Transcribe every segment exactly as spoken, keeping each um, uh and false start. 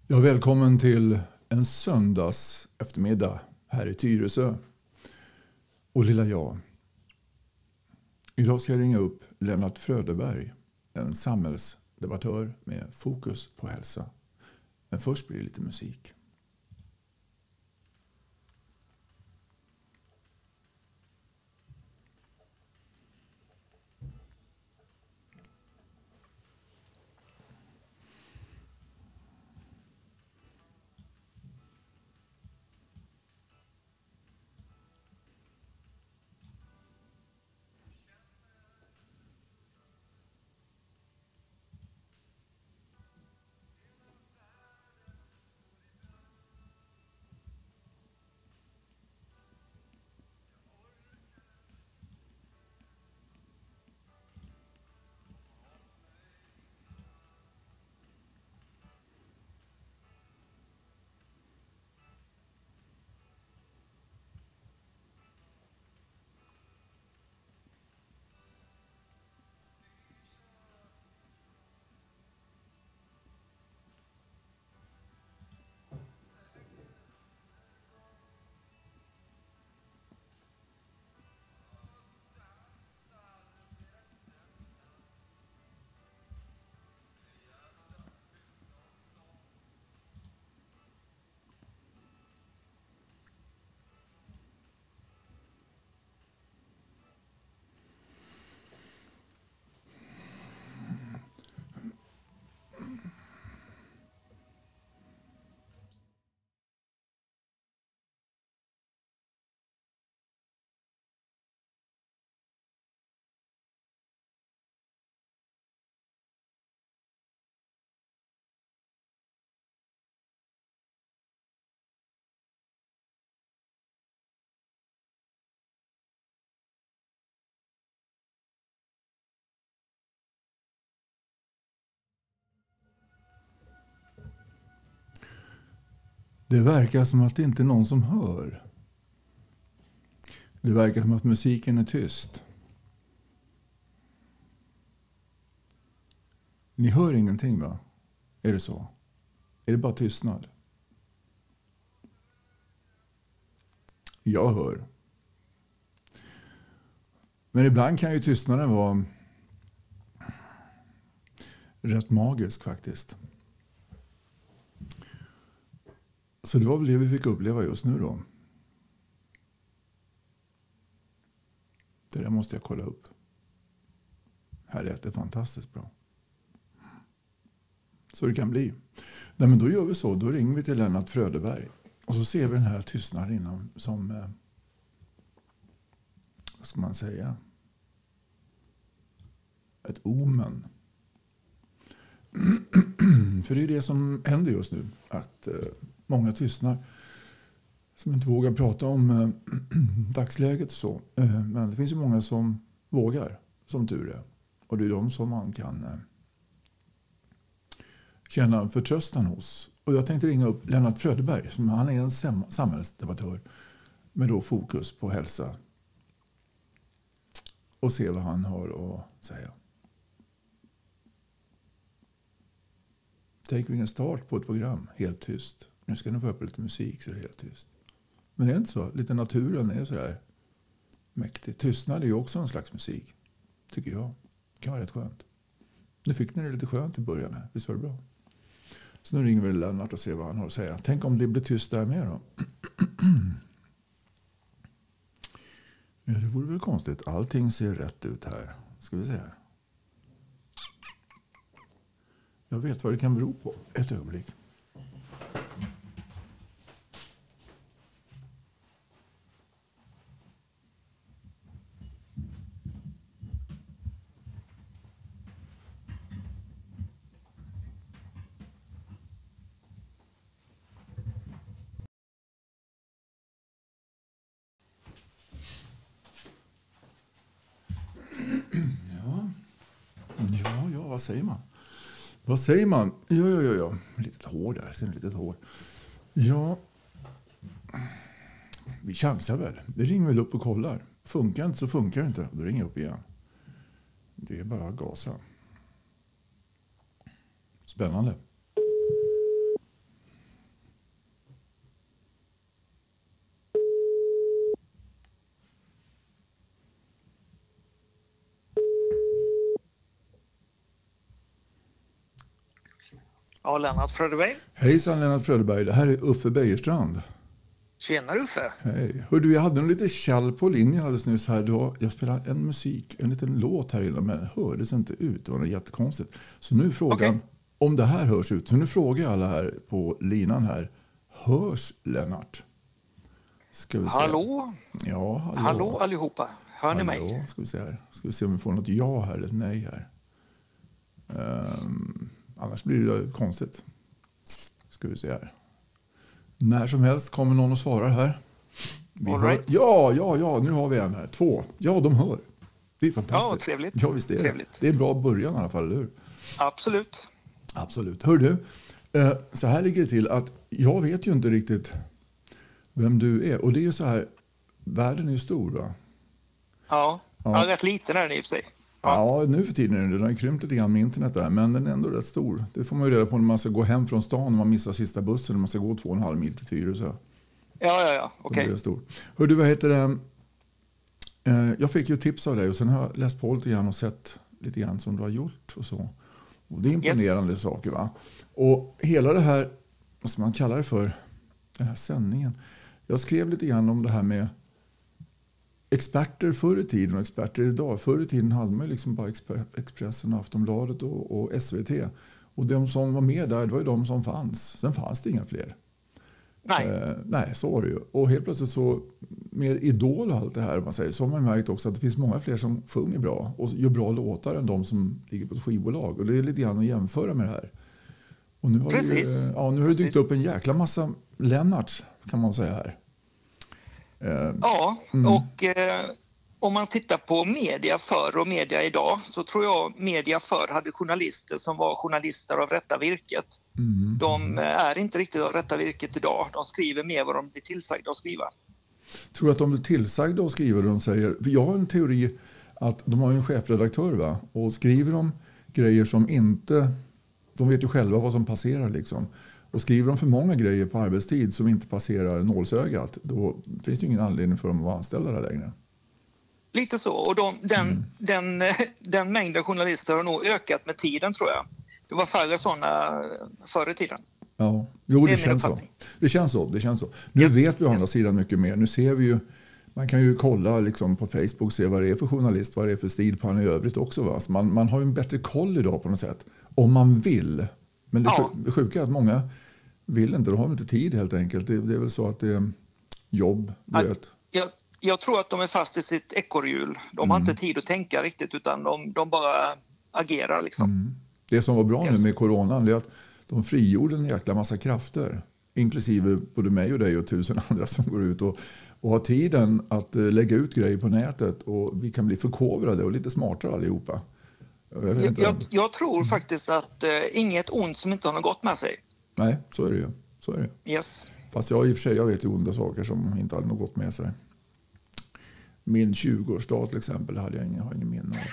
Ja, välkommen till en söndags eftermiddag här i Tyresö. Och lilla jag. Idag ska jag ringa upp Lennart Fröderberg, en samhällsdebattör med fokus på hälsa. Men först blir det lite musik. Det verkar som att det inte är någon som hör. Det verkar som att musiken är tyst. Ni hör ingenting, va? Är det så? Är det bara tystnad? Jag hör. Men ibland kan ju tystnaden vara rätt magisk faktiskt. Så det var väl det vi fick uppleva just nu då. Det där måste jag kolla upp. Här lät det fantastiskt bra. Så det kan bli. Nej, men då gör vi så. Då ringer vi till Lennart Fröderberg. Och så ser vi den här tystnaden innan som, eh, vad ska man säga? Ett omen. För det är det som händer just nu. Att eh, många tystnar. Som inte vågar prata om eh, dagsläget och så. Eh, men det finns ju många som vågar. Som tur är. Och det är de som man kan eh, känna förtröstan hos. Och jag tänkte ringa upp Lennart Fröderberg. Som han är en sam- samhällsdebattör. Med då fokus på hälsa. Och se vad han har att säga. Tänk vilken start på ett program. Helt tyst. Nu ska ni få upp lite musik så är det helt tyst. Men det är inte så. Lite naturen är så där mäktig. Tystnad är ju också en slags musik. Tycker jag. Det kan vara rätt skönt. Nu fick ni det lite skönt i början här. Visst var det bra? Så nu ringer vi Lennart och ser vad han har att säga. Tänk om det blir tyst där med då. Ja, det vore väl konstigt. Allting ser rätt ut här. Ska vi se här. Jag vet vad det kan bero på. Ett ögonblick. Ja, ja, ja, vad säger man? Vad säger man? Ja, ja, ja, ja. Litet hår där, sen litet hår. Ja, vi chansar väl. Vi ringer väl upp och kollar. Funkar inte så funkar det inte. Då ringer jag upp igen. Det är bara att gasa. Spännande. Ja, Lennart Fröderberg. Hejsan Lennart Fröderberg, det här är Uffe Bejerstrand. Tjena Uffe. Hej. Hör du, jag hade en lite kall på linjen alldeles nyss här. Då jag spelade en musik, en liten låt här inne, men den hördes inte ut. Det var något jättekonstigt. Så nu är frågan Okay. om det här hörs ut. Så nu frågar jag alla här på linan här. Hörs Lennart? Ska vi se. Hallå? Ja, hallå. Hallå allihopa. Hör ni hallå. mig? Ska vi se här. Ska vi se om vi får något ja här eller ett nej här. Um, annars blir det konstigt. Ska vi se här. När som helst kommer någon och svarar här. Vi All hör, right. ja, ja, ja, nu har vi en här. Två. Ja, de hör. Det är fantastiskt. Ja, trevligt. Ja, visst är det. Trevligt. Det är en bra början i alla fall, eller hur? Absolut. Absolut. Hör du, eh, så här ligger det till att jag vet ju inte riktigt vem du är. Och det är ju så här, världen är ju stor va? Ja, Ja. ja. Rätt liten är den i och för sig. Ja, nu för tiden är den, den har krympt lite grann med internet där, men den är ändå rätt stor. Det får man ju reda på när man ska gå hem från stan, när man missar sista bussen, när man ska gå två och en halv mil till Tyresö. Ja, ja, ja. Okej. Okay. Stor. Hör du, vad heter det? Eh, jag fick ju tips av dig och sen har jag läst på lite grann och sett lite grann som du har gjort och så. Och det är imponerande yes. saker va? Och hela det här, vad ska man kalla det för, den här sändningen. Jag skrev lite grann om det här med experter förr i tiden och experter idag. Förr i tiden hade man ju liksom bara Expressen, Aftonbladet och, och S V T. Och de som var med där, det var ju de som fanns. Sen fanns det inga fler. Nej. Eh, nej, så var det ju. Och helt plötsligt så, med Idol och allt det här, man säger, så har man märkt också att det finns många fler som sjunger bra och gör bra låtar än de som ligger på ett skivbolag. Och det är lite grann att jämföra med det här. Och nu har Precis. Det, ja, nu har det dykt upp en jäkla massa Lennarts, kan man säga här. Eh, ja, mm. och eh, om man tittar på media förr och media idag så tror jag media förr hade journalister som var journalister av rätta virket. Mm. De är inte riktigt av rätta virket idag. De skriver mer vad de blir tillsagda att skriva. Tror du att de blir tillsagda att skriva det de säger? För jag har en teori att de har en chefredaktör va? Och skriver de grejer som inte... De vet ju själva vad som passerar liksom. Och skriver de för många grejer på arbetstid som inte passerar nålsögat, då finns det ingen anledning för dem att vara anställda där längre. Lite så. Och de, den, mm. den, den mängden journalister har nog ökat med tiden tror jag. Det var färre sådana förr i tiden. Ja, jo, det, det känns så. Det känns så. Det känns så. Nu yes. vet vi å andra yes. sidan mycket mer. Nu ser vi ju, man kan ju kolla liksom på Facebook och se vad det är för journalist, vad det är för stil på han i övrigt också. Va? Så man, man har ju en bättre koll idag på något sätt. Om man vill. Men det ja. sjuka är att många vill inte, de har inte tid helt enkelt. Det, det är väl så att det är jobb, du jag, vet. Jag, jag tror att de är fast i sitt ekorrhjul. De mm. har inte tid att tänka riktigt utan de, de bara agerar liksom. Mm. Det som var bra yes. nu med coronan är att de frigjorde en jäkla massa krafter. Inklusive både mig och dig och tusen andra som går ut och, och har tiden att lägga ut grejer på nätet. Och vi kan bli förkovrade och lite smartare allihopa. Jag, jag, jag, jag tror faktiskt att eh, inget ont som inte har något gott med sig. Nej, så är det ju. Så är det. Yes. Fast jag i och för sig jag vet ju onda saker som inte hade något gott med sig. Min tjugoårsdag till exempel hade jag ingen, har ingen minne av.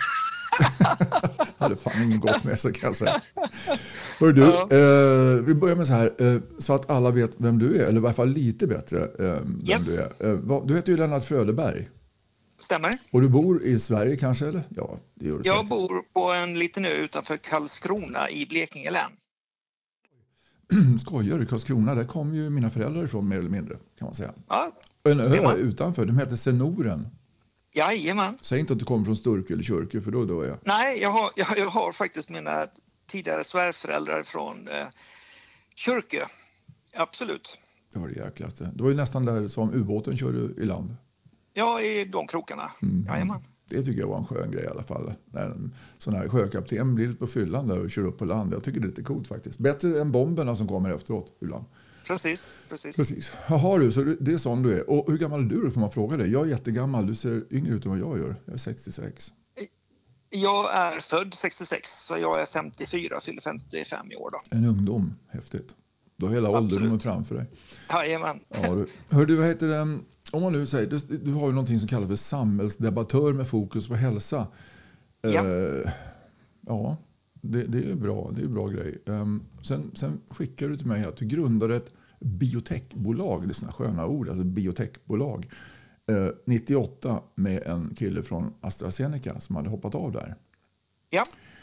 hade fan ingen gott med sig kan jag säga. Hör du, ja. eh, vi börjar med så här. Eh, så att alla vet vem du är. Eller i alla fall lite bättre eh, vem yes. du är. Eh, vad, du heter ju Lennart Fröderberg. Stämmer. Och du bor i Sverige kanske? Eller? Ja, det gör du jag säkert. Bor på en liten ö utanför Karlskrona i Blekinge län. Skojar du? Karlskrona, där kom ju mina föräldrar ifrån mer eller mindre kan man säga. Ja, en ö utanför, de heter Senoren. Jajamän. Säg inte att du kommer från Sturkö eller Kyrkö för då då är jag. Nej, jag har, jag, jag har faktiskt mina tidigare svärföräldrar från eh, Kyrkö. Absolut. Det var det jäklaste. Det var ju nästan där som ubåten körde i land. Ja, i de krokarna. Mm. Jajamän. Det tycker jag var en skön grej i alla fall. När en sån här sjökapten blir lite på fyllan där och kör upp på land. Jag tycker det är lite coolt faktiskt. Bättre än bomberna som kommer efteråt ibland. Precis, precis. Precis. Jaha du, så det är sån du är. Och hur gammal är du då får man fråga dig? Jag är jättegammal, du ser yngre ut än vad jag gör. Jag är sextiosex. Jag är född sextiosex så jag är femtiofyra, fyller femtiofem i år då. En ungdom, häftigt. Du har hela ålderdomen framför dig. Jajamän. Ja, du. Hör du, vad heter det? Om man nu säger, du, du har ju någonting som kallas för samhällsdebattör med fokus på hälsa. Ja. Uh, ja, det, det är bra. Det är en bra grej. Um, sen, sen skickar du till mig att du grundade ett biotechbolag. Det är sådana sköna ord, alltså biotechbolag. Uh, nittioåtta med en kille från AstraZeneca som hade hoppat av där. Ja.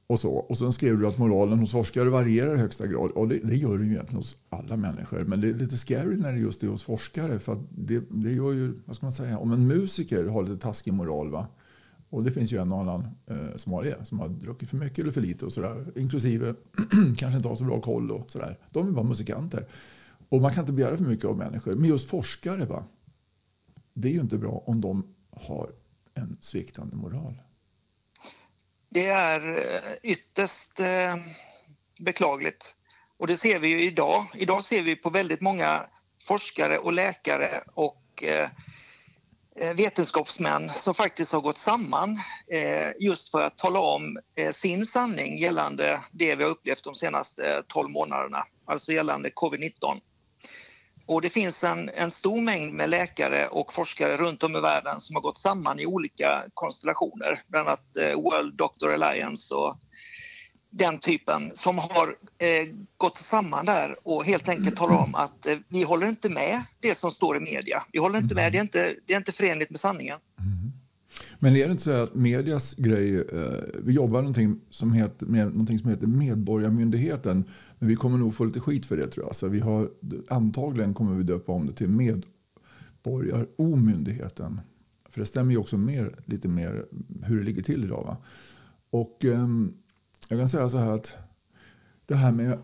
Och, så. Och sen skrev du att moralen hos forskare varierar i högsta grad. Och det, det gör det ju egentligen hos alla människor. Men det är lite scary när det just är hos forskare. För att det, det gör ju, vad ska man säga, om en musiker har lite taskig moral, va? Och det finns ju en och annan eh, som har det. Som har druckit för mycket eller för lite och sådär. Inklusive kanske inte har så bra koll och sådär. De är bara musikanter. Och man kan inte begära för mycket av människor. Men just forskare, va? Det är ju inte bra om de har en sviktande moral. Det är ytterst eh, beklagligt. Och det ser vi ju idag. Idag ser vi på väldigt många forskare och läkare och eh, vetenskapsmän som faktiskt har gått samman eh, just för att tala om eh, sin sanning gällande det vi har upplevt de senaste tolv månaderna. Alltså gällande covid nitton. Och det finns en, en stor mängd med läkare och forskare runt om i världen som har gått samman i olika konstellationer. Bland annat eh, World Doctor Alliance och den typen som har eh, gått samman där och helt enkelt talar om att eh, vi håller inte med det som står i media. Vi håller inte med, det är inte, det är inte förenligt med sanningen. Mm. Men är det inte så att medias grej, eh, vi jobbar någonting som heter, med någonting som heter Medborgarmyndigheten, men vi kommer nog få lite skit för det, tror jag. Så vi har, antagligen kommer vi döpa om det till Medborgaromyndigheten. För det stämmer ju också mer, lite mer hur det ligger till idag, va? Och eh, jag kan säga så här att det här med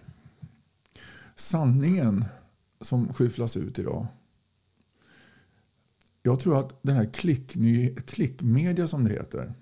sanningen som skyfflas ut idag. Jag tror att den här klick, klickmedia som det heter,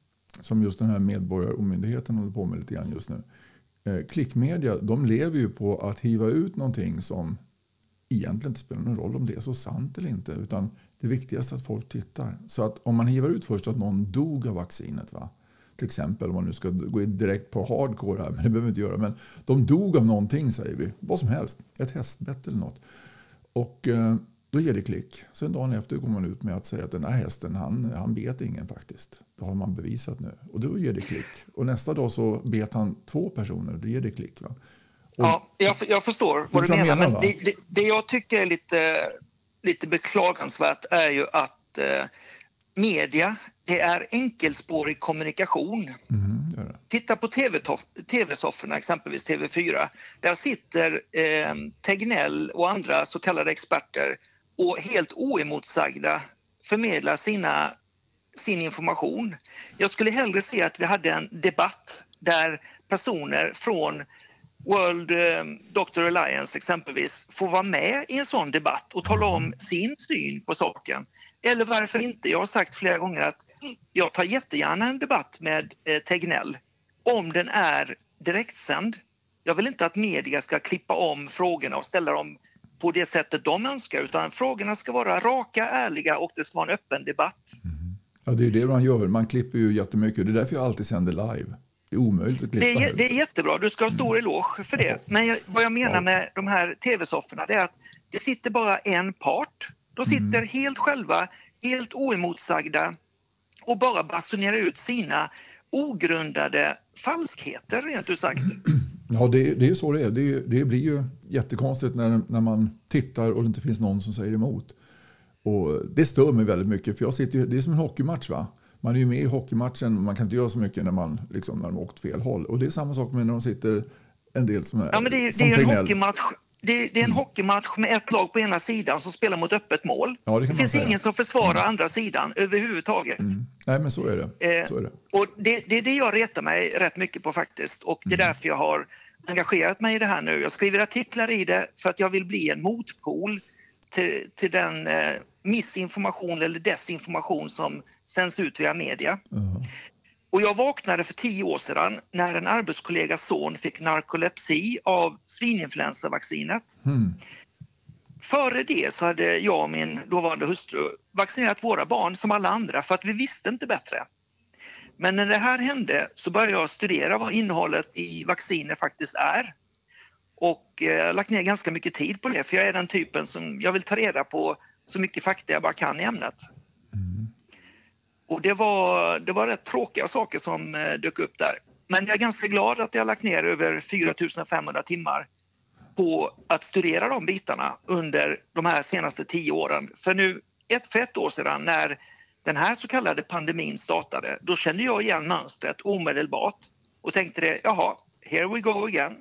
som just den här Medborgaromyndigheten håller på med lite grann just nu. Eh, klickmedia, de lever ju på att hiva ut någonting som egentligen inte spelar någon roll om det är så sant eller inte. Utan det viktigaste är att folk tittar. Så att om man hivar ut först att någon dog av vaccinet, va? Till exempel om man nu ska gå direkt på hardcore här, men det behöver vi inte göra. Men de dog av någonting, säger vi. Vad som helst. Ett hästbett eller något. Och eh, då ger det klick. Sen dagen efter kommer man ut med att säga att den här hästen, han, han bet ingen faktiskt. Det har man bevisat nu. Och då ger det klick. Och nästa dag så bet han två personer. Då ger det klick, va? Och, ja, jag, jag förstår vad du menar. menar men det, det, det jag tycker är lite, lite beklagansvärt är ju att eh, media, det är enkelspårig kommunikation. Mm, det det. Titta på T V-sofforna, exempelvis T V fyra. Där sitter eh, Tegnell och andra så kallade experter och helt oemotsagda förmedlar sina, sin information. Jag skulle hellre se att vi hade en debatt där personer från World Doctor Alliance exempelvis får vara med i en sån debatt och tala om sin syn på saken. Eller varför inte? Jag har sagt flera gånger att jag tar jättegärna en debatt med eh, Tegnell om den är direktsänd. Jag vill inte att media ska klippa om frågorna och ställa dem på det sättet de önskar, utan frågorna ska vara raka, ärliga och det ska vara en öppen debatt. Mm. Ja, det är det man gör. Man klipper ju jättemycket. Det är därför jag alltid sänder live. Det är omöjligt att klippa. Det är, det är jättebra. Du ska ha stor eloge för det. Men jag, vad jag menar ja. med de här tv-sofforna är att det sitter bara en part. De sitter mm. helt själva, helt oemotsagda och bara basunerar ut sina ogrundade falskheter, rent ut sagt. Ja, det, det är så det är. Det, det blir ju jättekonstigt när, när man tittar och det inte finns någon som säger emot. Och det stör mig väldigt mycket, för jag sitter ju, det är som en hockeymatch, va? Man är ju med i hockeymatchen och man kan inte göra så mycket när man liksom, när de åkt fel håll. Och det är samma sak med när de sitter en del som är... Ja, men det är, det är en hockeymatch. Det, det är en mm. hockeymatch med ett lag på ena sidan som spelar mot öppet mål. Ja, det, det finns säga. ingen som försvarar mm. andra sidan överhuvudtaget. Mm. Nej, men så är det. Eh, så är det. Och det, det är det jag retar mig rätt mycket på faktiskt. Och det är mm. därför jag har engagerat mig i det här nu. Jag skriver artiklar i det för att jag vill bli en motpol till, till den eh, missinformation eller desinformation som sänds ut via media. Mm. Och jag vaknade för tio år sedan när en arbetskollegas son fick narkolepsi av svininfluensavaccinet. Mm. Före det så hade jag och min dåvarande hustru vaccinerat våra barn som alla andra för att vi visste inte bättre. Men när det här hände så började jag studera vad innehållet i vacciner faktiskt är. Och eh, lagt ner ganska mycket tid på det, för jag är den typen som jag vill ta reda på så mycket fakta jag bara kan i ämnet. Mm. Och det var, det var rätt tråkiga saker som eh, dök upp där. Men jag är ganska glad att jag har lagt ner över fyra tusen femhundra timmar på att studera de bitarna under de här senaste tio åren. För nu, ett, för ett år sedan när den här så kallade pandemin startade, då kände jag igen mönstret omedelbart. och tänkte det, jaha, here we go again.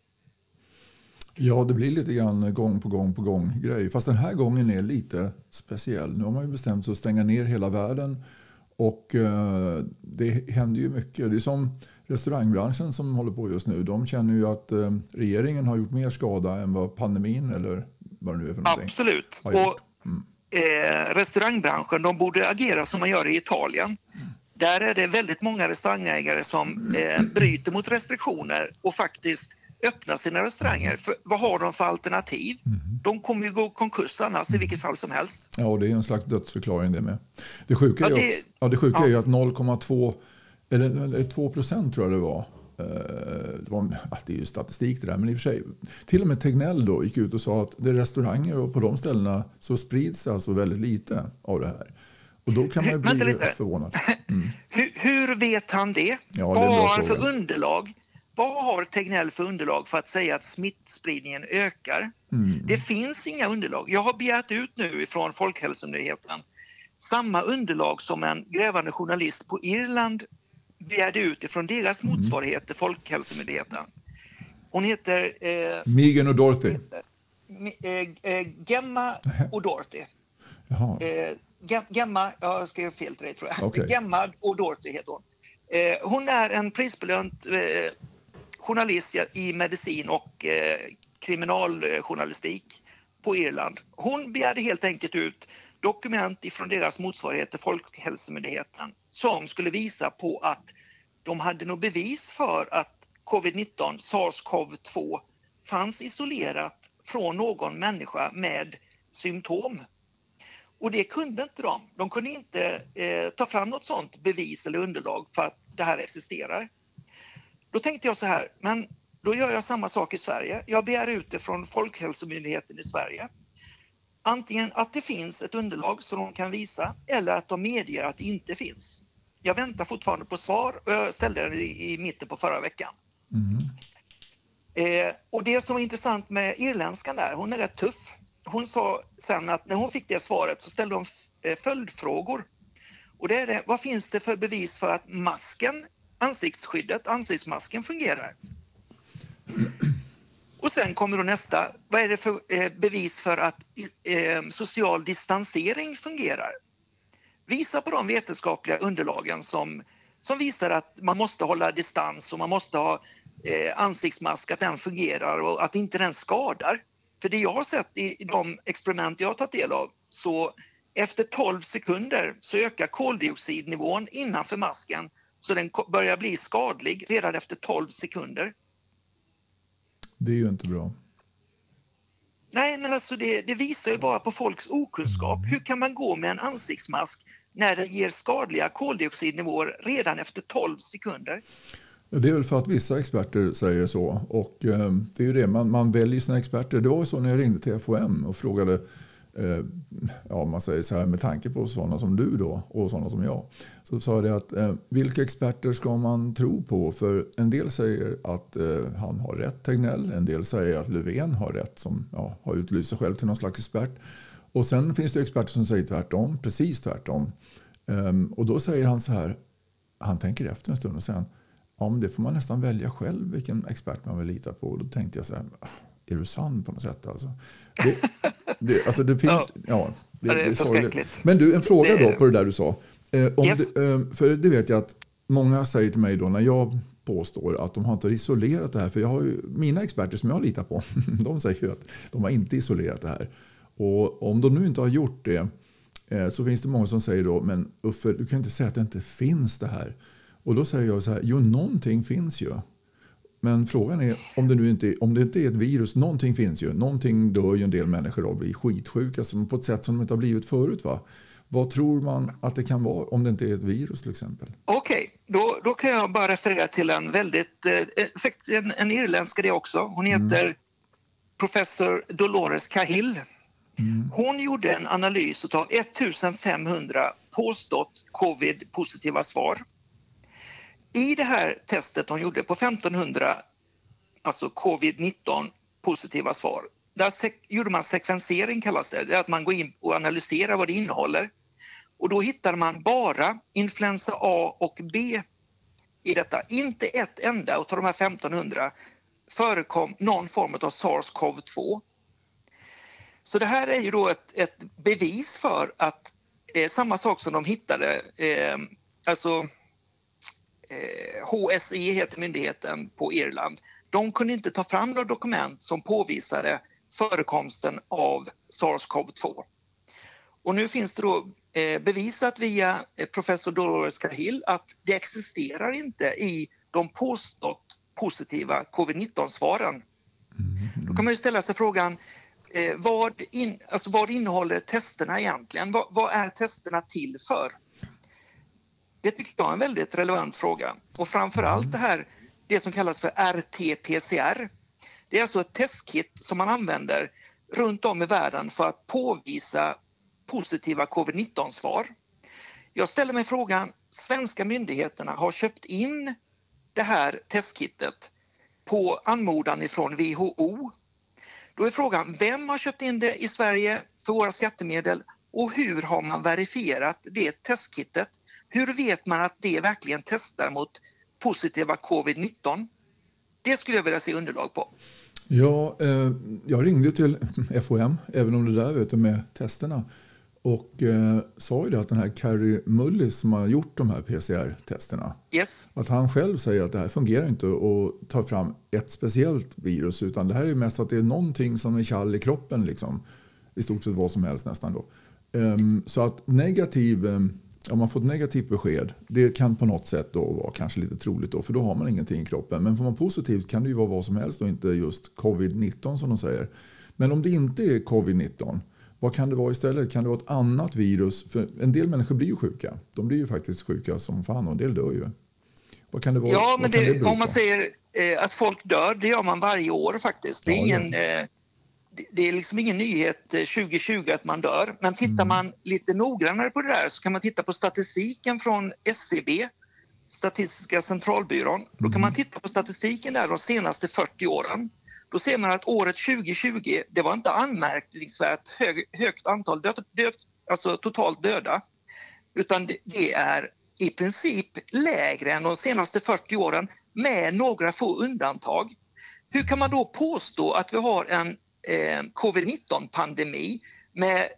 Ja, det blir lite grann gång på gång på gång grej. Fast den här gången är lite speciell. Nu har man ju bestämt sig att stänga ner hela världen. Och eh, det händer ju mycket. Det är som restaurangbranschen som håller på just nu. De känner ju att eh, regeringen har gjort mer skada än vad pandemin eller vad det nu är för någonting. Absolut. Och mm. eh, restaurangbranschen, de borde agera som man gör i Italien. Mm. Där är det väldigt många restaurangägare som eh, bryter mot restriktioner och faktiskt öppna sina restauranger. För vad har de för alternativ? Mm. De kommer ju gå konkurs annars i vilket fall som helst. Ja, det är en slags dödsförklaring det med. Det sjuka är, ja, det, också, ja, det sjuka ja. är ju att noll komma två eller, eller två procent tror jag det var. Det, var, det är ju statistik det där, men i och för sig. Till och med Tegnell då gick ut och sa att det är restauranger och på de ställena så sprids alltså väldigt lite av det här. Och då kan man ju bli förvånad. Mm. hur, hur vet han det? Ja, vad har han för underlag? Vad har Tegnell för underlag för att säga att smittspridningen ökar? Mm. Det finns inga underlag. Jag har begärt ut nu ifrån Folkhälsomyndigheten samma underlag som en grävande journalist på Irland begärde ut ifrån deras motsvarighet till Folkhälsomyndigheten. Hon heter... Eh, Megan O'Doherty. Heter, eh, eh, Gemma O'Doherty. Jaha. Eh, Gemma, jag skrev fel till dig tror jag. Okay. Gemma O'Doherty heter hon. Eh, hon är en prisbelönt eh, journalist i medicin och eh, kriminaljournalistik på Irland. Hon begärde helt enkelt ut dokument ifrån deras motsvarighet till Folkhälsomyndigheten som skulle visa på att de hade något bevis för att covid nitton, SARS-CoV två, fanns isolerat från någon människa med symptom. Och det kunde inte de. De kunde inte eh, ta fram något sånt bevis eller underlag för att det här existerar. Då tänkte jag så här, men då gör jag samma sak i Sverige. Jag begär ut det från Folkhälsomyndigheten i Sverige. Antingen att det finns ett underlag som de kan visa eller att de medger att det inte finns. Jag väntar fortfarande på svar och jag ställde det i, i mitten på förra veckan. Mm. Eh, och det som är intressant med irländskan där, hon är rätt tuff. Hon sa sen att när hon fick det svaret så ställde hon följdfrågor. Och det är det, vad finns det för bevis för att masken, ansiktsskyddet, ansiktsmasken fungerar? Och sen kommer då nästa, vad är det för eh, bevis för att eh, social distansering fungerar? Visa på de vetenskapliga underlagen som, som visar att man måste hålla distans och man måste ha eh, ansiktsmask, att den fungerar och att inte den skadar. För det jag har sett i, i de experiment jag har tagit del av, så efter tolv sekunder så ökar koldioxidnivån innanför masken så den börjar bli skadlig redan efter tolv sekunder. Det är ju inte bra. Nej, men alltså det, det visar ju bara på folks okunskap. Hur kan man gå med en ansiktsmask när den ger skadliga koldioxidnivåer redan efter tolv sekunder? Det är väl för att vissa experter säger så. Och eh, det är ju det, man, man väljer sina experter. Det var ju så när jag ringde till F H M och frågade, eh, ja man säger så här med tanke på sådana som du då och sådana som jag. Så sa det att eh, vilka experter ska man tro på? För en del säger att eh, han har rätt, Tegnell. En del säger att Löfven har rätt som ja, har utlyst sig själv till någon slags expert. Och sen finns det experter som säger tvärtom, precis tvärtom. Um, och då säger han så här, han tänker efter en stund och sen ja, men det får man nästan välja själv vilken expert man vill lita på. Och då tänkte jag så här, är du sann på något sätt alltså? Det, det, alltså det finns, ja, ja det, det är sorgligt. Men du, en fråga då på det där du sa. Eh, om yes. det, eh, för det vet jag att många säger till mig då när jag påstår att de har inte isolerat det här. För jag har ju, mina experter som jag litar på, de säger ju att de har inte isolerat det här. Och om de nu inte har gjort det eh, så finns det många som säger då, men Uffe, du kan inte säga att det inte finns det här. Och då säger jag så här, jo någonting finns ju. Men frågan är om det nu inte, om det inte är ett virus, någonting finns ju. Någonting dör ju en del människor och blir skitsjuka som på ett sätt som de inte har blivit förut va? Vad tror man att det kan vara om det inte är ett virus till exempel? Okej, okay. då, då kan jag bara referera till en väldigt, eh, en, en irländska det också. Hon heter mm. professor Dolores Cahill. Mm. Hon gjorde en analys av femtonhundra påstått covid-positiva svar. I det här testet hon gjorde på femtonhundra, alltså covid nitton positiva svar, där sek- gjorde man sekvensering kallas det. Det är att man går in och analyserar vad det innehåller. Och då hittar man bara influensa A och B i detta. Inte ett enda av de här femtonhundra förekom någon form av SARS-CoV två. Så det här är ju då ett, ett bevis för att eh, samma sak som de hittade, eh, alltså eh, H S E heter myndigheten på Irland, de kunde inte ta fram några dokument som påvisade förekomsten av SARS-CoV två. Och nu finns det då eh, bevisat via eh, professor Dolores Cahill att det existerar inte i de påstått positiva covid nitton-svaren. Mm. Då kan man ju ställa sig frågan, eh, vad, in, alltså vad innehåller testerna egentligen? Vad, vad är testerna till för? Det tycker jag är en väldigt relevant fråga. Och framförallt det här, det som kallas för R T P C R. Det är alltså ett testkit som man använder runt om i världen för att påvisa positiva covid nitton-svar. Jag ställer mig frågan, svenska myndigheterna har köpt in det här testkittet på anmodan ifrån W H O. Då är frågan, vem har köpt in det i Sverige för våra skattemedel och hur har man verifierat det testkittet? Hur vet man att det verkligen testar mot positiva covid nitton? Det skulle jag vilja se underlag på. Ja, eh, jag ringde till F O M, även om det där vet du, med testerna. Och eh, sa ju det att den här Carrie Mullis som har gjort de här P C R-testerna. Yes. Att han själv säger att det här fungerar inte och tar fram ett speciellt virus. Utan det här är mest att det är någonting som är kall i kroppen. Liksom, i stort sett vad som helst nästan då. Um, så att negativ... Um, om man får ett negativt besked, det kan på något sätt då vara kanske lite troligt då, för då har man ingenting i kroppen. Men får man positivt kan det ju vara vad som helst och inte just covid nitton som de säger. Men om det inte är covid nitton, vad kan det vara istället? Kan det vara ett annat virus? För en del människor blir ju sjuka. De blir ju faktiskt sjuka som fan och en del dör ju. Vad kan det vara? Ja, men det, det om man säger eh, att folk dör, det gör man varje år faktiskt. Det är, ja, ingen, ja. eh, det, det är liksom ingen nyhet eh, tjugo tjugo att man dör. Men tittar mm. man lite noggrannare på det där så kan man titta på statistiken från S C B, Statistiska centralbyrån. Mm. Då kan man titta på statistiken där de senaste fyrtio åren. Då ser man att året tjugo tjugo, det var inte anmärkningsvärt hög, högt antal död, död, alltså totalt döda. Utan det, det är i princip lägre än de senaste fyrtio åren med några få undantag. Hur kan man då påstå att vi har en eh, covid nitton-pandemi med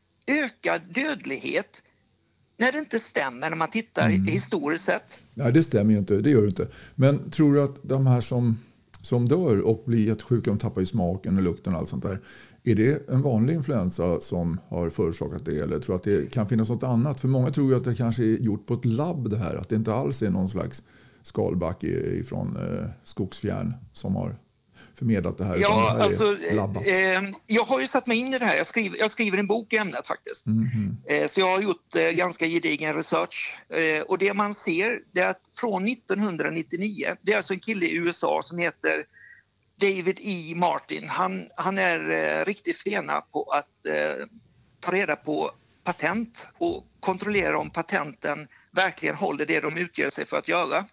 ökad dödlighet när det inte stämmer när man tittar mm. historiskt sett? Nej, det stämmer ju inte. Det gör det inte. Men tror du att de här som, som dör och blir jättesjuka, de tappar ju smaken och lukten och allt sånt där. Är det en vanlig influensa som har förorsakat det? Eller tror du att det kan finnas något annat? För många tror ju att det kanske är gjort på ett labb det här. Att det inte alls är någon slags skalback från eh, skogsfjärn som har förmedlat det här. Ja, det här alltså, eh, jag har ju satt mig in i det här. Jag skriver, jag skriver en bok i ämnet faktiskt. Mm-hmm. Eh, så jag har gjort eh, ganska gedigen research. Eh, och det man ser det är att från nittonhundranittionio, det är alltså en kille i U S A som heter David E. Martin. Han, han är eh, riktigt fena på att eh, ta reda på patent och kontrollera om patenten verkligen håller det de utger sig för att göra.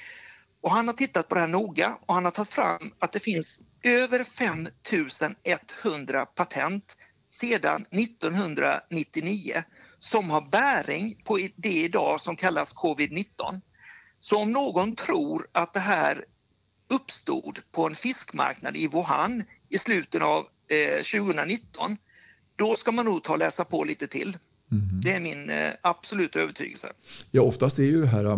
Och han har tittat på det här noga och han har tagit fram att det finns över fem tusen etthundra patent sedan nittonhundranittionio som har bäring på det idag som kallas covid nitton. Så om någon tror att det här uppstod på en fiskmarknad i Wuhan i slutet av eh, tjugonitton, då ska man nog ta och läsa på lite till. Mm. Det är min eh, absoluta övertygelse. Ja, oftast är ju det här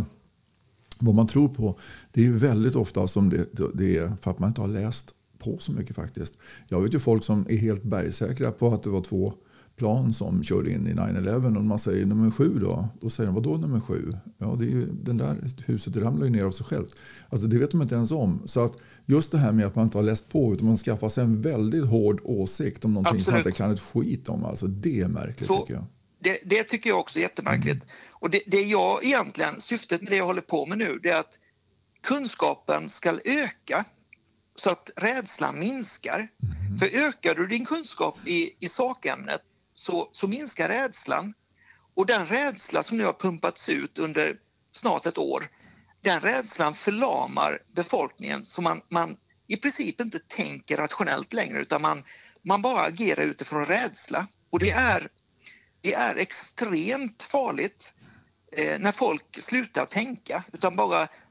vad man tror på, det är ju väldigt ofta som det, det är för att man inte har läst på så mycket faktiskt. Jag vet ju folk som är helt bergsäkra på att det var två plan som körde in i nio elva och man säger nummer sju då, då säger de vadå nummer sju? Ja, det är ju den där huset, det ramlar ju ner av sig självt. Alltså det vet de inte ens om. Så att just det här med att man inte har läst på utan man skaffar sig en väldigt hård åsikt om någonting. Absolut. Som man inte kan ett skit om. Alltså det är märkligt så, tycker jag. Det, det tycker jag också är jättemärkligt. Mm. Och det, det jag egentligen, syftet med det jag håller på med nu, det är att kunskapen ska öka så att rädslan minskar. Mm. För ökar du din kunskap i, i sakämnet så, så minskar rädslan. Och den rädsla som nu har pumpats ut under snart ett år, den rädslan förlamar befolkningen så man, man i princip inte tänker rationellt längre utan man, man bara agerar utifrån rädsla. Och det är, det är extremt farligt eh, när folk slutar tänka utan bara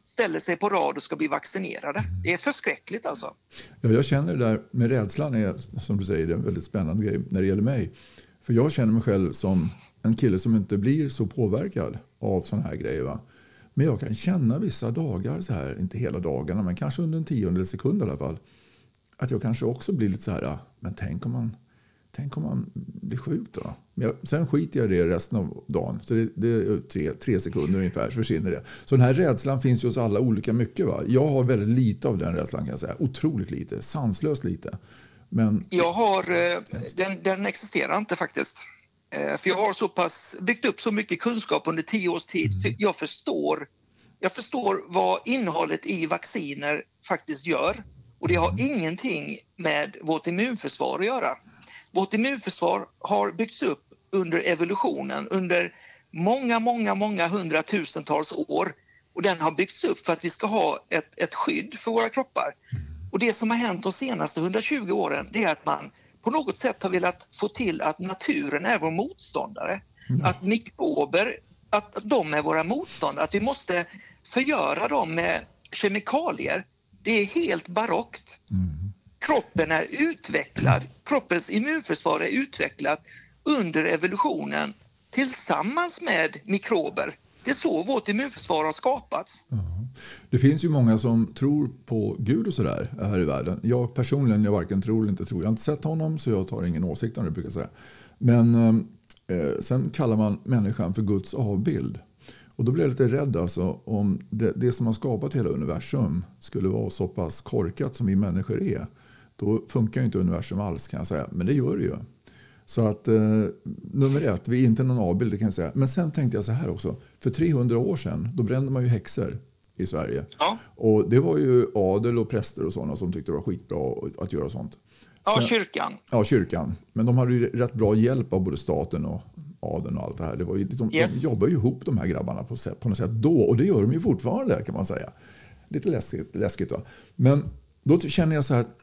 ställer sig på rad och ska bli vaccinerade. Det är förskräckligt alltså. Ja, jag känner det där med rädslan är, som du säger, det är en väldigt spännande grej när det gäller mig. För jag känner mig själv som en kille som inte blir så påverkad av såna här grejer, va? Men jag kan känna vissa dagar så här, inte hela dagarna, men kanske under en tiondel sekund i alla fall, att jag kanske också blir lite så här, men tänk om man, tänk om man blir sjuk då? Men jag, sen skiter jag i det resten av dagen. Så det, det är tre, tre sekunder ungefär så försvinner det. Så den här rädslan finns ju hos alla olika mycket, va? Jag har väldigt lite av den rädslan kan jag säga. Otroligt lite, sanslöst lite. Men jag har, den, den existerar inte faktiskt. För jag har så pass byggt upp så mycket kunskap under tio års tid. Mm. Så jag förstår, jag förstår vad innehållet i vacciner faktiskt gör. Och det har mm. ingenting med vårt immunförsvar att göra. Vårt immunförsvar har byggts upp under evolutionen under många, många, många hundratusentals år. Och den har byggts upp för att vi ska ha ett, ett skydd för våra kroppar. Och det som har hänt de senaste hundratjugo åren, det är att man på något sätt har velat få till att naturen är vår motståndare. Ja. Att mikrober, att de är våra motståndare. Att vi måste förgöra dem med kemikalier. Det är helt barockt. Mm. Kroppen är utvecklad. Kroppens immunförsvar är utvecklat under evolutionen tillsammans med mikrober. Det är så vårt immunförsvar har skapats. Ja. Det finns ju många som tror på Gud och sådär här i världen. Jag personligen, jag varken tror eller inte tror. Jag har inte sett honom så jag tar ingen åsikt om det, brukar jag säga. Men eh, sen kallar man människan för Guds avbild. Och då blir jag lite rädd alltså, om det, det som har skapat hela universum skulle vara så pass korkat som vi människor är. Då funkar ju inte universum alls kan jag säga. Men det gör det ju. Så att eh, nummer ett, vi är inte någon avbild, det kan jag säga. Men sen tänkte jag så här också. För trehundra år sedan, då brände man ju häxor i Sverige. Ja. Och det var ju adel och präster och sådana som tyckte det var skitbra att göra sånt. Ja, sen, kyrkan. Ja, kyrkan. Men de hade ju rätt bra hjälp av både staten och adeln och allt det här. Det var ju, de, yes. de jobbar ju ihop de här grabbarna på, på något sätt då. Och det gör de ju fortfarande kan man säga. Lite läskigt, läskigt va. Men då känner jag så här.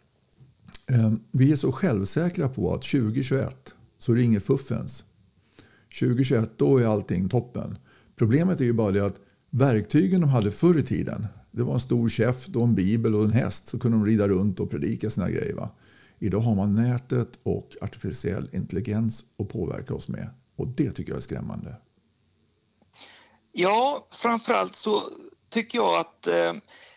Eh, vi är så självsäkra på att tjugo tjugoett så ringer fuffens. tjugo tjugoett då är allting toppen. Problemet är ju bara det att verktygen de hade förr i tiden, det var en stor käft och en bibel och en häst, så kunde de rida runt och predika sina grejer. Va? Idag har man nätet och artificiell intelligens att påverka oss med. Och det tycker jag är skrämmande. Ja, framförallt så tycker jag att eh,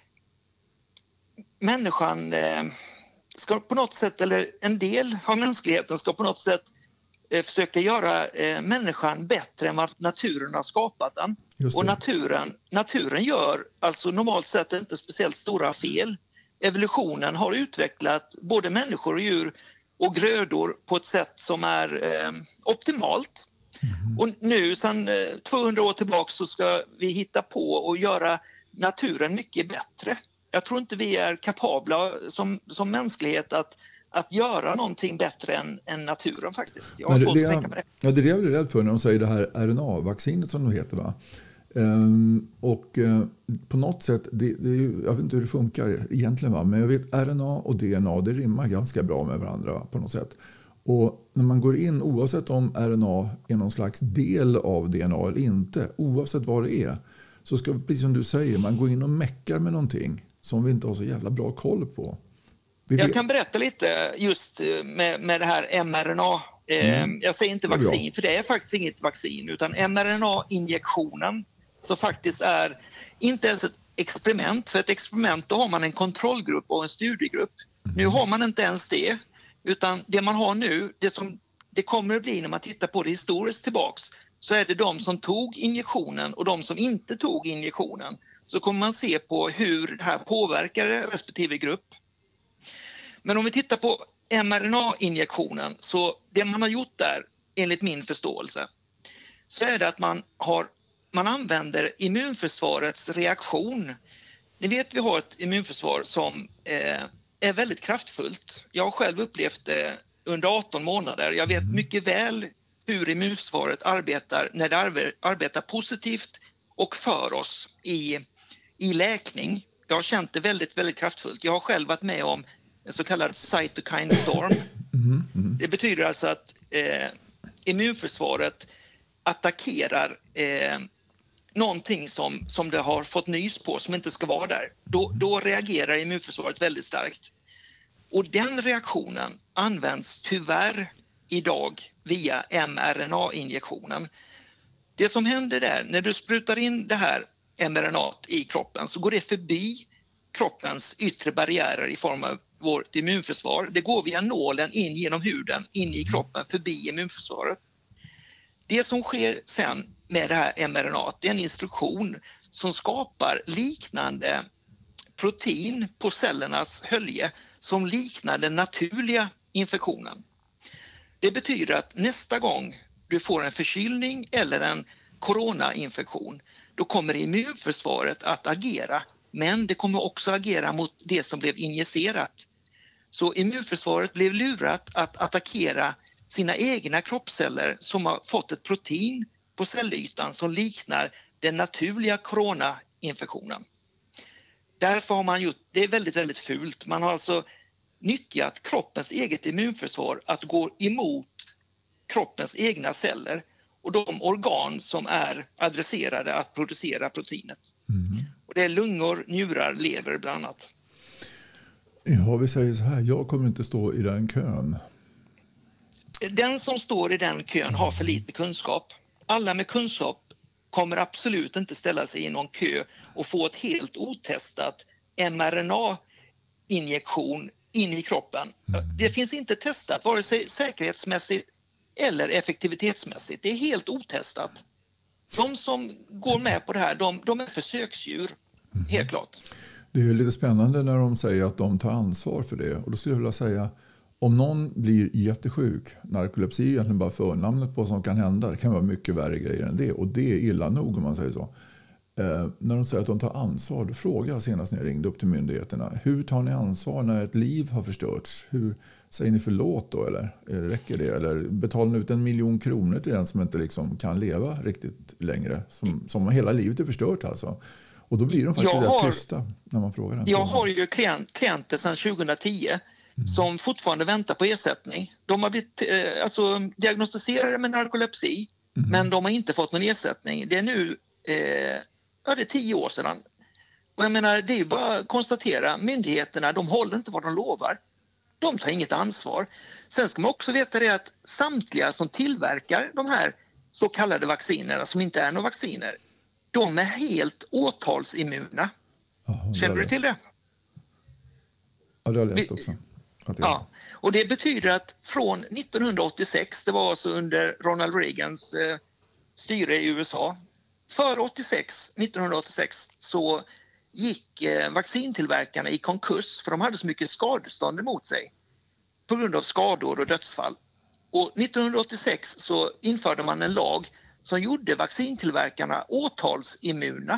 människan eh, ska på något sätt, eller en del av mänskligheten ska på något sätt eh, försöka göra eh, människan bättre än vad naturen har skapat den. Och naturen, naturen gör alltså normalt sett inte speciellt stora fel. Evolutionen har utvecklat både människor och djur och grödor på ett sätt som är eh, optimalt. Mm. Och nu sedan eh, tvåhundra år tillbaka så ska vi hitta på och göra naturen mycket bättre. Jag tror inte vi är kapabla som, som mänsklighet att, att göra någonting bättre än, än naturen faktiskt. Jag har Nej, svårt det, att tänka på det. Ja, det är det jag blir rädd för när de säger det här R N A-vaccinet som det heter, va? Um, och uh, på något sätt, det, det är ju, jag vet inte hur det funkar egentligen, va? Men jag vet R N A och D N A, det rimmar ganska bra med varandra, va? På något sätt. Och när man går in, oavsett om R N A är någon slags del av D N A eller inte, oavsett vad det är, så ska, precis som du säger, man gå in och meckar med någonting som vi inte har så jävla bra koll på. Vi jag vet... kan berätta lite just med, med det här mRNA. Mm. Jag säger inte vaccin, det för det är faktiskt inget vaccin, utan mRNA-injektionen som faktiskt är inte ens ett experiment. För ett experiment då har man en kontrollgrupp och en studiegrupp. Mm. Nu har man inte ens det, utan det man har nu, det som det kommer att bli när man tittar på det historiskt tillbaks, så är det de som tog injektionen och de som inte tog injektionen. Så kommer man se på hur det här påverkar respektive grupp. Men om vi tittar på mRNA-injektionen, så det man har gjort där, enligt min förståelse, så är det att man, har, man använder immunförsvarets reaktion. Ni vet vi har ett immunförsvar som eh, är väldigt kraftfullt. Jag har själv upplevt det under arton månader. Jag vet mycket väl hur immunförsvaret arbetar när det arbetar positivt och för oss i, i läkning. Jag har känt det väldigt, väldigt kraftfullt. Jag har själv varit med om en så kallad cytokine storm. Mm, mm. Det betyder alltså att eh, immunförsvaret attackerar eh, någonting som, som det har fått nys på som inte ska vara där, då, då reagerar immunförsvaret väldigt starkt. Och den reaktionen används tyvärr idag via M R N A-injektionen. Det som händer där, när du sprutar in det här M R N A i kroppen så går det förbi kroppens yttre barriärer i form av vårt immunförsvar. Det går via nålen in genom huden, in i kroppen, förbi immunförsvaret. Det som sker sen med det här M R N A, det är en instruktion som skapar liknande protein på cellernas hölje som liknar den naturliga infektionen. Det betyder att nästa gång du får en förkylning eller en coronainfektion, då kommer immunförsvaret att agera, men det kommer också agera mot det som blev injicerat. Så immunförsvaret blev lurat att attackera sina egna kroppsceller som har fått ett protein på cellytan som liknar den naturliga coronainfektionen. Därför har man gjort, det är väldigt, väldigt fult. Man har alltså nyttjat kroppens eget immunförsvar att gå emot kroppens egna celler och de organ som är adresserade att producera proteinet. Mm. Och det är lungor, njurar, lever bland annat. Ja, vi säger så här, jag kommer inte stå i den kön. Den som står i den kön har för lite kunskap. Alla med kunskap kommer absolut inte ställa sig i någon kö och få ett helt otestat M R N A-injektion in i kroppen. Mm. Det finns inte testat vare sig säkerhetsmässigt eller effektivitetsmässigt. Det är helt otestat. De som går med på det här, de, de är försöksdjur, mm. helt klart. Det är lite spännande när de säger att de tar ansvar för det. Och då skulle jag vilja säga, om någon blir jättesjuk, narkolepsi är egentligen bara förnamnet på vad som kan hända. Det kan vara mycket värre grejer än det. Och det är illa nog om man säger så. Eh, när de säger att de tar ansvar, då frågar jag senast när jag ringde upp till myndigheterna. Hur tar ni ansvar när ett liv har förstörts? Hur säger ni förlåt då? Eller räcker det? Eller betalar ni ut en miljon kronor till den som inte liksom kan leva riktigt längre? Som, som hela livet är förstört alltså. Och då blir de faktiskt har, rätt tysta när man frågar den. Jag frågan. har ju klient, klienter sedan tjugohundratio mm. som fortfarande väntar på ersättning. De har blivit eh, alltså, diagnostiserade med narkolepsi mm. men de har inte fått någon ersättning. Det är nu eh, ja, det är tio år sedan. Och jag menar, det är ju bara att konstatera, myndigheterna, de håller inte vad de lovar. De tar inget ansvar. Sen ska man också veta det att samtliga som tillverkar de här så kallade vaccinerna som inte är några vacciner, de är helt åtalsimmuna. Aha, känner du till det? Ja, det har jag läst också. Ja, och det betyder att från nittonhundraåttiosex, det var alltså under Ronald Reagans eh, styre i U S A, före åttiosex, nittonhundraåttiosex så gick eh, vaccintillverkarna i konkurs för de hade så mycket skadestånd emot sig på grund av skador och dödsfall. Och nittonhundraåttiosex så införde man en lag som gjorde vaccintillverkarna åtalsimmuna.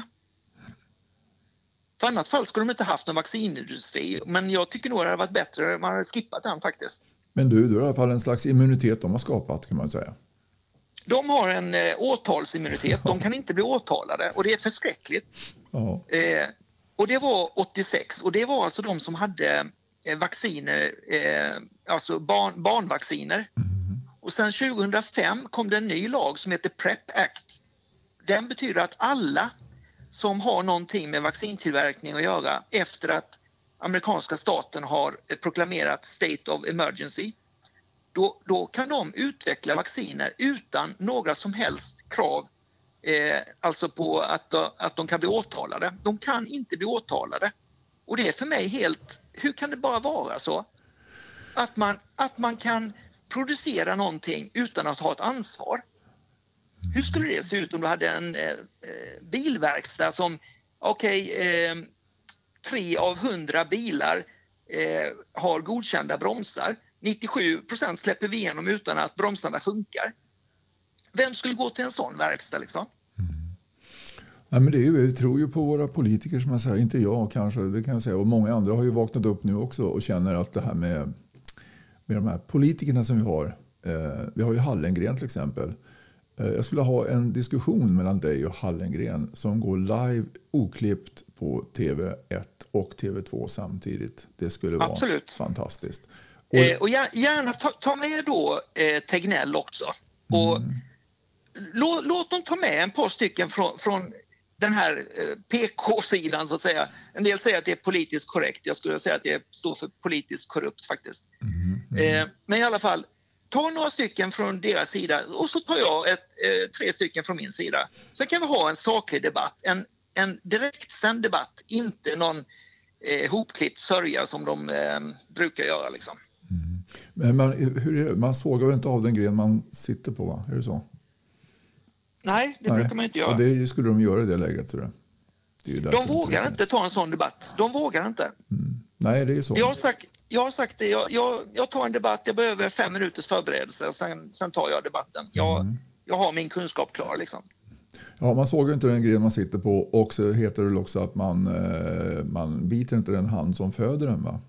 För annat fall skulle de inte haft någon vaccinindustri, men jag tycker nog att det hade varit bättre om man hade skippat den faktiskt. Men du, du har i alla fall en slags immunitet de har skapat, kan man säga. De har en eh, åtalsimmunitet, de kan inte bli åtalade och det är förskräckligt. Ja. Eh, och det var åttiosex och det var alltså de som hade eh, vacciner, eh, alltså barn, barnvacciner. Mm. Och sen tjugohundrafem kom det en ny lag som heter PrEP Act. Den betyder att alla som har någonting med vaccintillverkning att göra efter att amerikanska staten har proklamerat State of Emergency, då, då kan de utveckla vacciner utan några som helst krav, eh, alltså på att, att de kan bli åtalade. De kan inte bli åtalade. Och det är för mig helt, hur kan det bara vara så? Att man, att man kan producera någonting utan att ha ett ansvar. Hur skulle det se ut om du hade en eh, bilverkstad som, okej, okay, eh, tre av hundra bilar eh, har godkända bromsar. nittiosju procent släpper vi igenom utan att bromsarna funkar. Vem skulle gå till en sån verkstad liksom? Mm. Ja, men det är ju, vi tror ju på våra politiker som jag säger, inte jag kanske, det kan jag säga. Och många andra har ju vaknat upp nu också och känner att det här med, med de här politikerna som vi har. Eh, vi har ju Hallengren till exempel. Jag skulle ha en diskussion mellan dig och Hallengren som går live oklippt på T V ett och T V två samtidigt. Det skulle vara Absolut. fantastiskt. Och, eh, och gärna ta, ta med då eh, Tegnell också. Och mm. lå, låt dem ta med en par stycken från, från den här P K-sidan så att säga. En del säger att det är politiskt korrekt. Jag skulle säga att det står för politiskt korrupt faktiskt. Mm, mm. Eh, men i alla fall, ta några stycken från deras sida och så tar jag ett, eh, tre stycken från min sida. Så kan vi ha en saklig debatt. En, en direktsänd debatt, inte någon eh, hopklippt sörja som de eh, brukar göra liksom. Mm. Men man, hur är det? Man sågar väl inte av den gren man sitter på, va? Är det så? Nej, det Nej. brukar man inte göra. Och det skulle de göra i det läget, tror jag. Det är de vågar inte, inte ta en sån debatt. De vågar inte. Mm. Nej, det är så. Jag har sagt, jag har sagt det, jag, jag, jag tar en debatt, jag behöver fem minuters förberedelse och sen, sen tar jag debatten. Jag, mm. jag har min kunskap klar liksom. Ja, man såg inte den gren man sitter på och så heter det också att man, eh, man biter inte den hand som föder den, va?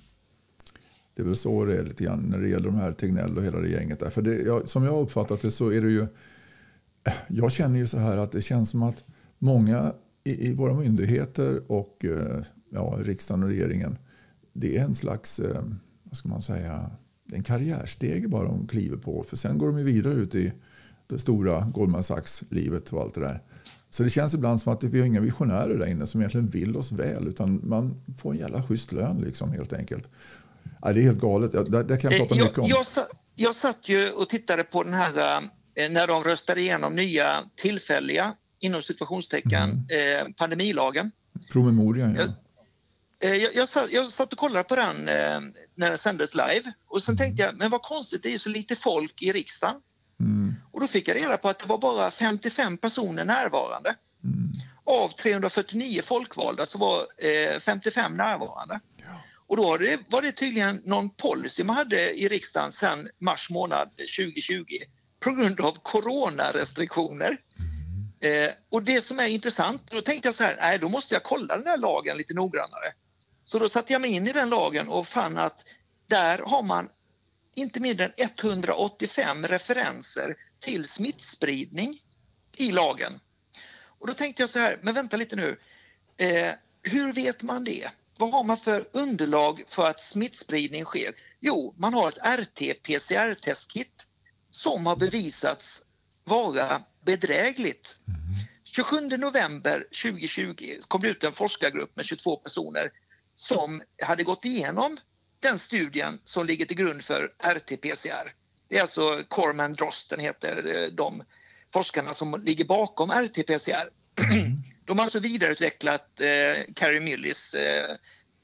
Det är väl så det är lite grann när det gäller de här Tegnell och hela det gänget där. För det, jag, som jag har uppfattat det så är det ju, jag känner ju så här att det känns som att många i, i våra myndigheter och ja, riksdagen och regeringen, det är en slags, vad ska man säga, en karriärsteg bara de kliver på. För sen går de ju vidare ut i det stora Goldman Sachs-livet och allt det där. Så det känns ibland som att vi har inga visionärer där inne som egentligen vill oss väl, utan man får en jävla schysst lön liksom, helt enkelt. Ja, det är helt galet. Det, det kan jag prata jag, mycket om. Jag, jag satt ju och tittade på den här eh, när de röstade igenom nya tillfälliga inom situationstecken mm. eh, pandemilagen. Promemorian, ja. Jag, eh, jag, jag, satt, jag satt och kollade på den eh, när den sändes live och sen mm. tänkte jag, men vad konstigt, det är ju så lite folk i riksdagen. Mm. Och då fick jag reda på att det var bara femtiofem personer närvarande. Mm. Av trehundrafyrtionio folkvalda så var eh, femtiofem närvarande. Ja. Och då var det, var det tydligen någon policy man hade i riksdagen sedan mars månad tjugohundratjugo på grund av coronarestriktioner. Mm. Eh, och det som är intressant, då tänkte jag så här, nej då måste jag kolla den här lagen lite noggrannare. Så då satte jag mig in i den lagen och fann att där har man inte mindre än etthundraåttiofem referenser till smittspridning i lagen. Och då tänkte jag så här, men vänta lite nu, eh, hur vet man det? Vad har man för underlag för att smittspridning sker? Jo, man har ett R T P C R-testkit som har bevisats vara bedrägligt. Mm. tjugosjunde november tjugohundratjugo kom det ut en forskargrupp med tjugotvå personer som hade gått igenom den studien som ligger till grund för R T P C R. Det är alltså Corman Drosten heter de forskarna som ligger bakom R T P C R. Mm. De har alltså vidareutvecklat eh, Carey Mullis. Eh,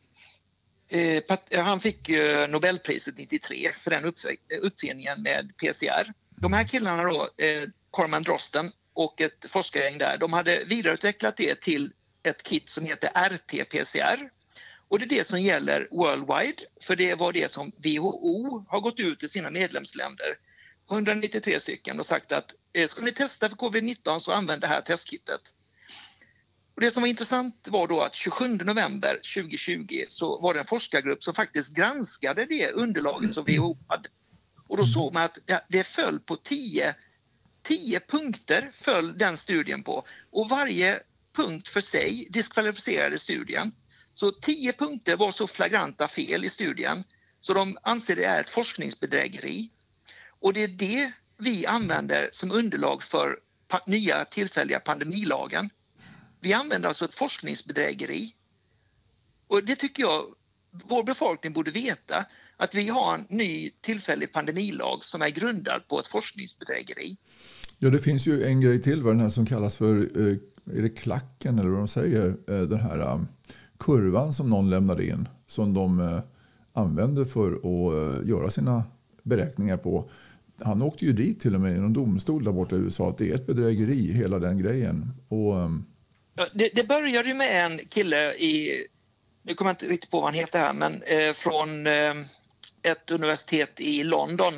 eh, pat- han fick eh, Nobelpriset nittiotre för den uppfinningen med P C R. De här killarna då, eh, Corman Drosten och ett forskargäng där, de hade vidareutvecklat det till ett kit som heter R T P C R. Och det är det som gäller worldwide, för det var det som W H O har gått ut till sina medlemsländer, etthundranittiotre stycken, och sagt att eh, ska ni testa för covid nitton så använd det här testkittet. Och det som var intressant var då att tjugosjunde november tjugohundratjugo så var det en forskargrupp som faktiskt granskade det underlaget som W H O hade. Och då såg man att det föll på tio, tio punkter föll den studien på. Och varje punkt för sig diskvalificerade studien. Så tio punkter var så flagranta fel i studien så de anser det är ett forskningsbedrägeri. Och det är det vi använder som underlag för pa- nya tillfälliga pandemilagen. Vi använder alltså ett forskningsbedrägeri. Och det tycker jag vår befolkning borde veta, att vi har en ny tillfällig pandemilag som är grundad på ett forskningsbedrägeri. Ja, det finns ju en grej till, vad den här som kallas för, är det klacken eller vad de säger, den här kurvan som någon lämnade in som de använde för att göra sina beräkningar på. Han åkte ju dit till och med i någon domstol där borta i U S A att det är ett bedrägeri, hela den grejen. Och Det, det började ju med en kille i, nu kommer jag inte riktigt på vad han heter här, men eh, från eh, ett universitet i London.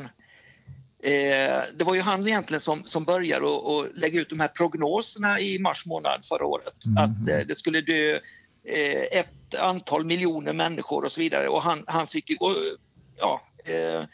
Eh, det var ju han egentligen som, som började och, och lägga ut de här prognoserna i mars månad förra året. Mm. Att eh, det skulle dö eh, ett antal miljoner människor och så vidare. Och han, han fick ju gå, ja, eh,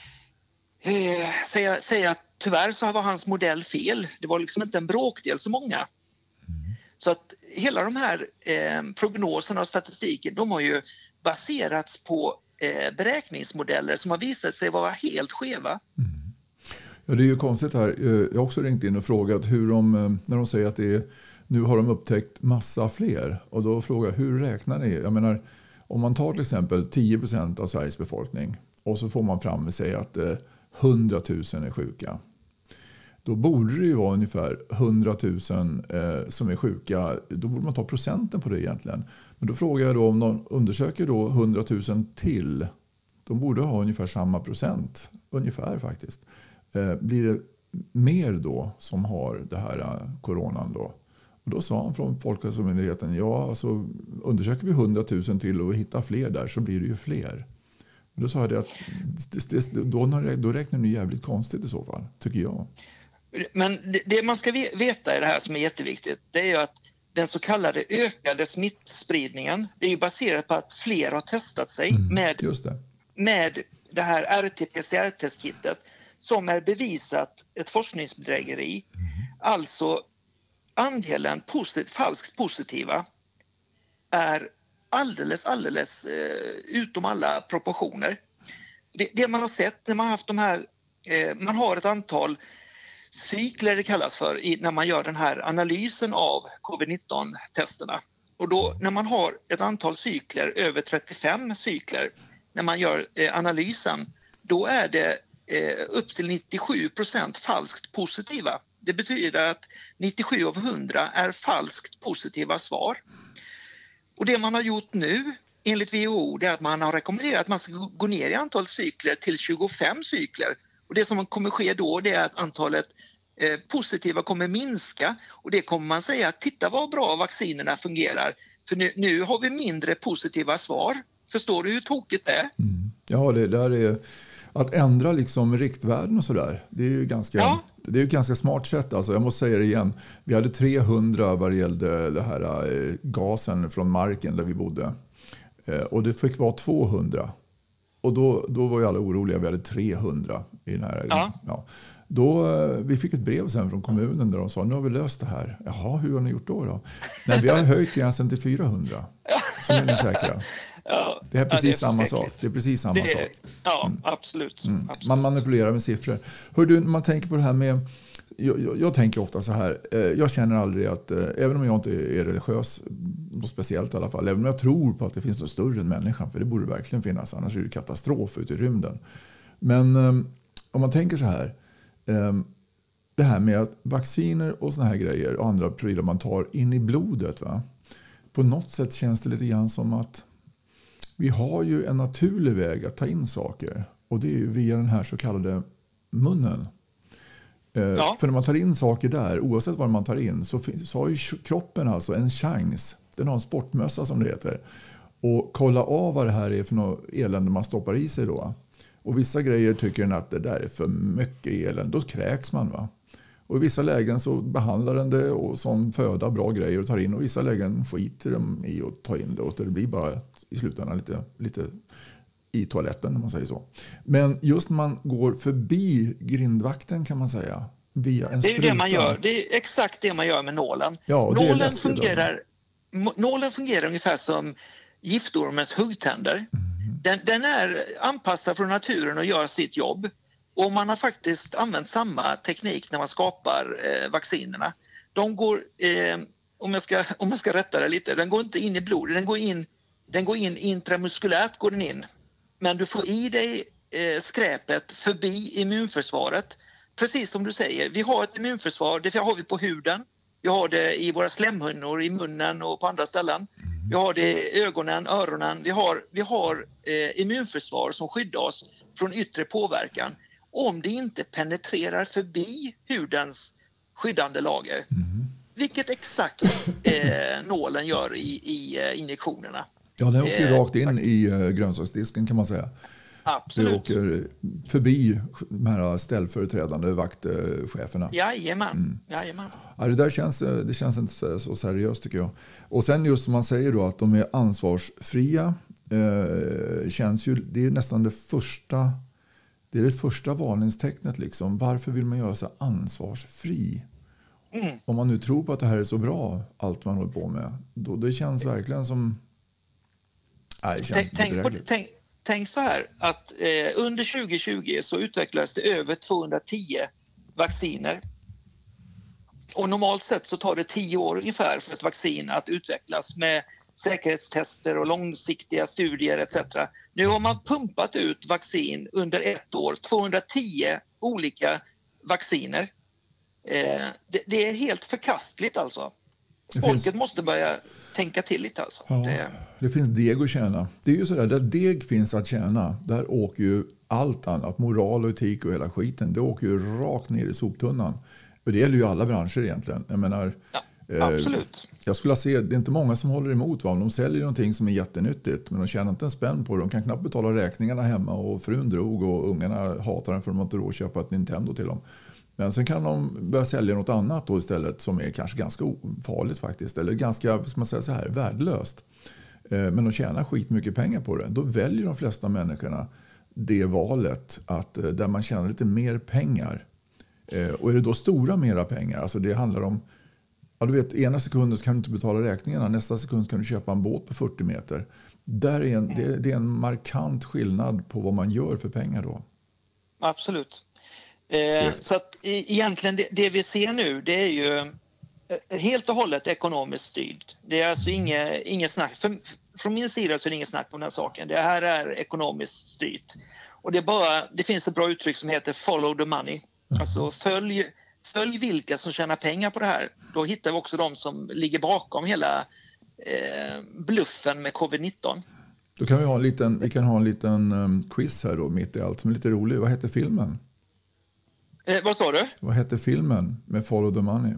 eh, säga, säga att tyvärr så var hans modell fel. Det var liksom inte en bråkdel så många. Så att hela de här eh, prognoserna och statistiken, de har ju baserats på eh, beräkningsmodeller som har visat sig vara helt skeva. Mm. Ja, det är ju konstigt här. Jag har också ringt in och frågat hur de, när de säger att det är Nu har de upptäckt massa fler. Och då frågar jag, hur räknar ni? Jag menar, om man tar till exempel tio procent av Sveriges befolkning och så får man fram med sig att eh, hundra tusen är sjuka. Då borde det ju vara ungefär hundra tusen eh, som är sjuka. Då borde man ta procenten på det egentligen. Men då frågar jag då, om de undersöker då hundra tusen till. De borde ha ungefär samma procent. Ungefär faktiskt. Eh, blir det mer då som har det här eh, coronan då? Och då sa han från Folkhälsomyndigheten, ja alltså undersöker vi hundra tusen till och hittar fler där så blir det ju fler. Och då sa jag det att då, då räknar ni jävligt konstigt i så fall, tycker jag. Men det, det man ska veta i det här som är jätteviktigt, det är ju att den så kallade ökade smittspridningen, det är ju baserat på att fler har testat sig mm, med, just det. med det här R T P C R-testkittet som är bevisat ett forskningsbedrägeri. Mm. Alltså andelen posit- falskt positiva är alldeles, alldeles eh, utom alla proportioner. Det, det man har sett när man har haft de här, eh, man har ett antal cykler det kallas för i, när man gör den här analysen av covid nitton-testerna. Och då när man har ett antal cykler, över trettiofem cykler, när man gör eh, analysen, då är det eh, upp till nittiosju procent falskt positiva. Det betyder att nittiosju av hundra är falskt positiva svar. Och det man har gjort nu enligt W H O är att man har rekommenderat att man ska gå ner i antal cykler till tjugofem cykler. Och det som kommer ske då det är att antalet eh, positiva kommer minska. Och det kommer man säga att titta vad bra vaccinerna fungerar. För nu, nu har vi mindre positiva svar. Förstår du hur tokigt det är? Mm. Ja, det där är... Att ändra liksom riktvärden och sådär, det är ju ganska, ja. det är ju ganska smart sätt. Alltså, jag måste säga det igen, vi hade trehundra vad det gällde det här eh, gasen från marken där vi bodde. Eh, och det fick vara tvåhundra. Och då, då var ju alla oroliga, vi hade trehundra i den här. Ja. Ja. Då, eh, vi fick ett brev sen från kommunen där de sa, nu har vi löst det här. Jaha, hur har ni gjort då? då? Nej, vi har höjt gränsen till fyrahundra. Så är ni säkra. Ja, det är precis ja, det är samma sak. Det är precis samma det är, sak. Ja, mm. absolut, mm. absolut. Man manipulerar med siffror. Hör du, man tänker på det här med... Jag, jag, jag tänker ofta så här. Eh, jag känner aldrig att... Eh, även om jag inte är religiös, något speciellt i alla fall. Även om jag tror på att det finns något större än människan. För det borde verkligen finnas. Annars är det katastrof ute i rymden. Men eh, om man tänker så här. Eh, det här med att vacciner och såna här grejer och andra prylar man tar in i blodet. Va? På något sätt känns det lite grann som att... Vi har ju en naturlig väg att ta in saker. Och det är ju via den här så kallade munnen. Ja. Eh, för när man tar in saker där, oavsett vad man tar in, så, finns, så har ju kroppen alltså en chans. Den har en sportmössa som det heter. Och kolla av vad det här är för något elände man stoppar i sig då. Och vissa grejer tycker den att det där är för mycket elände. Då kräks man va. Och i vissa lägen så behandlar den det och som föda bra grejer och tar in. Och i vissa lägen skiter de i att ta in det. Och det blir bara i slutändan lite, lite i toaletten om man säger så. Men just när man går förbi grindvakten kan man säga. Via en det är ju det man gör. Det är exakt det man gör med nålen. Ja, nålen, läskigt, fungerar, alltså. nålen fungerar ungefär som giftormens huggtänder. Mm. Den, den är anpassad från naturen och gör sitt jobb. Och man har faktiskt använt samma teknik när man skapar eh, vaccinerna. De går, eh, om, jag ska, om jag ska rätta det lite, den går inte in i blodet, den går in, den går in intramuskulärt går den in. Men du får i dig eh, skräpet förbi immunförsvaret. Precis som du säger, vi har ett immunförsvar, det har vi på huden. Vi har det i våra slemhinnor, i munnen och på andra ställen. Vi har det i ögonen, öronen. Vi har, vi har eh, immunförsvar som skyddar oss från yttre påverkan. Om det inte penetrerar förbi hudens skyddande lager. Mm. Vilket exakt eh, nålen gör i, i eh, injektionerna. Ja, den åker eh, rakt in i eh, grönsaksdisken kan man säga. Absolut. Det åker förbi de här ställföreträdande vaktcheferna. Jajamän. Mm. Jajamän. Ja, det där känns, det känns inte så seriöst tycker jag. Och sen just som man säger då att de är ansvarsfria. Eh, känns ju, det är nästan det första... Det är det första varningstecknet. Liksom. Varför vill man göra sig ansvarsfri? Mm. Om man nu tror på att det här är så bra, allt man håller på med. Då, det känns verkligen som... Nej, det känns tänk, tänk, tänk, tänk så här, att eh, under tjugo tjugo så utvecklades det över tvåhundratio vacciner. och normalt sett så tar det tio år ungefär för ett vaccin att utvecklas med säkerhetstester och långsiktiga studier et cetera. Nu har man pumpat ut vaccin under ett år, tvåhundratio olika vacciner. Eh, det, det är helt förkastligt alltså. Det Folket finns... måste börja tänka till lite alltså. Ja, det... det finns deg att tjäna. Det är ju sådär, där deg finns att tjäna, där åker ju allt annat, moral och etik och hela skiten, det åker ju rakt ner i soptunnan. Och det gäller ju alla branscher egentligen. Jag menar, ja, absolut. Eh, jag skulle se, det är inte många som håller emot. Va? De säljer någonting som är jättenyttigt, men de tjänar inte en spänn på det. De kan knappt betala räkningarna hemma och frun drog och ungarna hatar den för att de inte råd att köpa ett Nintendo till dem. Men sen kan de börja sälja något annat då istället som är kanske ganska farligt faktiskt. Eller ganska, ska man säga så här, värdelöst. Eh, men de tjänar skitmycket pengar på det. Då väljer de flesta människorna det valet att, eh, där man tjänar lite mer pengar. Eh, och är det då stora mera pengar, alltså det handlar om, ja du vet, ena sekunden kan du inte betala räkningarna, nästa sekund kan du köpa en båt på fyrtio meter. Där är en, det, det är en markant skillnad på vad man gör för pengar då. Absolut. Eh, så att egentligen det, det vi ser nu, det är ju helt och hållet ekonomiskt styrt. Det är alltså inget, inget snack. För, från min sida så är det inget snack om den här saken. Det här är ekonomiskt styrt. Och det, är bara, det finns ett bra uttryck som heter follow the money. Alltså följ, följ vilka som tjänar pengar på det här. Då hittar vi också de som ligger bakom hela eh, bluffen med covid nitton. Då kan vi ha en liten, vi kan ha en liten um, quiz här då mitt i allt som är lite rolig. Vad heter filmen? Eh, vad sa du? Vad heter filmen med Follow the Money?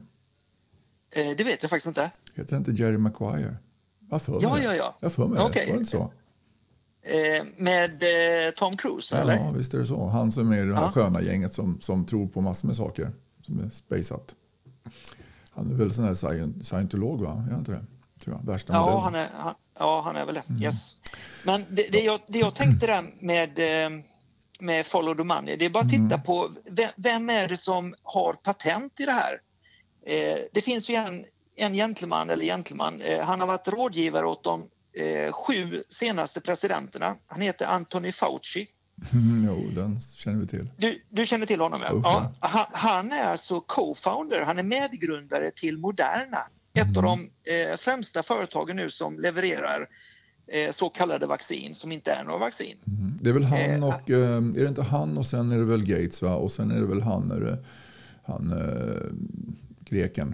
Eh, det vet jag faktiskt inte. Heter inte Jerry Maguire? Jag för mig ja, det. ja, ja. Jag för mig okay. det. Var det inte så? Eh, med eh, Tom Cruise, ja, eller? Ja, visst är det så. Han som är i det här ja. sköna gänget som, som tror på massor med saker. Som är spaceat. Han är väl sån här scientolog, va? Är han inte det? Tror jag. Värsta ja, modellen. han är, han, ja, han är väl det. Mm. Yes. Men det, det, jag, det jag tänkte där med... Eh, med follow the money. Det är bara att titta mm. på vem, vem är det som har patent i det här. Eh, det finns ju en, en gentleman eller gentleman. Eh, han har varit rådgivare åt de eh, sju senaste presidenterna. Han heter Anthony Fauci. Mm, jo, den känner vi till. Du, du känner till honom, ja. Oh, ja han, han är alltså co-founder. Han är medgrundare till Moderna. Ett mm. av de eh, främsta företagen nu som levererar så kallade vaccin som inte är några vaccin. Mm. Det är väl han och eh, är det inte han och sen är det väl Gates, va? Och sen är det väl han är det, han eh, greken.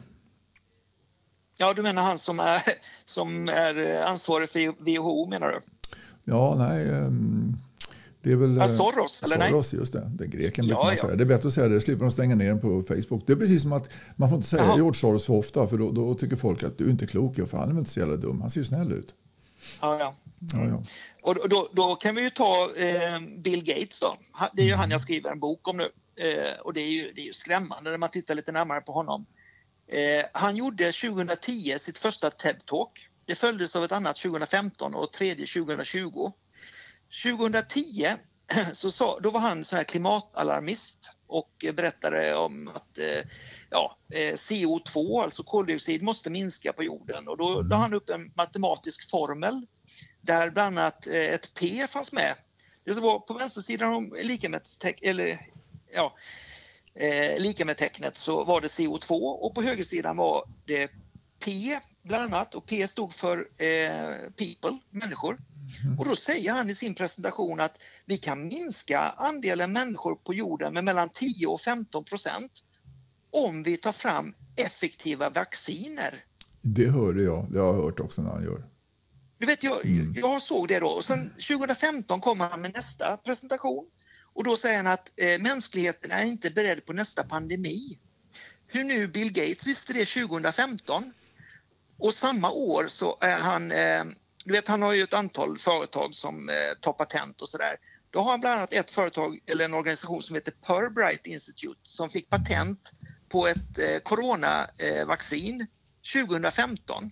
Ja, du menar han som är som är ansvarig för W H O, menar du? Ja, nej eh, det är väl ja, Soros eller Soros, nej? Just det. Det är greken ja, man ja. säga. Det är bättre att säga det, slipper de stänga ner den på Facebook. Det är precis som att man får inte säga Aha. George Soros för ofta, för då, då tycker folk att du är inte klok, för han är inte så jävla dum. Han ser ju snäll ut. Ja, ja. Ja, ja. Och då, då kan vi ju ta eh, Bill Gates då. Det är ju han jag skriver en bok om nu. Eh, och det är, ju, det är ju skrämmande när man tittar lite närmare på honom. Eh, han gjorde tjugohundratio sitt första TED-talk. Det följdes av ett annat tjugohundrafemton och ett tredje tjugohundratjugo. tjugohundratio så sa, då var han sån här klimatalarmist och berättade om att eh, ja, C O två, alltså koldioxid, måste minska på jorden. Och då la han upp en matematisk formel där bland annat ett P fanns med. Det var på vänstersidan om lika med, eller, ja, eh, lika med tecknet så var det C O två och på högersidan var det P bland annat. Och P stod för eh, people, människor. Och då säger han i sin presentation att vi kan minska andelen människor på jorden med mellan tio och femton procent om vi tar fram effektiva vacciner. Det hörde jag. Det har jag hört också när han gör. Du vet, jag, mm. jag såg det då. Och sen tjugohundrafemton kommer han med nästa presentation. Och då säger han att eh, mänskligheten är inte beredd på nästa pandemi. Hur nu Bill Gates visste det tjugohundrafemton. Och samma år så är han... Eh, Du vet, han har ju ett antal företag som eh, tar patent och sådär. Då har han bland annat ett företag eller en organisation som heter Pirbright Institute som fick patent på ett eh, coronavaccin eh, tjugohundrafemton.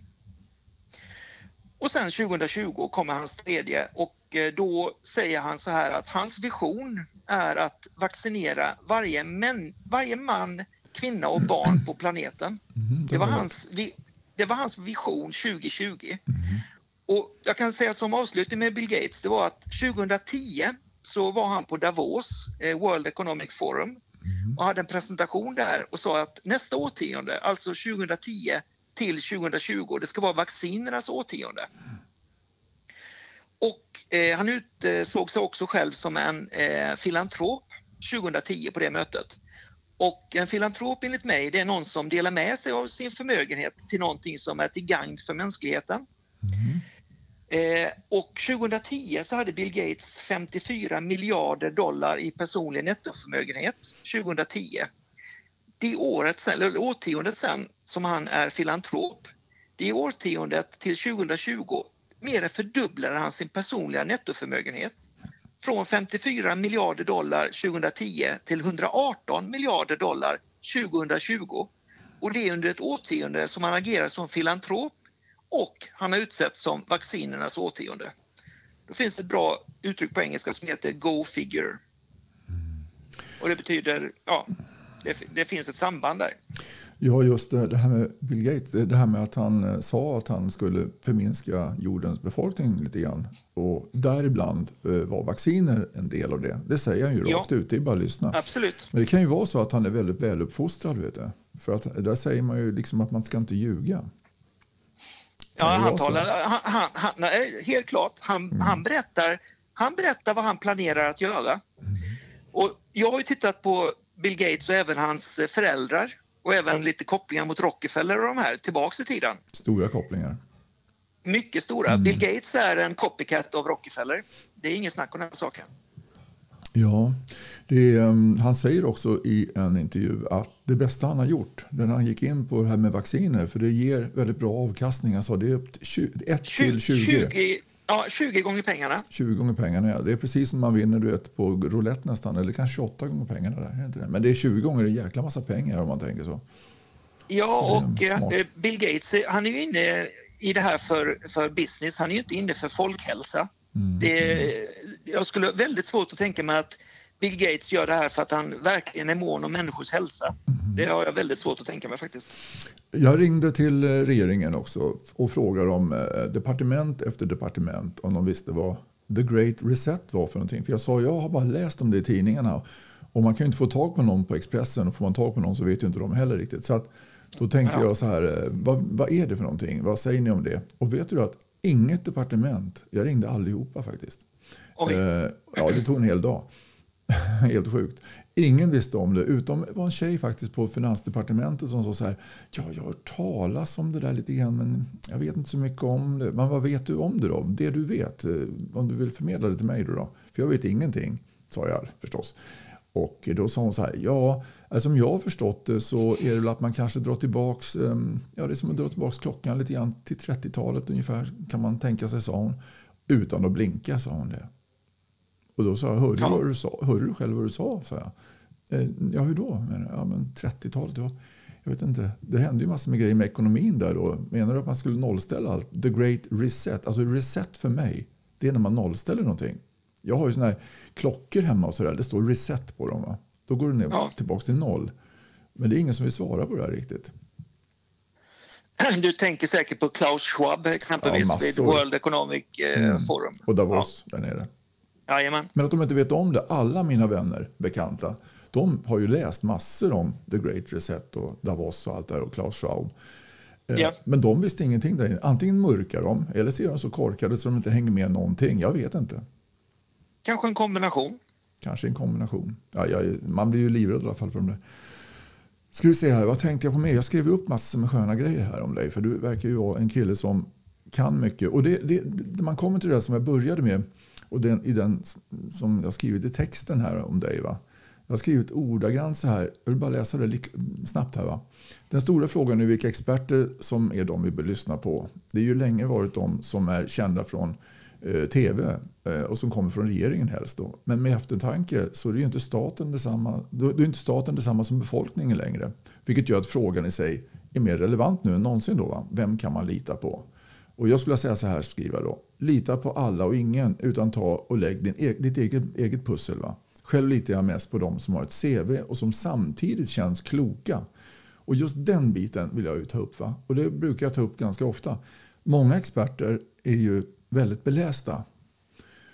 Och sen tjugohundratjugo kommer hans tredje och eh, då säger han så här att hans vision är att vaccinera varje, män, varje man, kvinna och barn på planeten. Det var hans, det var hans vision tjugohundratjugo. Och jag kan säga som avslutning med Bill Gates, det var att tjugohundratio så var han på Davos, eh, World Economic Forum. mm. och hade en presentation där och sa att nästa årtionde, alltså tjugohundratio till tjugohundratjugo, det ska vara vaccinernas årtionde. Mm. Och eh, han utsåg sig också själv som en eh, filantrop tjugohundratio på det mötet. Och en filantrop enligt mig, det är någon som delar med sig av sin förmögenhet till någonting som är till gagn för mänskligheten. Mm. Eh, och tjugohundratio så hade Bill Gates femtiofyra miljarder dollar i personlig nettoförmögenhet tjugohundratio. Det året sen, eller årtiondet sen som han är filantrop, det årtiondet till tjugohundratjugo mer än fördubblade han sin personliga nettoförmögenhet från femtiofyra miljarder dollar tjugohundratio till hundraarton miljarder dollar tjugohundratjugo. Och det är under ett årtionde som han agerar som filantrop och han har utsetts som vaccinernas årtionde. Då finns ett bra uttryck på engelska som heter go figure. Och det betyder, ja, det, det finns ett samband där. Ja, just det, det här med Bill Gates, det här med att han sa att han skulle förminska jordens befolkning lite grann. Och däribland var vacciner en del av det. Det säger han ju ja. rakt ut, det är bara att lyssna. Absolut. Men det kan ju vara så att han är väldigt väluppfostrad, vet du. För att där säger man ju liksom att man ska inte ljuga. Ja, han talar, han, han, han, nej, helt klart. Han, mm. han, berättar, han berättar vad han planerar att göra. Mm. Och jag har ju tittat på Bill Gates och även hans föräldrar. Och även lite kopplingar mot Rockefeller och de här tillbaks i tiden. Stora kopplingar. Mycket stora. Mm. Bill Gates är en copycat av Rockefeller. Det är ingen snack om den här saken. Ja, det är, um, han säger också i en intervju att det bästa han har gjort när han gick in på det här med vacciner, för det ger väldigt bra avkastning. Alltså det är upp till ett till tjugo. tjugo, ja, tjugo gånger pengarna. tjugo gånger pengarna, ja. Det är precis som man vinner du vet, på roulette nästan, eller kanske tjugoåtta gånger pengarna där. Är inte det? Men det är tjugo gånger en jäkla massa pengar om man tänker så. Ja, så och Bill Gates, han är ju inne i det här för, för business, han är ju inte inne för folkhälsa. Mm. Det, jag skulle väldigt svårt att tänka mig att Bill Gates gör det här för att han verkligen är mån om människors hälsa. Mm. Det har jag väldigt svårt att tänka mig faktiskt. Jag ringde till regeringen också och frågade om departement efter departement om de visste vad The Great Reset var för någonting. För jag sa, jag har bara läst om det i tidningarna och man kan ju inte få tag på någon på Expressen, och får man tag på någon så vet ju inte de heller riktigt. Så att, då tänkte ja. jag så här, vad, vad är det för någonting? Vad säger ni om det? Och vet du att inget departement, jag ringde allihopa faktiskt. Eh, ja, det tog en hel dag. Helt sjukt. Ingen visste om det, utom det var en tjej faktiskt på Finansdepartementet som sa så här, ja, jag har hört talas om det där lite grann, men jag vet inte så mycket om det. Men vad vet du om det då? Det du vet, om du vill förmedla det till mig då? då? För jag vet ingenting, sa jag förstås. Och då sa hon så här, ja, alltså som jag har förstått det så är det väl att man kanske drar tillbaks, ja det är som att dra tillbaks klockan lite grann till trettiotalet ungefär, kan man tänka sig, sa hon. Utan att blinka, sa hon det. Och då sa jag, hörde, ja. vad du sa? Hörde du själv vad du sa? Sa jag. Eh, ja, hur då? Men, ja, men trettiotalet, då. Jag vet inte. Det hände ju massor med grejer med ekonomin där då. Menar du att man skulle nollställa allt? The Great Reset. Alltså reset för mig, det är när man nollställer någonting. Jag har ju såna här klockor hemma och sådär. Det står reset på dem, va? Då går det ner ja. tillbaka till noll. Men det är ingen som vill svara på det här riktigt. Du tänker säkert på Klaus Schwab exempelvis ja, vid World Economic eh, mm. Forum. Och Davos ja. där nere. Jajamän. Men att de inte vet om det, alla mina vänner, bekanta, de har ju läst massor om The Great Reset och Davos och allt där och Klaus Schwab. Ja. Men de visste ingenting där. Antingen mörkar de eller så är de så korkade så de inte hänger med någonting. Jag vet inte. Kanske en kombination. Kanske en kombination. Ja, jag, man blir ju livrädd i alla fall för de där. Ska vi se här, vad tänkte jag på mer? Jag skrev upp massor med sköna grejer här om dig. För du verkar ju vara en kille som kan mycket. Och det, det, det, man kommer till det som jag började med. Och den, i den som jag skrivit i texten här om dig, va? Jag har skrivit ordagrant så här. Jag vill bara läsa det snabbt här, va? Den stora frågan är vilka experter som är de vi bör lyssna på. Det är ju länge varit de som är kända från eh, tv eh, och som kommer från regeringen helst då. Men med eftertanke så är det ju inte staten detsamma, då är inte staten detsamma som befolkningen längre. Vilket gör att frågan i sig är mer relevant nu än någonsin då, va? Vem kan man lita på? Och jag skulle säga så här, skriva då. Lita på alla och ingen utan ta och lägg din, ditt eget, eget pussel, va? Själv litar jag mest på dem som har ett C V och som samtidigt känns kloka. Och just den biten vill jag ju ta upp, va? Och det brukar jag ta upp ganska ofta. Många experter är ju väldigt belästa.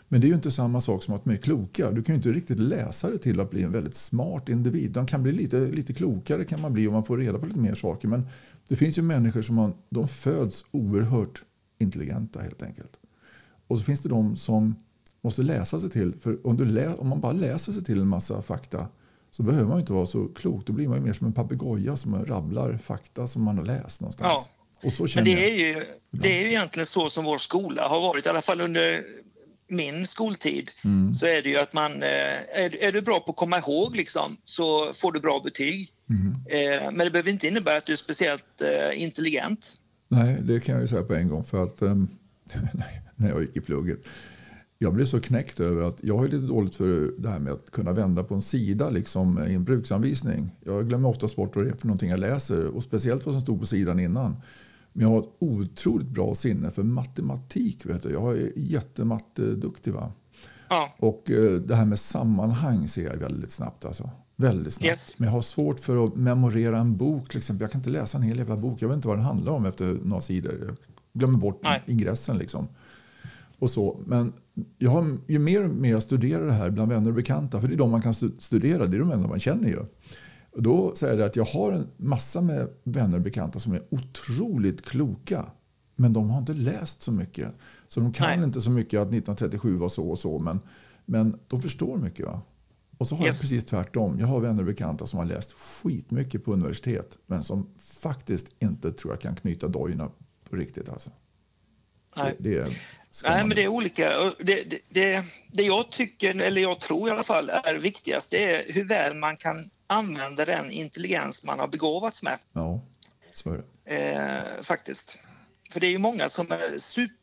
Men det är ju inte samma sak som att de är kloka. Du kan ju inte riktigt läsa det till att bli en väldigt smart individ. De kan bli lite, lite klokare kan man bli om man får reda på lite mer saker. Men det finns ju människor som man, de föds oerhört intelligenta helt enkelt. Och så finns det de som måste läsa sig till. För om, du lä, om man bara läser sig till en massa fakta så behöver man ju inte vara så klok. Då blir man ju mer som en papegoja som rabblar fakta som man har läst någonstans. Ja. Och så Men det är, ju, det är ju egentligen så som vår skola har varit, i alla fall under min skoltid. Mm. Så är det ju att man, är, är du bra på att komma ihåg liksom, så får du bra betyg. Mm. Eh, men det behöver inte innebära att du är speciellt eh, intelligent. Nej, det kan jag ju säga på en gång. För att um, nej, när jag gick i plugget. Jag blev så knäckt över att jag har lite dåligt för det här med att kunna vända på en sida liksom, i en bruksanvisning. Jag glömmer ofta bort vad det är för någonting jag läser. Och speciellt vad som stod på sidan innan. Men jag har ett otroligt bra sinne för matematik. Vet du. Jag är jättematteduktig va. Ja. Och eh, det här med sammanhang ser jag väldigt snabbt. Alltså. Väldigt snabbt. Yes. Men jag har svårt för att memorera en bok till exempel. Jag kan inte läsa en hel jävla bok. Jag vet inte vad den handlar om efter några sidor. Jag glömmer bort Nej. ingressen liksom. Och så. Men jag har, ju mer och mer jag studerar det här bland vänner och bekanta. För det är de man kan studera. Det är de enda man känner ju. Och då säger jag att jag har en massa med vänner och bekanta som är otroligt kloka. Men de har inte läst så mycket. Så de kan Nej. inte så mycket att nittonhundratrettiosju var så och så. Men, men de förstår mycket va. Och så har yes. jag precis tvärtom. Jag har vänner och bekanta som har läst skitmycket på universitet. Men som faktiskt inte tror jag kan knyta dojorna på riktigt alltså. Nej. Det, det är Nej, men det är olika. Det, det, det, det jag tycker, eller jag tror i alla fall, är viktigast. Det är hur väl man kan använda den intelligens man har begåvats med. Ja, så är det. Eh, faktiskt. För det är ju många som är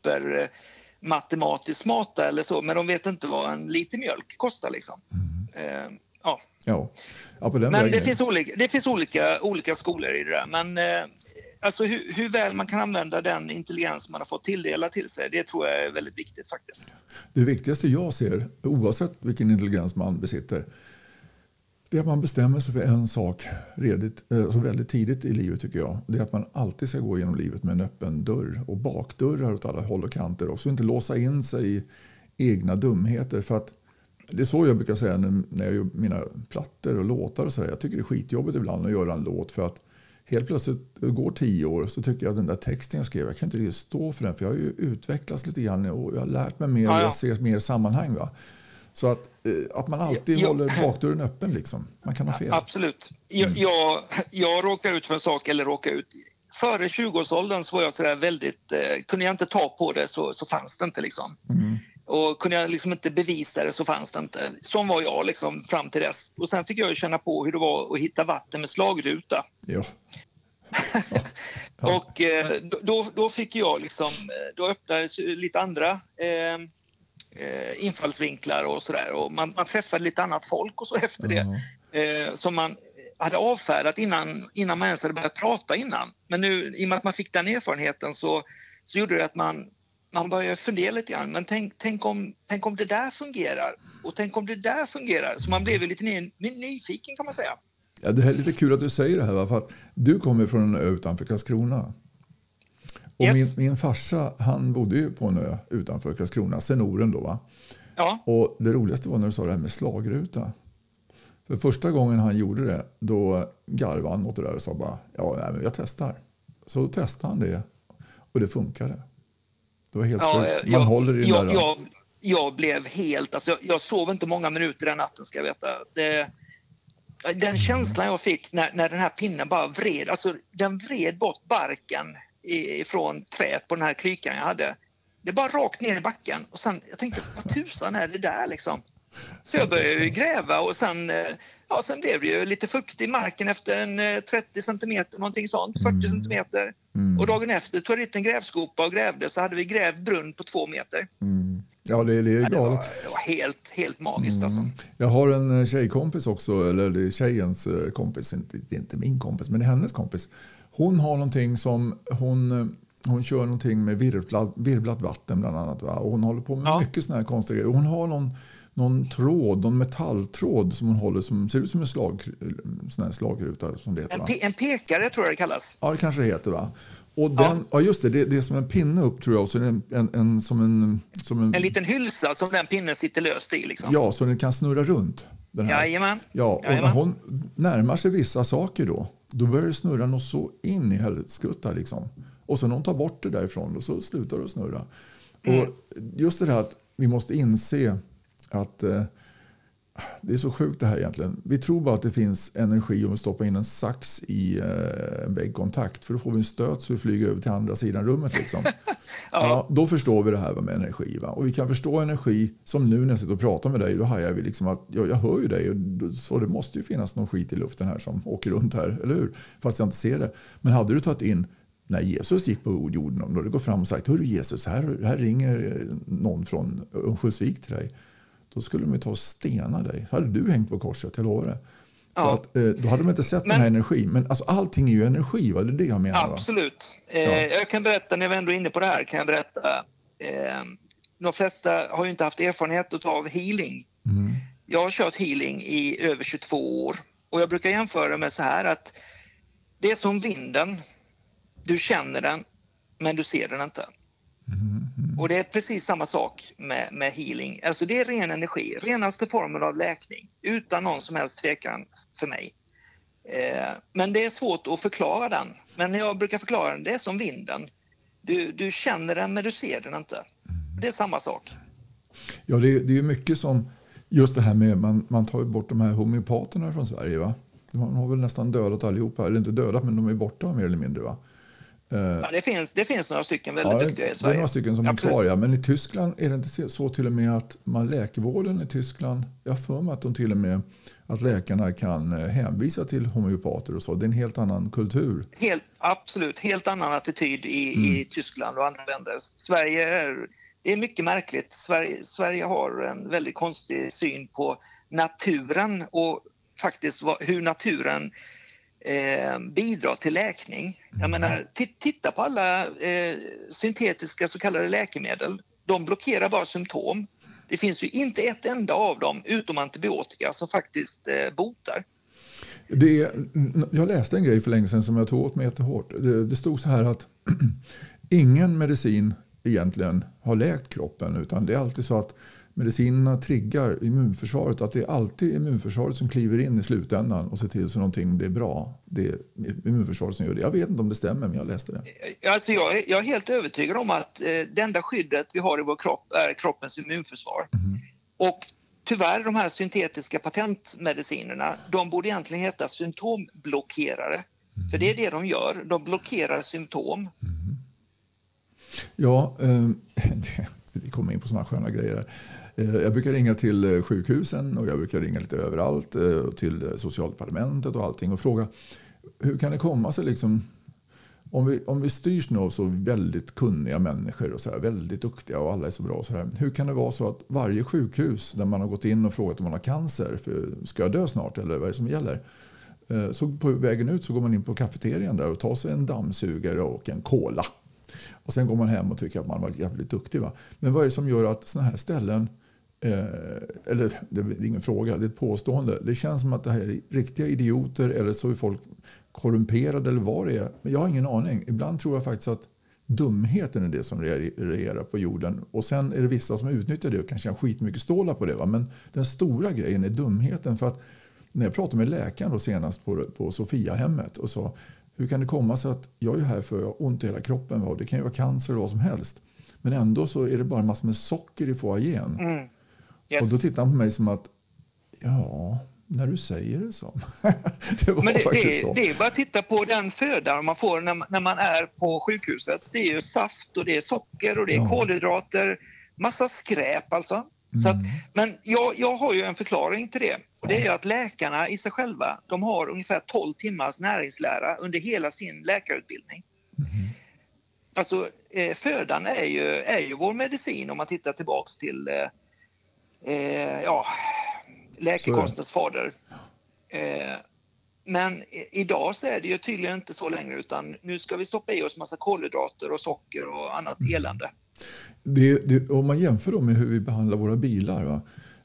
supermatematiskt smarta eller så, men de vet inte vad en liter mjölk kostar liksom. Mm. Eh, ja. Ja. Ja, på den men vägen. det finns, olika, det finns olika, olika skolor i det där. Men eh, alltså hur, hur väl man kan använda den intelligens man har fått tilldela till sig, det tror jag är väldigt viktigt faktiskt. Det viktigaste jag ser, oavsett vilken intelligens man besitter, det är att man bestämmer sig för en sak redigt, alltså väldigt tidigt i livet tycker jag. Det är att man alltid ska gå genom livet med en öppen dörr och bakdörrar åt alla håll och kanter. Och så inte låsa in sig i egna dumheter. För att det är så jag brukar säga när jag gör mina plattor och låtar och så där. Jag tycker det är skitjobbigt ibland att göra en låt för att helt plötsligt går tio år så tycker jag att den där texten jag skrev, jag kan inte riktigt stå för den. För jag har ju utvecklats lite grann och jag har lärt mig mer och ja, ja. jag ser mer sammanhang va. Så att, att man alltid ja, håller bakdörren öppen liksom. Man kan ha fel. Absolut. Jag, mm. jag, jag råkar ut för en sak, eller råkar ut. Före tjugo-årsåldern så var jag sådär väldigt, eh, kunde jag inte ta på det så, så fanns det inte liksom. Mm. Och kunde jag liksom inte bevisa det så fanns det inte. Som var jag liksom fram till dess. Och sen fick jag ju känna på hur det var att hitta vatten med slagruta. Ja. Ja. Och eh, då, då fick jag liksom, då öppnades lite andra eh, Eh, infallsvinklar och sådär. Och man, man träffade lite annat folk och så efter det. Uh-huh. eh, som man hade avfärdat innan, innan man ens hade börjat prata innan. Men nu, i och med att man fick den erfarenheten så, så gjorde det att man, man började fundera lite grann. Men tänk, tänk, om, tänk om det där fungerar. Och tänk om det där fungerar. Så man blev lite ny, nyfiken kan man säga. Ja, det är lite kul att du säger det här. Va? För att du kommer från en ö utanför Karlskrona. Och yes. min, min farsa, han bodde ju på en ö utanför Karlskrona, Senoren då va? Ja. Och det roligaste var när du sa det här med slagruta. För första gången han gjorde det, då garvade han åt det där och sa bara, ja nej, men jag testar. Så då testade han det och det funkade. Det var helt ja, sjukt. Man jag, håller i jag, där. Jag, jag blev helt, alltså jag, jag sov inte många minuter den natten ska jag veta. Det, den känslan jag fick när, när den här pinnen bara vred, alltså den vred bort barken ifrån träet på den här klykan jag hade. Det bara rakt ner i backen. Och sen, jag tänkte, vad tusan är det där liksom? Så jag började gräva och sen, ja, sen blev det ju lite fukt i marken efter en trettio centimeter, någonting sånt, fyrtio centimeter. Mm. Och dagen efter tog jag dit en grävskopa och grävde, så hade vi grävt brunn på två meter. Mm. Ja, det, det är galet. Ja, det, var, det var helt, helt magiskt. Mm. Alltså. Jag har en tjejkompis också, eller det är tjejens kompis, det är inte min kompis, men det är hennes kompis. Hon har någonting som, hon, hon kör någonting med virvlat, virvlat vatten bland annat. Va? Och hon håller på med ja. mycket såna här konstiga grejer. Hon har någon någon tråd, någon metalltråd som hon håller som ser ut som en slag, sån här slagruta som det heter, en, va? pe- en pekare tror jag det kallas. Ja, det kanske det heter, va? Och den, ja. ja just det, det, det är som en pinne upp tror jag, och så är det en, en, en, som en, som en... En liten hylsa som den pinnen sitter löst i liksom. Ja, så den kan snurra runt. Den här. Jajamän. Ja, och Jajamän. när hon närmar sig vissa saker då, då börjar det snurra något så in i helskutta liksom. Och så när hon tar bort det därifrån och så slutar det snurra. Mm. Och just det här att vi måste inse att eh, det är så sjukt det här egentligen. Vi tror bara att det finns energi om vi stoppar in en sax i eh, en väggkontakt. För då får vi en stöt så vi flyger över till andra sidan rummet. Liksom. ja. Ja, då förstår vi det här med energi. Va? Och vi kan förstå energi som nu när jag sitter och pratar med dig. Då hajar vi liksom att jag, jag hör ju dig. Och så det måste ju finnas någon skit i luften här som åker runt här. Eller hur? Fast jag inte ser det. Men hade du tagit in när Jesus gick på jorden. Om du går fram och sagt hör du Jesus, här, här ringer någon från Örnsköldsvik till dig. Då skulle de ju ta och stena dig. Så hade du hängt på korset, jag lovar det. Ja. Att, eh, då hade de inte sett men, den här energin. Men alltså, allting är ju energi, va? Det är det jag menar. Absolut. Eh, ja. Jag kan berätta, när vi ändå är inne på det här, kan jag berätta. Eh, de flesta har ju inte haft erfarenhet av healing. Mm. Jag har kört healing i över tjugotvå år. Och jag brukar jämföra med så här att det är som vinden. Du känner den, men du ser den inte. Mm, mm. Och det är precis samma sak med, med healing. Alltså det är ren energi, renaste formen av läkning. Utan någon som helst tvekan för mig. Eh, men det är svårt att förklara den. Men jag brukar förklara den, det är som vinden. Du, du känner den men du ser den inte. Mm. Det är samma sak. Ja, det är, det är mycket som just det här med, man, man tar bort de här homeopaterna från Sverige, va? Man har väl nästan dödat allihopa, eller inte dödat men de är borta mer eller mindre, va? Ja, det, finns, det finns några stycken väldigt ja, duktiga i Sverige. Det är några stycken som Absolut. är kvar, ja. Men i Tyskland är det inte så till och med att man läkevården i Tyskland, jag har för mig att de till och med att läkarna kan hänvisa till homeopater och så. Det är en helt annan kultur. Helt, absolut, helt annan attityd i, mm. i Tyskland och andra länder. Sverige är, det är mycket märkligt. Sverige, Sverige har en väldigt konstig syn på naturen och faktiskt vad, hur naturen Eh, bidrar till läkning. Jag menar, t- titta på alla eh, syntetiska så kallade läkemedel. De blockerar bara symptom. Det finns ju inte ett enda av dem utom antibiotika som faktiskt eh, botar. Det är, jag läste en grej för länge sedan som jag tog åt mig jättehårt. Det, det stod så här att ingen medicin egentligen har läkt kroppen, utan det är alltid så att medicinerna triggar immunförsvaret, att det är alltid immunförsvaret som kliver in i slutändan och ser till så någonting blir bra. Det är immunförsvaret som gör det. Jag vet inte om det stämmer, men jag läste det. Alltså jag, är, jag är helt övertygad om att eh, det enda skyddet vi har i vår kropp är kroppens immunförsvar. Mm. Och tyvärr de här syntetiska patentmedicinerna, de borde egentligen heta symptomblockerare. Mm. För det är det de gör, de blockerar symptom. Mm. Ja, eh, det, vi kommer in på sådana sköna grejer. Jag brukar ringa till sjukhusen och jag brukar ringa lite överallt, till socialdepartementet och allting och fråga hur kan det komma sig liksom, om vi, om vi styrs nu av så väldigt kunniga människor och så här, väldigt duktiga och alla är så bra och så här, hur kan det vara så att varje sjukhus där man har gått in och frågat om man har cancer, för ska jag dö snart eller vad är det som gäller, så på vägen ut så går man in på kafeterian där och tar sig en dammsugare och en cola. Och sen går man hem och tycker att man var jävligt duktig. Va? Men vad är det som gör att såna här ställen, eh, eller det är ingen fråga, det är ett påstående. Det känns som att det här är riktiga idioter eller så är folk korrumperade eller vad det är. Men jag har ingen aning. Ibland tror jag faktiskt att dumheten är det som regerar på jorden. Och sen är det vissa som utnyttjar det och kanske har skitmycket stålar på det. Va? Men den stora grejen är dumheten. För att när jag pratade med läkaren då senast på, på Sofiahemmet och sa hur kan det komma sig att jag är här för att jag har ont i hela kroppen? Va? Det kan ju vara cancer eller vad som helst. Men ändå så är det bara massor med socker i foajén. Mm. Yes. Och då tittar han på mig som att ja, när du säger det så. Det var Men det, faktiskt det, så. Det är bara att titta på den födan man får när, när man är på sjukhuset. Det är ju saft och det är socker och det är ja. kolhydrater. Massa skräp alltså. Mm. Så att, men jag, jag har ju en förklaring till det. Och det är ju att läkarna i sig själva, de har ungefär tolv timmars näringslära under hela sin läkarutbildning. Mm. Alltså eh, födan är ju, är ju vår medicin om man tittar tillbaks till eh, eh, ja, läkekonstens fader. Eh, men idag så är det ju tydligen inte så längre, utan nu ska vi stoppa i oss massa kolhydrater och socker och annat elände. Det, det, om man jämför då med hur vi behandlar våra bilar, va?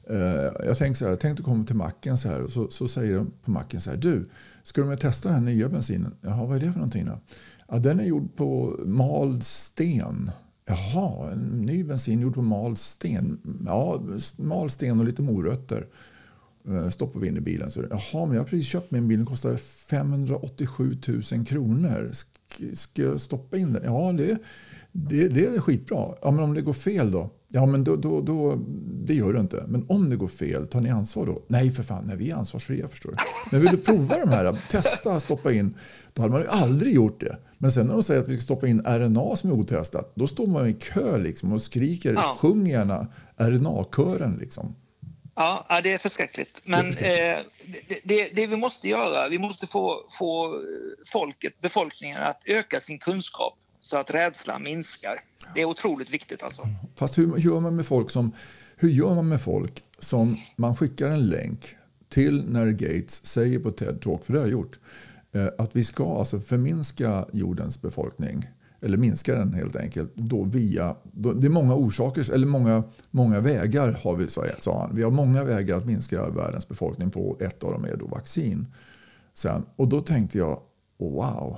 Uh, jag tänkte så här, jag tänkte komma till macken så här och så, så säger de på macken så här: du, ska de testa den här nya bensinen? Jaha, vad är det för någonting då? Ja, den är gjord på mald sten. Jaha, en ny bensin gjord på mald sten. Ja, mald sten och lite morötter. Stoppar vi in i bilen. Så, jaha, men jag har precis köpt min bil. Den kostar femhundraåttiosju tusen kronor. Ska jag stoppa in den? Ja, det, det, det är skitbra. Ja, men om det går fel då? Ja, men då, då, då, det gör det inte. Men om det går fel, tar ni ansvar då? Nej, för fan, nej, vi är ansvarsfria, förstår du. Men vill du prova de här, testa, stoppa in, då hade man ju aldrig gjort det. Men sen när de säger att vi ska stoppa in R N A som är otestat, då står man i kö liksom och skriker, ja. Sjung gärna R N A-kören liksom. Ja, det är förskräckligt. Men det, är förskräckligt. Eh, det, det, det vi måste göra, vi måste få, få folket, befolkningen att öka sin kunskap så att rädslan minskar. Det är otroligt viktigt alltså. Fast hur gör man med folk som, hur gör man med folk som man skickar en länk till när Gates säger på TED Talk, för det har jag gjort, att vi ska alltså förminska jordens befolkning, eller minska den helt enkelt, då via, då, det är många orsaker, eller många, många vägar har vi, sa han. Vi har många vägar att minska världens befolkning på, ett av dem är då vaccin. Sen, och då tänkte jag, oh, wow.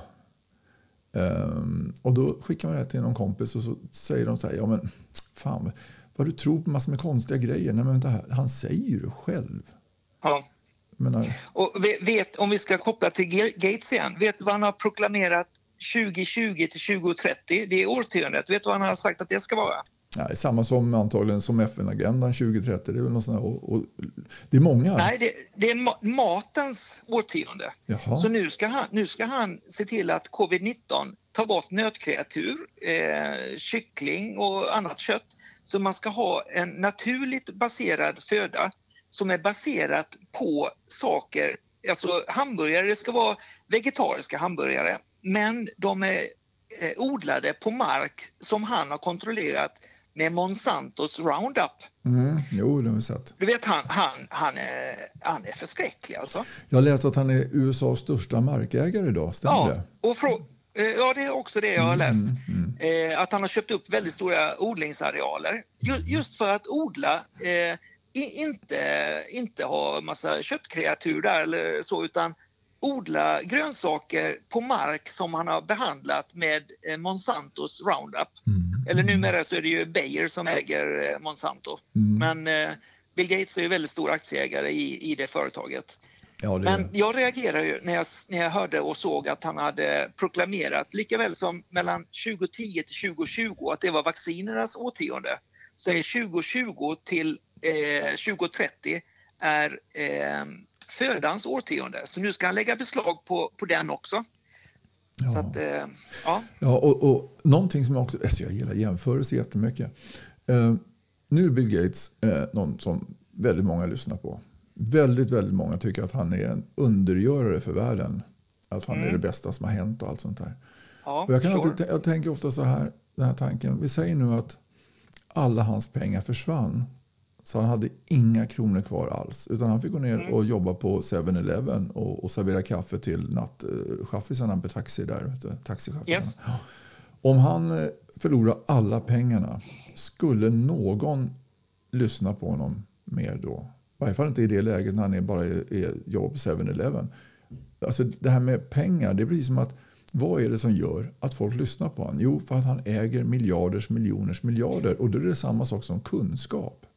Um, och då skickar man det till någon kompis och så säger de så här, ja men fan, vad du tror på massor med konstiga grejer. Nej men vänta här, han säger ju det själv. Ja. Menar, och vet, om vi ska koppla till Gates igen, vet du vad han har proklamerat tjugo tjugo till tjugo trettio? Det är årtiondet. Vet du vad han har sagt att det ska vara? Nej, samma som antagligen som F N-agendan tjugo trettio. Det är väl något sånt här, och, och, det är många. Nej, det, det är ma- matens årtionde. Jaha. Så nu ska, han, nu ska han se till att covid nitton tar bort nötkreatur, eh, kyckling och annat kött. Så man ska ha en naturligt baserad föda som är baserat på saker. Alltså hamburgare, det ska vara vegetariska hamburgare. Men de är eh, odlade på mark som han har kontrollerat med Monsantos Roundup. Mm, jo, det har vi sett. Du vet, han, han, han, är, han är förskräcklig alltså. Jag har läst att han är U S A:s största markägare idag, stämmer ja, det? Och frå, ja, det är också det jag har läst. Mm, mm. Eh, att han har köpt upp väldigt stora odlingsarealer. Just, just för att odla, eh, inte, inte ha massa köttkreatur där eller så, utan odla grönsaker på mark som han har behandlat med Monsantos Roundup. Mm. Eller numera så är det ju Bayer som äger Monsanto. Mm. Men eh, Bill Gates är ju väldigt stor aktieägare i, i det företaget. Ja, det Men jag reagerade ju när jag, när jag hörde och såg att han hade proklamerat, lika väl som mellan tjugo tio till tjugo tjugo, att det var vaccinernas årtionde. Så är tjugo tjugo till eh, tjugo trettio är eh, födans årtionde. Så nu ska han lägga beslag på, på den också. Ja, så att, eh, ja. ja och, och någonting som jag också, alltså jag gillar jämförelse jättemycket. Eh, nu är Bill Gates eh, någon som väldigt många lyssnar på. Väldigt, väldigt många tycker att han är en undergörare för världen. Att han mm. är det bästa som har hänt och allt sånt där. Ja, och jag, kan sure. alltid, jag tänker ofta så här, den här tanken. Vi säger nu att alla hans pengar försvann. Så han hade inga kronor kvar alls. Utan han fick gå ner mm. och jobba på seven eleven och, och servera kaffe till nattchaffisarna på taxi där. Taxichaffisarna. Yes. Om han förlorar alla pengarna, skulle någon lyssna på honom mer då? I varje fall inte i det läget när han är bara är jobb seven eleven. Alltså det här med pengar, det är precis som att vad är det som gör att folk lyssnar på honom? Jo, för att han äger miljarders, miljoners miljarder. Och då är det samma sak som kunskap.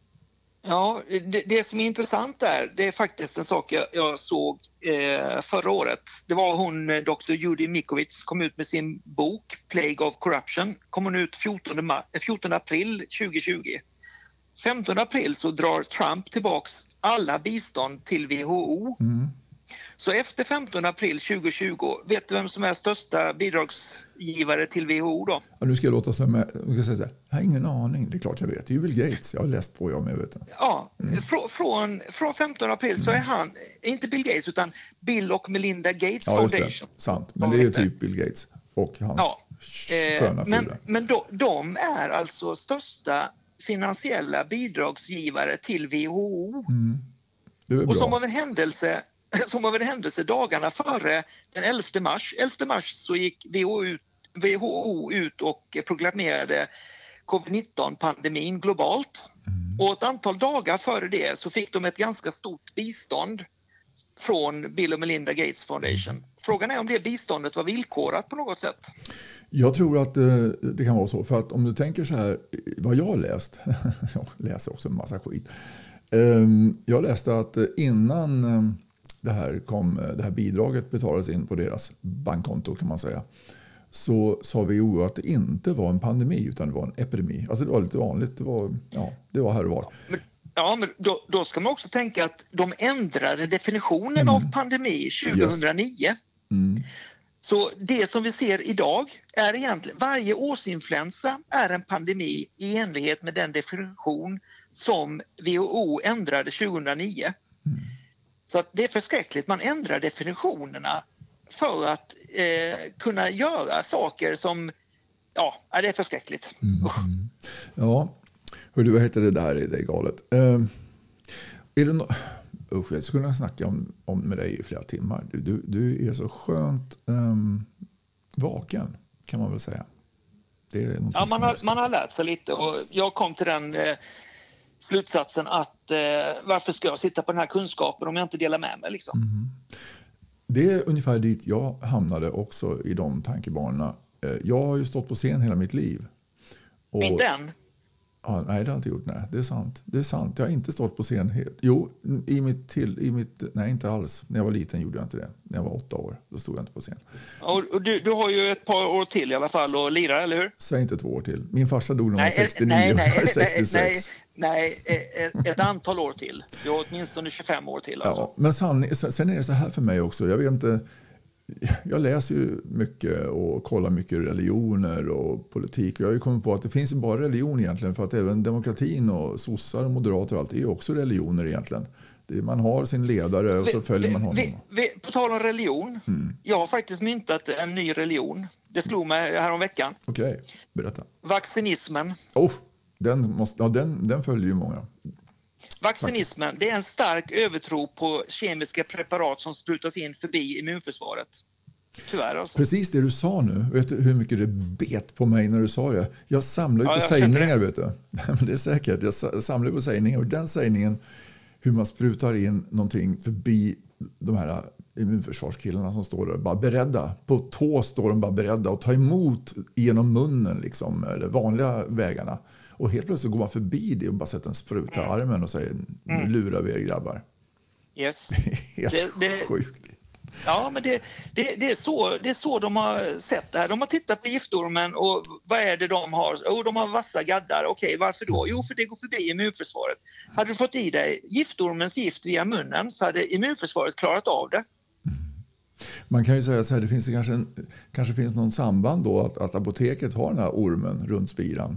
Ja, det, det som är intressant där, det är faktiskt en sak jag, jag såg eh, förra året. Det var hon, doktor Judy Mikovits, kom ut med sin bok Plague of Corruption. Kom hon ut fjortonde april tjugo tjugo. femtonde april så drar Trump tillbaks alla bistånd till W H O. Mm. Så efter femtonde april tjugo tjugo, vet du vem som är största bidragsgivare till W H O då? Ja, nu ska jag låta som jag, jag, säga så här, jag har ingen aning. Det är klart jag vet. Det är Bill Gates. Jag har läst på, jag med, vet du. Ja, mm. fr- från, från femtonde april så är han, inte Bill Gates utan Bill och Melinda Gates ja, Foundation. Just det. Sant, men det är typ Bill Gates och hans ja. sköna eh, Men, men då, de är alltså största finansiella bidragsgivare till W H O. Mm. Det är bra. Och som av en händelse Som av en händelse dagarna före den elfte mars. elfte mars så gick W H O ut, W H O ut och proklamerade covid nitton-pandemin globalt. Mm. Och ett antal dagar före det så fick de ett ganska stort bistånd från Bill och Melinda Gates Foundation. Frågan är om det biståndet var villkorat på något sätt. Jag tror att det, det kan vara så. För att om du tänker så här, vad jag har läst, jag läser också en massa skit. Jag läste att innan det här, kom, det här bidraget betalades in på deras bankkonto kan man säga, så sa W H O att det inte var en pandemi utan det var en epidemi. Alltså det var lite vanligt, det var, ja, det var här och var. Men, ja, men då, då ska man också tänka att de ändrade definitionen mm. av pandemi tjugohundraniio. Yes. Mm. Så det som vi ser idag är egentligen, varje årsinfluensa är en pandemi i enlighet med den definition som W H O ändrade tjugohundranio. Mm. Så att det är förskräckligt, man ändrar definitionerna för att eh, kunna göra saker som, ja, det är förskräckligt. Mm. Ja, hur du vad heter det där, det är galet. Uh, är det no- Usch, jag skulle kunna snacka om, om med dig i flera timmar. Du, du, du är så skönt um, vaken, kan man väl säga. Det är ja, man har, man har lärt sig lite och jag kom till den eh, slutsatsen att eh, varför ska jag sitta på den här kunskapen om jag inte delar med mig liksom. Mm. Det är ungefär dit jag hamnade också i de tankebanorna. Jag har ju stått på scen hela mitt liv. Och, inte än? Ja, nej, det har jag inte gjort. Nej, det är sant. Det är sant. Jag har inte stått på scen helt. Jo, i mitt till, i mitt, nej inte alls. När jag var liten gjorde jag inte det. När jag var åtta år, då stod jag inte på scen. Och du, du har ju ett par år till i alla fall och lirar, eller hur? Säg inte två år till. Min farsa dog när han var sextionio, nej, nej, nej, sextiosex. Nej, nej ett, ett antal år till. Du har åtminstone tjugofem år till. Alltså. Ja, men sann, sen är det så här för mig också. Jag vet inte... Jag läser ju mycket och kollar mycket religioner och politik. Jag har ju kommit på att det finns ju bara religion egentligen, för att även demokratin och sossar och moderater och allt är ju också religioner egentligen. Det, man har sin ledare och så följer man honom. Vi, vi, på tal om religion, mm. jag har faktiskt myntat en ny religion. Det slog mig här om veckan. Okej, okay. Berätta. Vaccinismen. Oh, den, måste, ja, den, den följer ju många. Vaccinismen, det är en stark övertro på kemiska preparat som sprutas in förbi immunförsvaret. Tyvärr alltså. Precis det du sa nu. Vet du hur mycket det bet på mig när du sa det? Jag samlar ju ja, på sägningar, vet du. Men det är säkert. Jag samlar på sägningar. Och den sägningen, hur man sprutar in någonting förbi de här immunförsvarskillarna som står där bara beredda. På tå står de bara beredda att ta emot genom munnen liksom, eller vanliga vägarna. Och helt plötsligt går man förbi det och bara sätter en spruta i armen och säger nu mm. lurar vi er grabbar. Yes. Helt det, det, sjukt. Ja, men det, det, det, är så, det är så de har sett det här. De har tittat på giftormen och vad är det de har? Oh, de har vassa gaddar. Okej, varför då? Jo, för det går förbi immunförsvaret. Hade du fått i dig giftormens gift via munnen så hade immunförsvaret klarat av det. Mm. Man kan ju säga så här, det finns det kanske, en, kanske finns någon samband då att, att apoteket har den här ormen runt spiran.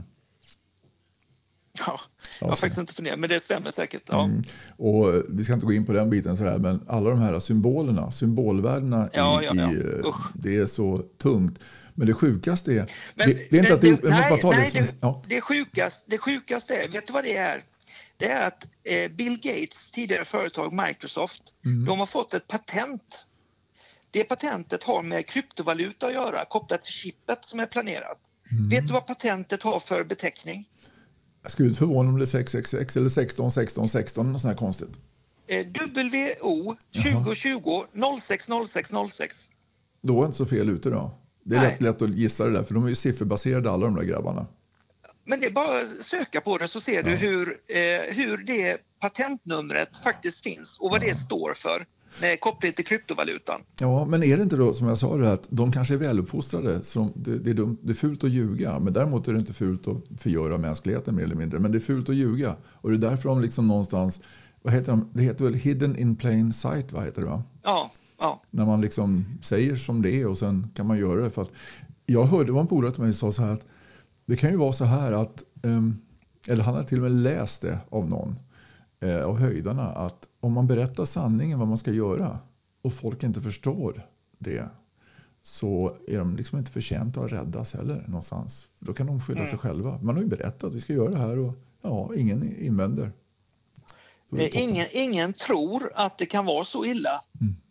Ja, jag har faktiskt inte funderat, men det stämmer säkert. Ja. Mm. Och vi ska inte gå in på den biten sådär, men alla de här symbolerna, symbolvärdena, ja, i, ja, ja. i, det är så tungt. Men det sjukaste är... Men, det, det är inte att det, det, nej, bara nej, det, som, det, ja. det, sjukaste, det sjukaste är, vet du vad det är? Det är att eh, Bill Gates tidigare företag Microsoft, mm. de har fått ett patent. Det patentet har med kryptovaluta att göra, kopplat till chippet som är planerat. Mm. Vet du vad patentet har för beteckning? Jag skulle inte förvåna om det är sex sex sex eller sexton sexton sexton, något sånt här konstigt. W O tjugo tjugo noll sex noll sex noll sex. Då är inte så fel ute då. Det är lätt, lätt att gissa det där, för de är ju sifferbaserade alla de där grabbarna. Men det är bara att söka på det så ser du ja. hur, eh, hur det patentnumret faktiskt finns och vad ja. det står för med koppling till kryptovalutan. Ja, men är det inte då som jag sa det, att de kanske är väluppfostrade, så det, det, är dumt, det är fult att ljuga, men däremot är det inte fult att förgöra mänskligheten mer eller mindre, men det är fult att ljuga, och det är därför de liksom någonstans, vad heter de? Det heter väl hidden in plain sight, vad heter det va? Ja, ja. När man liksom säger som det är och sen kan man göra det, för att jag hörde, det var en polare till mig som sa så här att det kan ju vara så här att, um, eller han har till och med läst det av någon eh, av höjdarna, att om man berättar sanningen vad man ska göra och folk inte förstår det, så är de liksom inte förtjänta att räddas heller någonstans. Då kan de skylla mm. sig själva. Man har ju berättat att vi ska göra det här och ja, ingen invänder. Ingen, ingen tror att det kan vara så illa. Mm.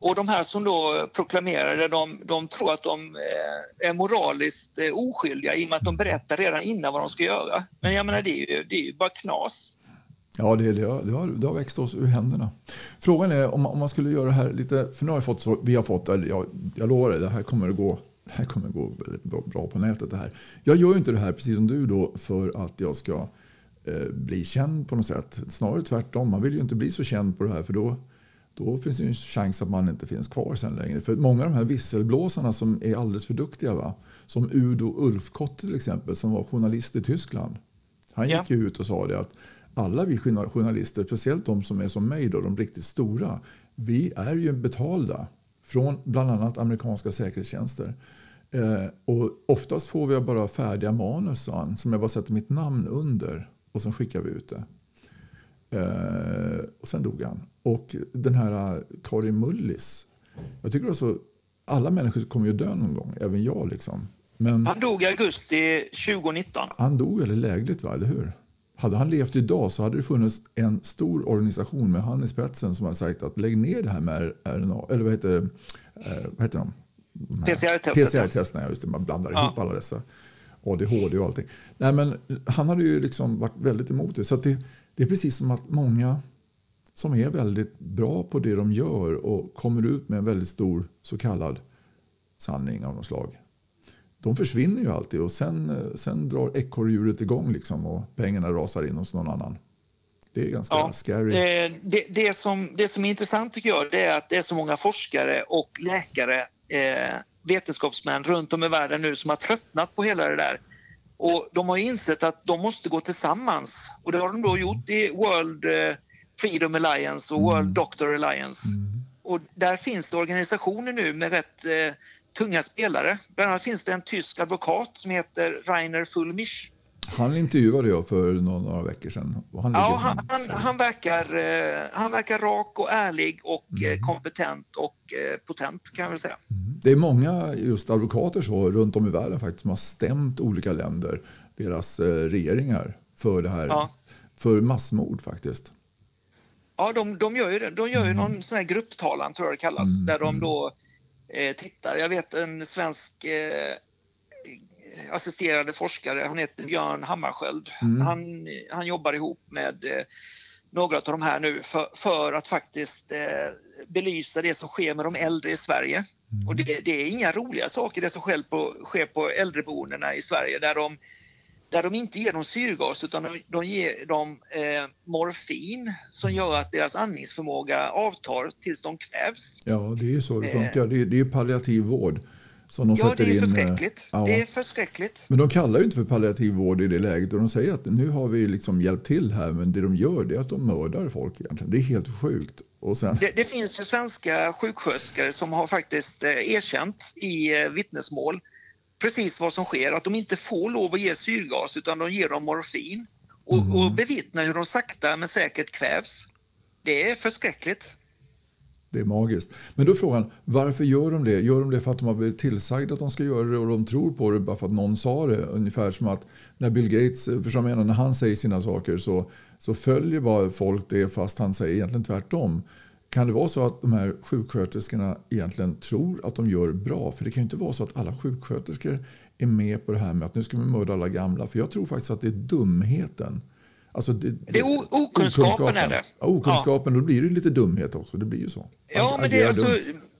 Och de här som då proklamerar det, de, de tror att de är moraliskt oskyldiga i och med att de berättar redan innan vad de ska göra. Men jag menar, det är ju, det är ju bara knas. Ja, det, det, har, det, har, det har växt oss ur händerna. Frågan är om, om man skulle göra det här lite, för nu har jag fått så, vi har fått, eller jag, jag lovar det, det här kommer att gå, det här kommer att gå väldigt bra, bra på nätet det här. Jag gör ju inte det här precis som du då för att jag ska eh, bli känd på något sätt. Snarare tvärtom, man vill ju inte bli så känd på det här för då, då finns det ju en chans att man inte finns kvar sen längre. För många av de här visselblåsarna som är alldeles för duktiga, va? Som Udo Ulfkott till exempel, som var journalist i Tyskland. Han gick ju ut och sa det att alla vi journalister, speciellt de som är som mig då, de riktigt stora, vi är ju betalda från bland annat amerikanska säkerhetstjänster. Eh, och oftast får vi bara färdiga manus som jag bara sätter mitt namn under och sen skickar vi ut det. Eh, och sen dog han. Och den här Karin Mullis, jag tycker alltså, alla människor kommer ju dö någon gång, även jag liksom. Men han dog i augusti tjugonitton. Han dog väldigt lägligt, va, eller hur? Hade han levt idag så hade det funnits en stor organisation med han i spetsen som hade sagt att lägg ner det här med R N A, eller vad heter, eh, vad heter de? P C R-testet. P C R-testerna, just det, man blandar ja. ihop alla dessa. A D H D och allting. Nej, men han hade ju liksom varit väldigt emot det. Så att det, det är precis som att många som är väldigt bra på det de gör och kommer ut med en väldigt stor så kallad sanning av något slag. De försvinner ju alltid och sen, sen drar ekorrhjulet igång liksom och pengarna rasar in hos någon annan. Det är ganska ja, scary. Det, det, som, det som är intressant tycker jag, det är att det är så många forskare och läkare, eh, vetenskapsmän runt om i världen nu som har tröttnat på hela det där. Och de har insett att de måste gå tillsammans. Och det har de då gjort i World Freedom Alliance och World mm. Doctor Alliance. Mm. Och där finns det organisationer nu med rätt eh, tunga spelare. Bland annat finns det en tysk advokat som heter Rainer Fulmich. Han intervjuade jag för några veckor sedan. Han ja, han, han, han, verkar, eh, han verkar rak och ärlig och mm. eh, kompetent och eh, potent kan jag väl säga. Mm. Det är många just advokater så runt om i världen faktiskt som har stämt olika länder, deras eh, regeringar för det här, ja. för massmord faktiskt. Ja, de, de gör ju det. De gör ju någon sån här grupptalan tror jag det kallas, mm. där de då eh, tittar. Jag vet en svensk eh, assisterande forskare, han heter Björn Hammarskjöld. Mm. Han, han jobbar ihop med eh, några av de här nu för, för att faktiskt eh, belysa det som sker med de äldre i Sverige. Mm. Och det, det är inga roliga saker det som sker på, sker på äldreboendena i Sverige där de, där de inte ger dem syrgas utan de, de ger dem eh, morfin som gör att deras andningsförmåga avtar tills de kvävs. Ja, det är så det funkar. Eh. Det, det är palliativ vård. Som de ja, det är in, förskräckligt. Ja. Det är förskräckligt. Men de kallar ju inte för palliativ vård i det läget och de säger att nu har vi liksom hjälpt till här men det de gör det är att de mördar folk egentligen. Det är helt sjukt. Och sen... det, det finns ju svenska sjuksköterskor som har faktiskt eh, erkänt i eh, vittnesmål precis vad som sker. Att de inte får lov att ge syrgas utan de ger dem morfin och, mm. och bevittnar hur de sakta men säkert kvävs. Det är förskräckligt. Det är magiskt. Men då är frågan, varför gör de det? Gör de det för att de har blivit tillsagda att de ska göra det och de tror på det bara för att någon sa det? Ungefär som att när Bill Gates, för jag menar, när han säger sina saker så, så följer bara folk det fast han säger egentligen tvärtom. Kan det vara så att de här sjuksköterskorna egentligen tror att de gör bra? För det kan ju inte vara så att alla sjuksköterskor är med på det här med att nu ska vi mörda alla gamla. För jag tror faktiskt att det är dumheten. Alltså det, det är o- okunskapen, okunskapen är det. Ja, okunskapen, ja. Då blir det lite dumhet också. Det blir ju så. Ja, men det är alltså,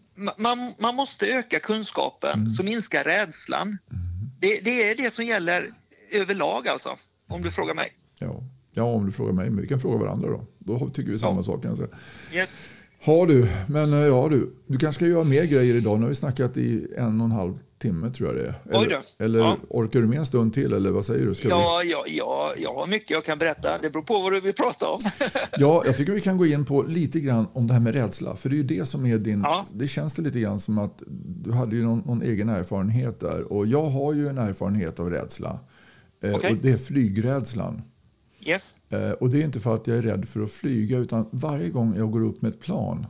man, man måste öka kunskapen mm. så minskar rädslan. Mm. Det, det är det som gäller överlag alltså, om du frågar mig. Ja, ja om du frågar mig. Men vi kan fråga varandra då. Då tycker vi samma ja. sak. Kan jag säga. Yes. Har du, men ja du. Du kanske ska göra mer grejer idag. Nu har vi snackat i en och en halv timme tror jag det är. Eller, eller ja. orkar du med en stund till eller vad säger du? Ska ja, vi... ja, ja, jag har mycket jag kan berätta. Det beror på vad du vill prata om. Ja, jag tycker vi kan gå in på lite grann om det här med rädsla. För det är ju det som är din... Ja. Det känns det lite grann som att du hade ju någon, någon egen erfarenhet där. Och jag har ju en erfarenhet av rädsla. Eh, okay. Och det är flygrädslan. Yes. Eh, och det är inte för att jag är rädd för att flyga utan varje gång jag går upp med ett plan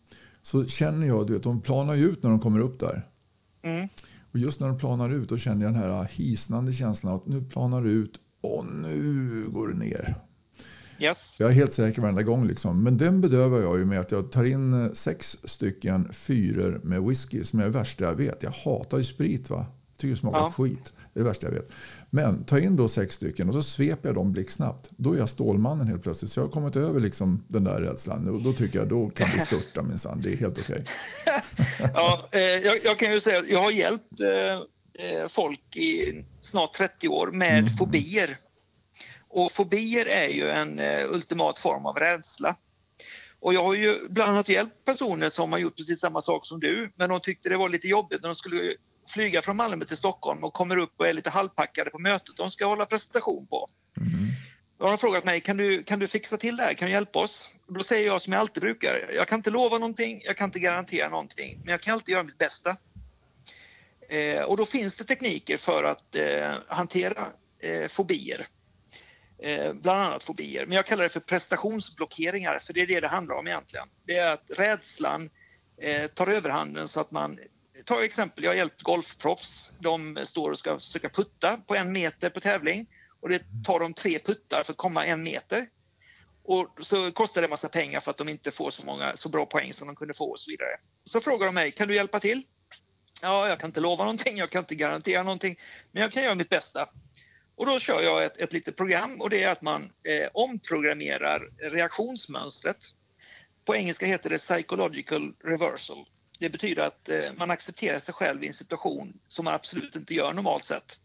så känner jag, du vet, de planar ut när de kommer upp där. Mm. Och just när de planar ut då känner jag den här hisnande känslan att nu planar det ut och nu går det ner. Yes. Jag är helt säker varenda gång. Liksom. Men den bedövar jag ju med att jag tar in sex stycken fyror med whisky som är det värsta jag vet. Jag hatar ju sprit, va? Jag tycker det smakar ja. skit. Det är det värsta jag vet. Men ta in då sex stycken och så sveper jag dem blixtsnabbt. Då är jag Stålmannen helt plötsligt. Så jag har kommit över liksom den där rädslan. Och då tycker jag då kan vi störta minsann. Det är helt okej. Okay. ja, eh, jag, jag kan ju säga att jag har hjälpt eh, folk i snart trettio år med mm. fobier. Och fobier är ju en eh, ultimat form av rädsla. Och jag har ju bland annat hjälpt personer som har gjort precis samma sak som du. Men de tyckte det var lite jobbigt när de skulle flyga från Malmö till Stockholm och kommer upp och är lite halvpackade på mötet de ska hålla presentation på. Mm. Då har de frågat mig, kan du, kan du fixa till det här? Kan du hjälpa oss? Och då säger jag som jag alltid brukar, jag kan inte lova någonting, jag kan inte garantera någonting, men jag kan alltid göra mitt bästa. Eh, och då finns det tekniker för att eh, hantera eh, fobier. Eh, bland annat fobier. Men jag kallar det för prestationsblockeringar, för det är det det handlar om egentligen. Det är att rädslan eh, tar överhanden så att man, ta exempel, jag har hjälpt golfproffs. De står och ska försöka putta på en meter på tävling och det tar dem tre puttar för att komma en meter. Och så kostar det en massa pengar för att de inte får så många så bra poäng som de kunde få och så vidare. Så frågar de mig, kan du hjälpa till? Ja, jag kan inte lova någonting, jag kan inte garantera någonting, men jag kan göra mitt bästa. Och då kör jag ett, ett litet program och det är att man eh, omprogrammerar reaktionsmönstret. På engelska heter det psychological reversal. Det betyder att eh, man accepterar sig själv i en situation som man absolut inte gör normalt sett.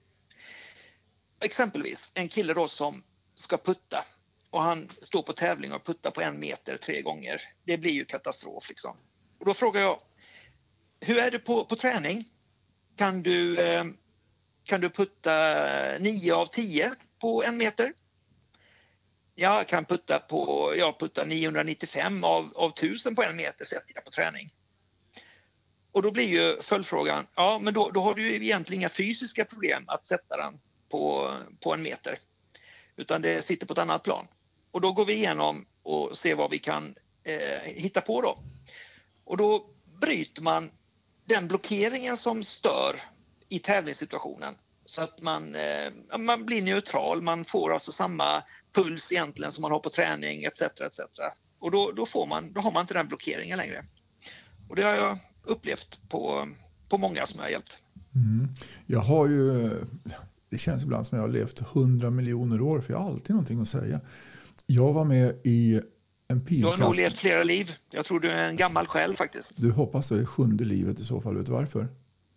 Exempelvis en kille då som ska putta och han står på tävling och puttar på en meter tre gånger. Det blir ju katastrof liksom. Och då frågar jag, hur är det på, på träning? Kan du... Eh, Kan du putta nio av tio på en meter? Jag kan putta på, jag puttar niohundranittiofem av, av tusen på en meter sätter jag på träning. Och då blir ju följdfrågan, ja men då, då har du ju egentligen inga fysiska problem att sätta den på, på en meter. Utan det sitter på ett annat plan. Och då går vi igenom och ser vad vi kan eh, hitta på då. Och då bryter man den blockeringen som stör i tävlingssituationen så att man, eh, man blir neutral, man får alltså samma puls egentligen som man har på träning etc. etc. Och då, då, får man, då har man inte den blockeringen längre. Och det har jag upplevt på, på många som jag har hjälpt. Mm. Jag har ju, det känns ibland som jag har levt hundra miljoner år för jag har alltid någonting att säga. Jag var med i en pilkast. Du har nog levt flera liv. Jag tror du är en gammal själ faktiskt. Du hoppas det är sjunde livet i så fall. Vet du varför?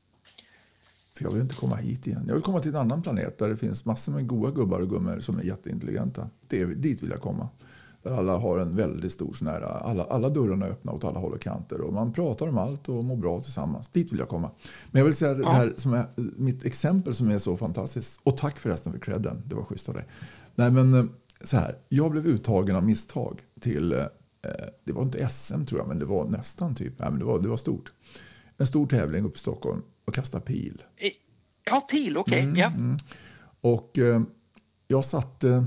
För jag vill inte komma hit igen. Jag vill komma till en annan planet där det finns massor med goda gubbar och gummor som är jätteintelligenta. Det är, dit vill jag komma. Där alla har en väldigt stor sån här, alla, alla dörrarna är öppna åt alla håll och kanter. Och man pratar om allt och mår bra tillsammans. Dit vill jag komma. Men jag vill säga ja. det här som är mitt exempel som är så fantastiskt. Och tack förresten för credden. Det var schysst av dig. Nej men så här. Jag blev uttagen av misstag till, eh, det var inte S M tror jag, men det var nästan typ. Nej men det var, det var stort. En stor tävling upp i Stockholm. Och kasta pil. Ja, pil, okej. Okay. Mm, ja. Mm. Och eh, jag satte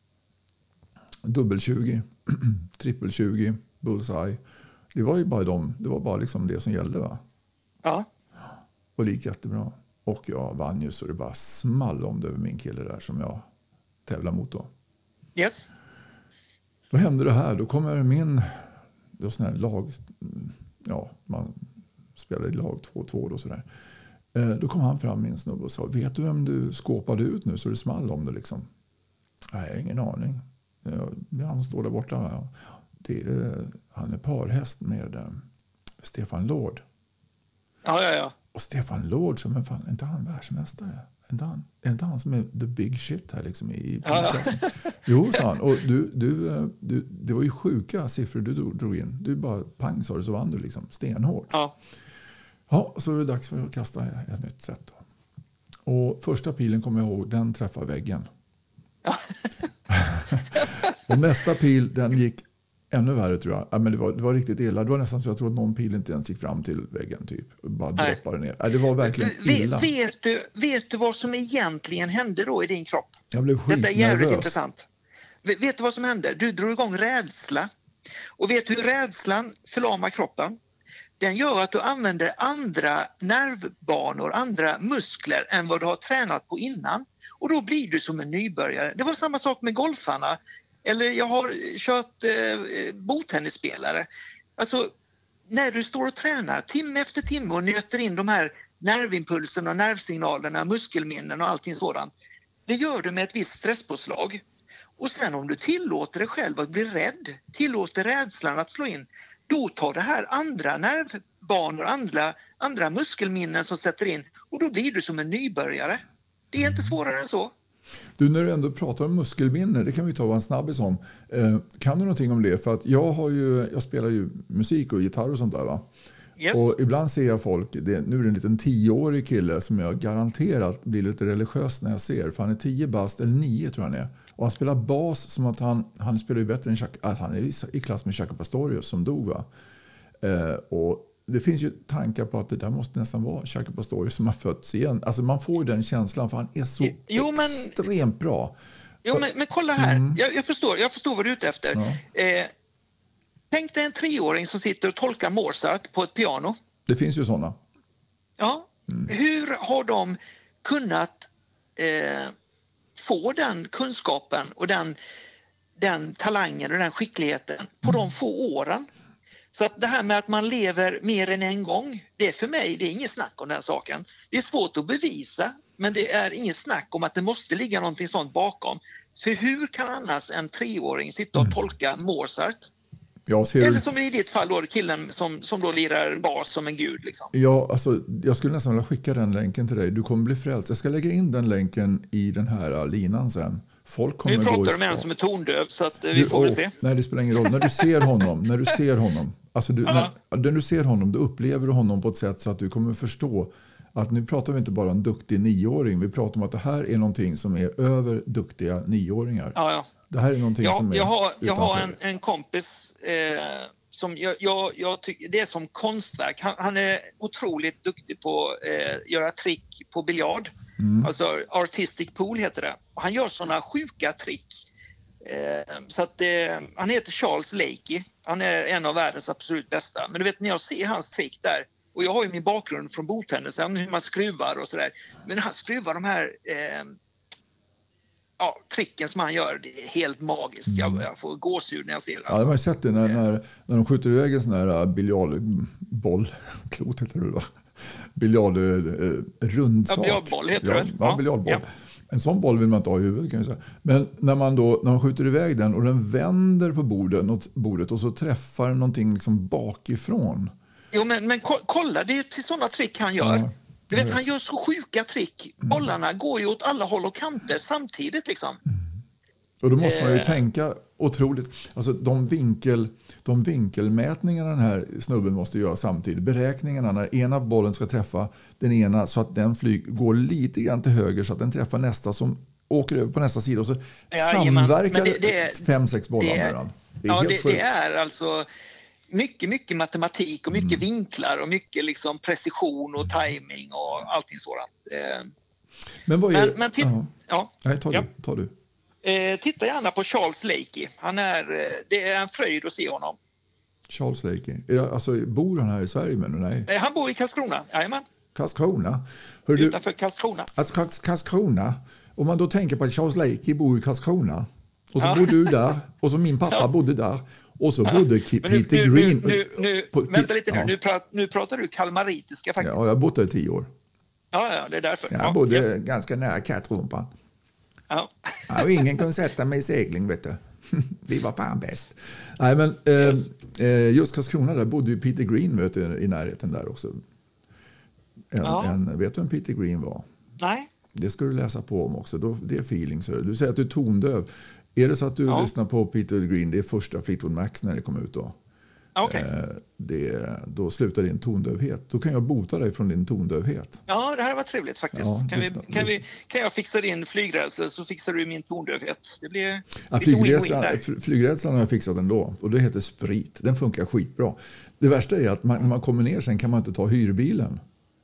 dubbel tjugo, trippel tjugo, bullseye. Det var ju bara de, det var bara liksom det som gällde va? Ja. Och det gick jättebra. Och jag vann ju så det bara small om det över min kille där som jag tävlar mot då. Yes. Då hände det här, då kommer min, det var sån här lag, ja man spelade i lag två två och sådär. Då kom han fram min snubbe och sa, vet du vem du skåpade ut nu så det small om det liksom? Nej, ingen aning. Han står där borta. Det är, han är parhäst med eh, Stefan Lord. Ja, ja, ja. Och Stefan Lord, som är, fan, är inte han världsmästare? Är inte han, är inte han som är the big shit här liksom i ja, ja. Jo, sa han. Och du, du, du, det var ju sjuka siffror du drog in. Du bara pang sa det så vann du liksom stenhårt. Ja. Ja, så är det dags för att kasta ett nytt sätt då. Och första pilen kommer jag ihåg, den träffade väggen. Ja. Och nästa pil, den gick ännu värre tror jag. Ja, men det var, det var riktigt illa. Det var nästan så jag tror att någon pil inte ens gick fram till väggen typ. Bara Nej. droppade ner. Ja, det var verkligen illa. Vet, vet, du, vet du vad som egentligen hände då i din kropp? Jag blev skitnervös. Detta är jävligt intressant. Vet du vad som hände? Du drog igång rädsla. Och vet du hur rädslan förlamar kroppen? Den gör att du använder andra nervbanor, andra muskler än vad du har tränat på innan. Och då blir du som en nybörjare. Det var samma sak med golfarna. Eller jag har kört eh, bordtennisspelare. Alltså, när du står och tränar timme efter timme och nöter in de här nervimpulserna, nervsignalerna, muskelminnen och allting sådant. Det gör du med ett visst stresspåslag. Och sen om du tillåter dig själv att bli rädd, tillåter rädslan att slå in, då tar det här andra nervbanor, andra, andra muskelminnen som sätter in och då blir du som en nybörjare. Det är inte svårare än så. Du, när du ändå pratar om muskelminne, det kan vi ta en snabbis om. Eh, kan du någonting om det? För att jag, har ju, jag spelar ju musik och gitarr och sånt där, va? Yes. Och ibland ser jag folk, det, nu är det en liten tioårig kille som jag garanterat blir lite religiös när jag ser. För han är tio bast, eller nio tror jag han är. Och han spelar bas som att han, han spelar ju bättre än Chuck, att han är i, i klass med Jaco Pastorius som dog, va? Eh, och det finns ju tankar på att det där måste nästan vara Jaco Pastorius som har fötts igen. Alltså man får ju den känslan för han är så jo, men, extremt bra. Jo, men, men kolla här. Mm. Jag, jag, förstår, jag förstår vad du är ute efter. Ja. Eh, tänk dig en treåring som sitter och tolkar Mozart på ett piano. Det finns ju sådana. Ja. Mm. Hur har de kunnat eh, få den kunskapen och den, den talangen och den skickligheten på mm. de få åren? Så att det här med att man lever mer än en gång, det är för mig, det är inget snack om den saken. Det är svårt att bevisa, men det är inget snack om att det måste ligga någonting sånt bakom. För hur kan annars en treåring sitta och tolka Mozart? Jag ser... Eller som i ditt fall då, killen som, som då lirar bas som en gud. Liksom. Ja, alltså, jag skulle nästan vilja skicka den länken till dig. Du kommer bli frälst. Jag ska lägga in den länken i den här linan sen. Folk kommer vi pratar gå med en som är tondöv, så att vi du, får väl åh, se. Nej, det spelar ingen roll. När du ser honom, när du ser honom, alltså du, när, när du ser honom, då upplever du honom på ett sätt så att du kommer förstå att nu pratar vi inte bara om en duktig nioåring. Vi pratar om att det här är någonting som är över duktiga nioåringar. Ja, ja. Det här är någonting ja, som är jag har, jag har en, utanför. en kompis eh, som jag, jag, jag tycker, det är som konstverk. Han, han är otroligt duktig på att eh, göra trick på biljard. Mm. Alltså artistic pool heter det. Och han gör sådana sjuka trick. Eh, så att, eh, han heter Charles Lakey. Han är en av världens absolut bästa. Men du vet, när jag ser hans trick där, och jag har ju min bakgrund från bordtennisen, hur man skruvar och sådär. Men när han skruvar de här eh, ja, tricken som han gör, det är helt magiskt. Jag, jag får gåshud när jag ser det. Alltså. Ja, jag har sett det när, när, när de skjuter iväg en sån här biljardboll. Klot heter det va? Biljard, eh, rund sak. Ja, biljardboll heter ja, det. Ja, biljardboll. Ja. En sån boll vill man inte ha i huvudet kan jag säga. Men när man då när man skjuter iväg den och den vänder på bordet, och, bordet och så träffar den någonting liksom bakifrån. Jo, men, men kolla, det är ju till sådana trick han gör. Ja, du vet, vet, han gör så sjuka trick. Mm. Bollarna går ju åt alla håll och kanter samtidigt liksom. Mm. Och då måste man ju eh. tänka otroligt. Alltså de, vinkel, de vinkelmätningarna den här snubben måste göra samtidigt. Beräkningarna när ena bollen ska träffa den ena så att den flyg går lite grann till höger så att den träffar nästa som åker över på nästa sida. Och så ja, samverkar det, det är, fem, sex bollar med den. Det är ja, helt det, sjukt. Det är alltså mycket, mycket matematik och mycket mm. vinklar och mycket liksom precision och timing och allting sådant. Eh. Men vad är men, men titt- ja. Nej, ta ja. du. Ta du. Eh, titta gärna på Charles Lakey. Han är, det är en fröjd att se honom. Charles Lakey. Är det, alltså, bor han här i Sverige? Men nej. Eh, han bor i Karlskrona. Jajamän. Karlskrona? Hör du, utanför Karlskrona. Alltså Karlskrona. Om man då tänker på att Charles Lakey bor i Karlskrona. Och så ja. bor du där. Och så min pappa ja. bodde där. Och så bodde ja. Peter nu, Green. Nu, nu, nu, på, vänta lite nu. Ja. Nu, pratar, nu pratar du kalmaritiska faktiskt. Ja, jag har bott där i tio år. Ja, ja, det är därför. Jag ja, bodde yes. ganska nära kattrumpan. Ja. Ja, och ingen kunde sätta mig i segling, vet du. Vi var fan bäst. Nej, men yes. eh, just Karlskrona, där bodde ju Peter Green vet du, i närheten där också. En, ja. en, vet du vem Peter Green var? Nej. Det ska du läsa på om också. Då, det är feeling. Så du säger att du är tondöv. Är det så att du ja. lyssnar på Peter Green, det är första Fleetwood Macs när det kom ut då. Okay. Eh, det, då slutar din tondövhet. Då kan jag bota dig från din tondövhet. Ja, det här var trevligt faktiskt. Ja, kan, lyssna, vi, kan, vi, kan jag fixa din flygrädsla så fixar du min tondövhet. Det blir ja, flygrädslan, flygrädslan har jag fixat ändå. Och det heter sprit. Den funkar skitbra. Det värsta är att man, när man kommer ner sen kan man inte ta hyrbilen.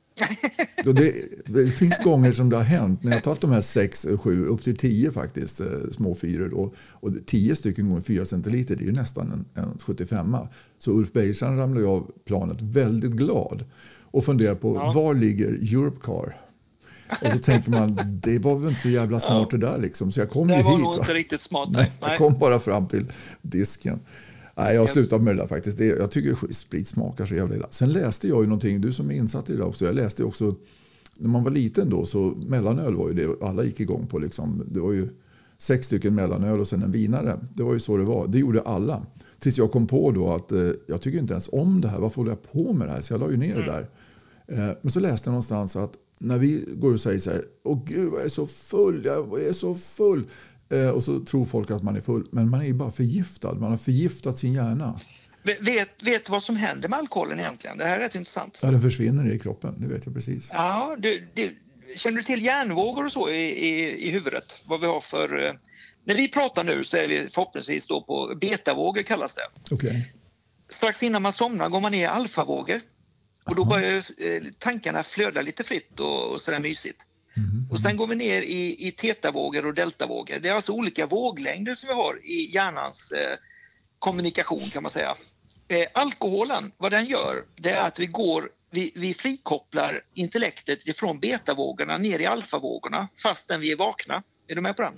det, det finns gånger som det har hänt när jag har tagit de här sex, sju, upp till tio faktiskt små fyror och, och tio stycken gånger fyra centiliter, det är ju nästan en, en sjuttiofem. Så Ulf Bergstrand ramlade av planet väldigt glad och funderar på ja. var ligger Europcar? Och så tänker man, det var väl inte så jävla smart ja. det där liksom. Så jag kom det ju var hit. nog Va? inte riktigt smart. Nej, Nej. Jag kom bara fram till disken. Nej, jag har Yes. slutat med det där faktiskt. Det, jag tycker sprit smakar så jävla illa. Sen läste jag ju någonting, du som är insatt i det också. Jag läste också, när man var liten då, så mellanöl var ju det alla gick igång på. Liksom. Det var ju sex stycken mellanöl och sen en vinare. Det var ju så det var. Det gjorde alla. Tills jag kom på då att eh, jag tycker inte ens om det här. Varför håller jag på med det här? Så jag la ju ner mm. det där. Eh, men så läste jag någonstans att när vi går och säger så här, åh gud jag är så full, jag är så full. Eh, och så tror folk att man är full. Men man är ju bara förgiftad. Man har förgiftat sin hjärna. Vet, vet vad som händer med alkoholen egentligen? Det här är rätt intressant. Ja, den försvinner i kroppen, det vet jag precis. Ja, du, du, känner du till hjärnvågor och så i, i, i huvudet? Vad vi har för... Eh, när vi pratar nu så är vi förhoppningsvis då på betavågor kallas det. Okay. Strax innan man somnar går man ner i alfavågor. Och då börjar eh, tankarna flöda lite fritt och, och sådär mysigt. Mm. Och sen går vi ner i, i tetavågor och deltavågor. Det är alltså olika våglängder som vi har i hjärnans eh, kommunikation kan man säga. Eh, alkoholen, vad den gör, det är att vi går, vi, vi frikopplar intellektet ifrån betavågorna ner i alfavågorna fastän vi är vakna. Är du med på den?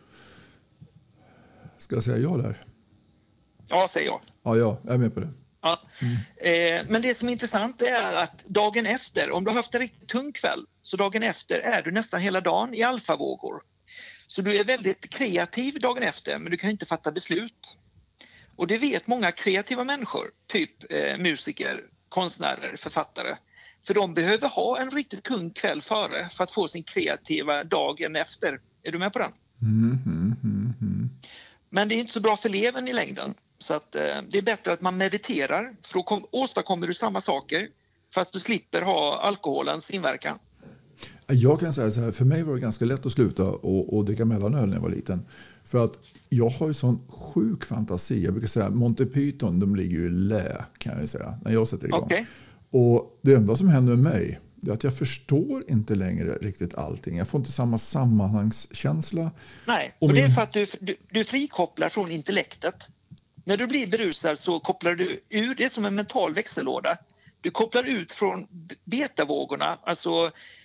Ska jag säga ja där? Ja, säger jag. Ja, ja, jag är med på det. Ja. Mm. Eh, men det som är intressant är att dagen efter, om du har haft en riktigt tung kväll, så dagen efter är du nästan hela dagen i alfavågor. Så du är väldigt kreativ dagen efter, men du kan inte fatta beslut. Och det vet många kreativa människor, typ eh, musiker, konstnärer, författare. För de behöver ha en riktigt tung kväll före för att få sin kreativa dagen efter. Är du med på den? Mm, mm, mm, mm. Men det är inte så bra för levern i längden. Så att, eh, det är bättre att man mediterar, för då kom, åstadkommer du samma saker fast du slipper ha alkoholens inverkan. Jag kan säga så här, för mig var det ganska lätt att sluta och, och dricka mellanöl när jag var liten. För att jag har ju sån sjuk fantasi. Jag brukar säga Monty Python, de ligger ju i lä kan jag säga, när jag sätter igång. Okay. Och det enda som händer med mig är att jag förstår inte längre riktigt allting. Jag får inte samma sammanhangskänsla. Nej, och, och det är för att du, du, du frikopplar från intellektet. När du blir berusad så kopplar du ur, det som en mental växellåda. Du kopplar ut från betavågorna, alltså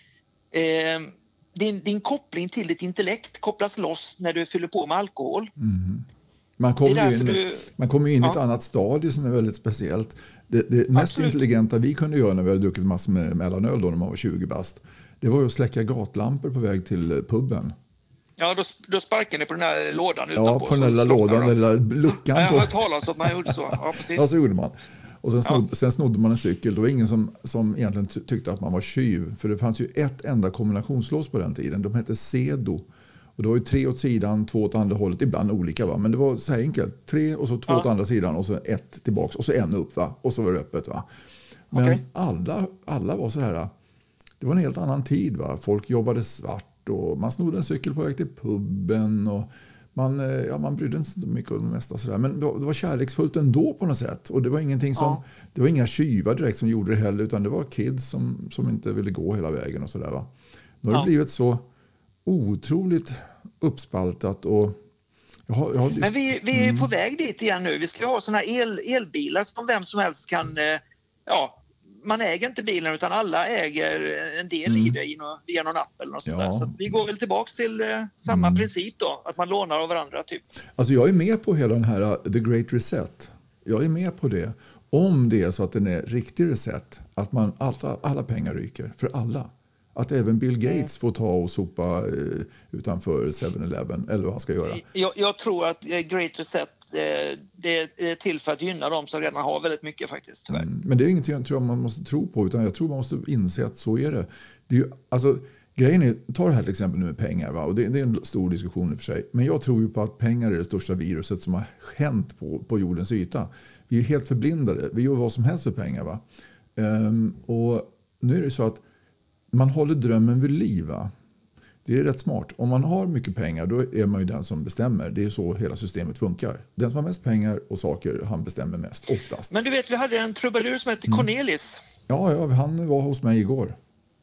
eh, din, din koppling till ditt intellekt kopplas loss när du fyller på med alkohol. Mm. Man kommer ju in, du, man kommer in i ja. ett annat stadie som är väldigt speciellt. Det, det mest Absolut. intelligenta vi kunde göra när vi hade druckit massor med mellanöl då när man var tjugo bast, det var ju att släcka gatlampor på väg till puben. Ja, då, då sparkar ni på den här lådan utanpå. Ja, på den där lilla lådan, den där luckan. Ja, jag har hört talas om att man gjorde så. Ja, precis. Ja, så gjorde man. Och sen, snod, ja. sen snodde man en cykel. Det var ingen som, som egentligen tyckte att man var tjuv. För det fanns ju ett enda kombinationslås på den tiden. De hette Sedo. Och det var ju tre åt sidan, två åt andra hållet. Ibland olika va. Men det var så här enkelt. Tre och så två ja. åt andra sidan och så ett tillbaks. Och så en upp va. Och så var det öppet va. Men okay. alla, alla var så här. Det var en helt annan tid va. Folk jobbade svart. Och man snodde en cykel på väg till puben och man, ja, man brydde sig inte mycket om det mesta sådär. Men det var kärleksfullt ändå på något sätt. Och det var ingenting som, ja. det var inga tjuvar direkt som gjorde det heller, utan det var kids som, som inte ville gå hela vägen och sådär va. Nu har ja. det blivit så otroligt uppspaltat och jag har, jag har... Men vi, vi är mm. på väg dit igen nu. Vi ska ha såna el, elbilar som vem som helst kan, ja, man äger inte bilen utan alla äger en del mm. i det via någon app eller något sånt ja. där. Så vi går väl tillbaka till eh, samma mm. princip då, att man lånar av varandra typ. Alltså jag är med på hela den här uh, The Great Reset. Jag är med på det. Om det är så att den är riktig reset, att man alla, alla pengar ryker för alla. Att även Bill Gates mm. får ta och sopa uh, utanför seven eleven eller vad han ska göra. Jag, jag tror att uh, Great Reset det är till för att gynna dem som redan har väldigt mycket faktiskt, tyvärr. Mm, men det är ingenting jag tror man måste tro på, utan jag tror man måste inse att så är det. Det är ju, alltså, grejen är, ta det här till exempel nu med pengar va? Och det, det är en stor diskussion i och för sig. Men jag tror ju på att pengar är det största viruset som har hänt på, på jordens yta. Vi är helt förblindade, vi gör vad som helst för pengar va. Um, och nu är det så att man håller drömmen vid liv va. Det är rätt smart. Om man har mycket pengar då är man ju den som bestämmer. Det är så hela systemet funkar. Den som har mest pengar och saker, han bestämmer mest, oftast. Men du vet, vi hade en trubadur som hette Cornelis. Mm. Ja, ja, han var hos mig igår.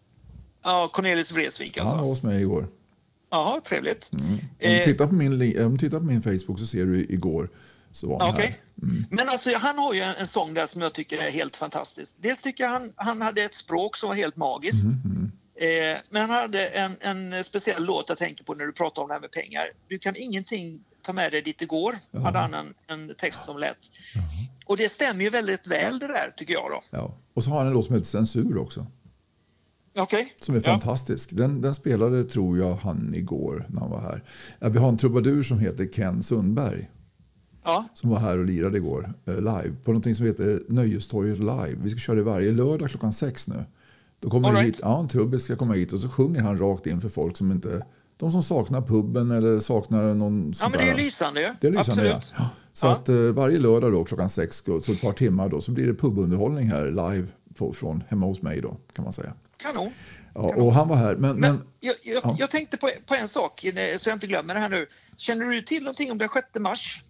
Ja, Cornelis Vreeswijk alltså. Han var hos mig igår. Ja, trevligt. Mm. Om, du eh. tittar på min, om du tittar på min Facebook så ser du igår så var han okay. här. Mm. Men alltså, han har ju en, en sång där som jag tycker är helt fantastisk. Dels tycker jag han, han hade ett språk som var helt magiskt. Mm, mm. Eh, men han hade en, en speciell låt jag tänker på när du pratar om det här med pengar. Du kan ingenting ta med dig dit igår, ja. hade han en, en text som lät. Ja. Och det stämmer ju väldigt väl det där, tycker jag då. Ja. Och så har han en låt som heter Censur också. Okay. Som är ja. fantastisk. Den, den spelade, tror jag, han igår när han var här. Ja, vi har en trubadur som heter Ken Sundberg. Ja. Som var här och lirade igår eh, live. På någonting som heter Nöjestorget live. Vi ska köra det varje lördag klockan sex nu. Då kommer All right. hit, ja, en trubbis ska komma hit och så sjunger han rakt in för folk som inte... De som saknar pubben eller saknar någon... Ja, men det är lysande ju. Det är lysande, absolut. Ja. Så ja. att eh, varje lördag då klockan sex, så ett par timmar då, så blir det pubunderhållning här live på, från hemma hos mig då, kan man säga. Kanon. Ja, Kanon. Och han var här. Men, men, men jag, jag, ja. jag tänkte på, på en sak, så jag inte glömmer det här nu. Känner du till någonting om den sjätte mars?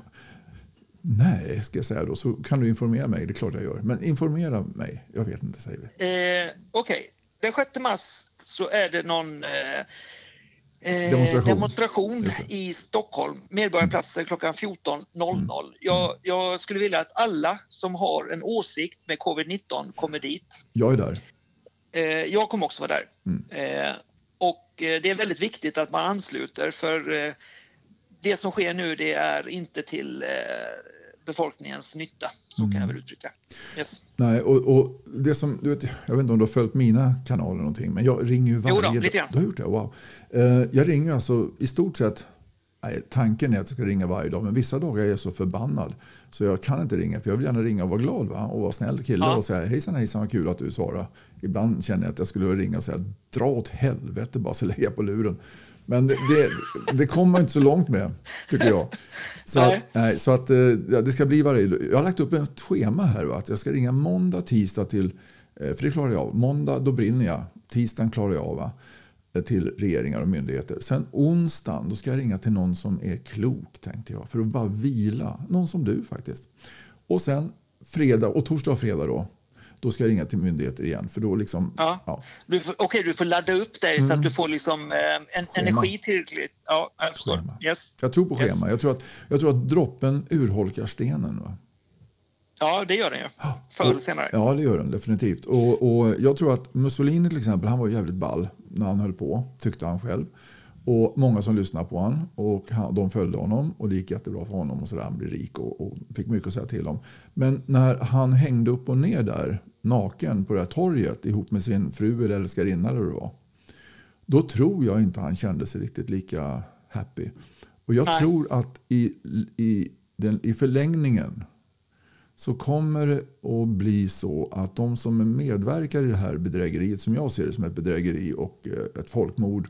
Nej, ska jag säga då. Så kan du informera mig, det är klart jag gör. Men informera mig, jag vet inte, säger vi. Eh, Okej, okay. Den sjätte mars så är det någon... Eh, Demonstration, demonstration i Stockholm, Medborgarplatsen klockan fjorton noll noll. Mm. Jag, jag skulle vilja att alla som har en åsikt med covid nitton kommer dit. Jag är där. Eh, jag kommer också vara där. Mm. Eh, och eh, det är väldigt viktigt att man ansluter, för eh, det som sker nu, det är inte till eh, befolkningens nytta. Så mm. kan jag väl uttrycka. Yes. Nej, och, och det som, du vet, jag vet inte om du har följt mina kanaler eller någonting, men jag ringer ju varje jo då, lite grann. Du har gjort det, wow. Uh, jag ringer alltså i stort sett, nej, tanken är att jag ska ringa varje dag, men vissa dagar är jag så förbannad så jag kan inte ringa, för jag vill gärna ringa och vara glad, va? Och vara snäll kille ja. och säga hejsan hejsan, vad kul att du svarar. Ibland känner jag att jag skulle ringa och säga dra åt helvete bara, så lägger jag på luren. Men det, det, det kommer inte så långt med, tycker jag. Så att, nej, så att ja, det ska bli varje... Jag har lagt upp ett schema här, va? Att jag ska ringa måndag, tisdag till... För det klarar jag av. Måndag, då brinner jag. Tisdagen klarar jag av, va? Till regeringar och myndigheter. Sen onsdagen, då ska jag ringa till någon som är klok, tänkte jag. För att bara vila. Någon som du faktiskt. Och sen fredag, och torsdag och fredag då. Då ska jag ringa till myndigheter igen. För då liksom, ja. Ja. Du får, okej, du får ladda upp dig mm. så att du får liksom, eh, en, energi tillräckligt. Ja, jag förstår. Yes. Jag tror på schema. Yes. Jag, tror att, jag tror att droppen urholkar stenen. Va? Ja, det gör den ju. Förr eller senare. Ja, det gör den definitivt. Och, och jag tror att Mussolini till exempel, han var jävligt ball när han höll på, tyckte han själv. Och många som lyssnade på honom och han, de följde honom och det gick jättebra för honom och sådär. Han blev rik och, och fick mycket att säga till om. Men när han hängde upp och ner där naken på det här torget ihop med sin fru eller älskarinna eller vad det var, då tror jag inte han kände sig riktigt lika happy. Och jag Nej. tror att i, i, den, i förlängningen så kommer det att bli så att de som medverkar i det här bedrägeriet, som jag ser det som ett bedrägeri och ett folkmord.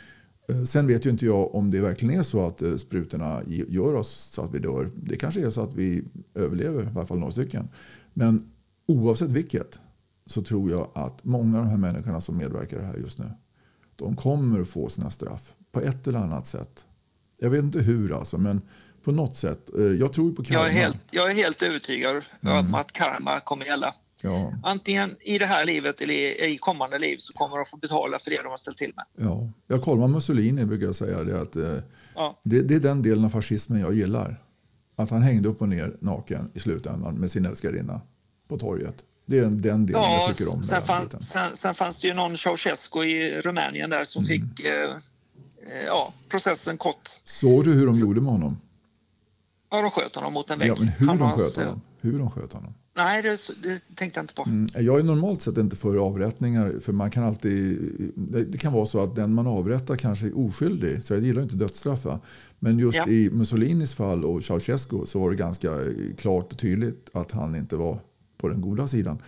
Sen vet ju inte jag om det verkligen är så att sprutorna gör oss så att vi dör. Det kanske är så att vi överlever, i alla fall några stycken. Men oavsett vilket så tror jag att många av de här människorna som medverkar här just nu, de kommer att få sina straff på ett eller annat sätt. Jag vet inte hur alltså, men på något sätt. Jag tror på karma. Jag är helt, jag är helt övertygad mm. om att karma kommer gälla. Ja. Antingen i det här livet eller i kommande liv så kommer de få betala för det de har ställt till med. Ja, jag kollar Mussolini brukar jag säga det att eh, ja. det, det är den delen av fascismen jag gillar. Att han hängde upp och ner naken i slutändan med sin älskarinna på torget. Det är den delen ja, jag tycker om. Sen, fann, sen, sen fanns det ju någon Ceausescu i Rumänien där som mm. fick eh, ja, processen kort. Såg du hur de gjorde med honom? Ja, de sköt honom mot en vägg. Ja, men hur han de sköt honom? Hur de sköt honom? Nej, det, det tänkte jag inte på. Mm, jag är normalt sett inte för avrättningar. För man kan alltid, det, det kan vara så att den man avrättar kanske är oskyldig. Så jag gillar inte dödsstraffa. Men just ja. i Mussolinis fall och Ceausescu så var det ganska klart och tydligt att han inte var på den goda sidan.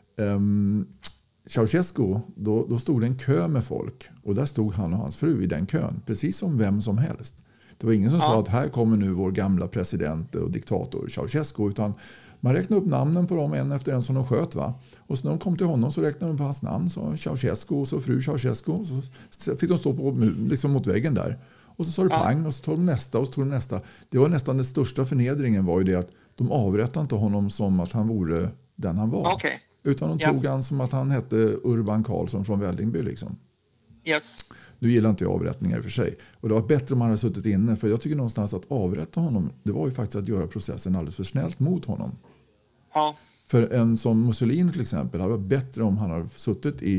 Um, Ceausescu, då, då stod det en kö med folk. Och där stod han och hans fru i den kön. Precis som vem som helst. Det var ingen som ja. sa att här kommer nu vår gamla president och diktator Ceausescu, utan man räknade upp namnen på dem en efter en som de sköt, va? Och så när de kom till honom så räknade de på hans namn, så Ceausescu och så fru Ceausescu, och så fick de stå på, liksom mot väggen där. Och så sa det ja. pang och så tog de nästa och så tog de nästa. Det var nästan den största förnedringen, var ju det att de avrättade inte honom som att han vore den han var. Okay. Utan de tog ja. han som att han hette Urban Karlsson från Vällingby liksom. Yes. Nu gillar inte jag avrättningar i och för sig. Och det var bättre om han hade suttit inne. För jag tycker någonstans att avrätta honom, det var ju faktiskt att göra processen alldeles för snällt mot honom. Ja. För en som Mussolini till exempel hade varit bättre om han hade suttit i,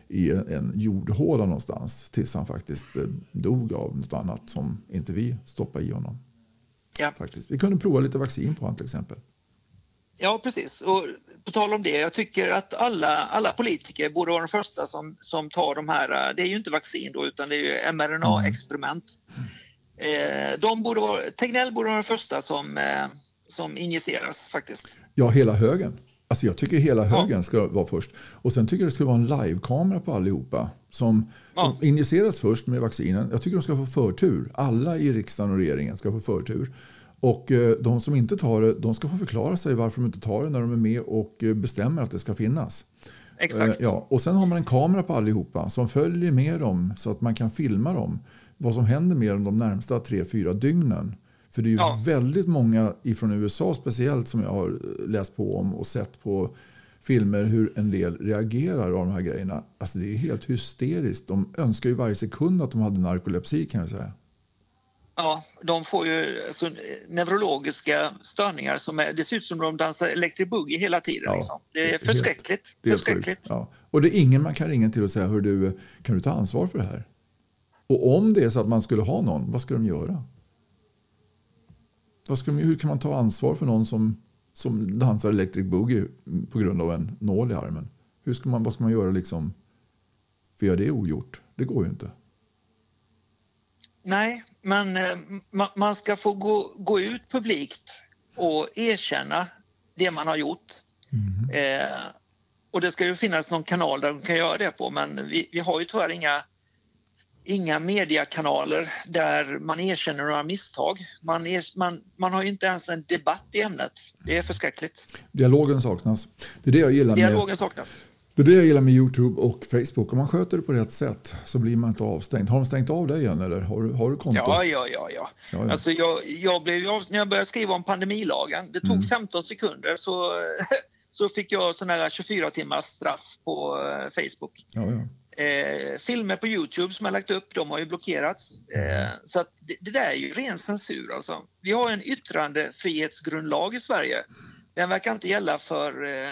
i en, en jordhåla någonstans tills han faktiskt eh, dog av något annat som inte vi stoppade i honom. Ja. Faktiskt. Vi kunde prova lite vaccin på honom till exempel. Ja, precis. Och på tal om det, jag tycker att alla, alla politiker borde vara de första som, som tar de här, det är ju inte vaccin då utan det är ju M R N A-experiment. Mm. Eh, de borde vara, Tegnell borde vara de första som, eh, som injiceras faktiskt. Ja, hela högen. Alltså jag tycker hela högen ja. ska vara först. Och sen tycker jag det ska vara en livekamera på allihopa som ja. injiceras först med vaccinen. Jag tycker de ska få förtur. Alla i riksdagen och regeringen ska få förtur. Och de som inte tar det, de ska få förklara sig varför de inte tar det när de är med och bestämmer att det ska finnas. Exakt. Ja, och sen har man en kamera på allihopa som följer med dem så att man kan filma dem. Vad som händer med dem de närmsta tre, fyra dygnen. För det är ju ja. väldigt många ifrån U S A speciellt som jag har läst på om och sett på filmer hur en del reagerar av de här grejerna. Alltså det är helt hysteriskt. De önskar ju varje sekund att de hade narkolepsi kan jag säga. Ja, de får ju alltså, neurologiska störningar som är, det ser ut som de dansar electric boogie hela tiden. Ja, liksom. Det är förskräckligt. Det är förskräckligt. Ja. Och det är ingen man kan ringa till och säga, hör du, kan du ta ansvar för det här? Och om det är så att man skulle ha någon, vad ska de göra? Vad ska de, hur kan man ta ansvar för någon som, som dansar electric boogie på grund av en nål i armen? Hur ska man, vad ska man göra liksom för att göra det ogjort? Det går ju inte. Nej, men eh, ma- man ska få gå, gå ut publikt och erkänna det man har gjort. Mm. Eh, och det ska ju finnas någon kanal där de kan göra det på, men vi, vi har ju tyvärr inga, inga mediekanaler där man erkänner några misstag. Man, er, man, man har ju inte ens en debatt i ämnet. Det är förskräckligt. Dialogen saknas. Det är det jag gillar med... Dialogen saknas. Det är det jag gillar med YouTube och Facebook. Om man sköter det på rätt sätt så blir man inte avstängd. Har de stängt av dig igen eller har du, har du konto? Ja, ja, ja. ja. ja, ja. Alltså jag, jag blev av, när jag började skriva om pandemilagen, det tog mm. femton sekunder så, så fick jag sån här tjugofyra timmars straff på Facebook. Ja, ja. Eh, filmer på YouTube som jag lagt upp, de har ju blockerats. Eh, så att det, det där är ju ren censur alltså. Vi har en yttrandefrihetsgrundlag i Sverige. Den verkar inte gälla för... Eh,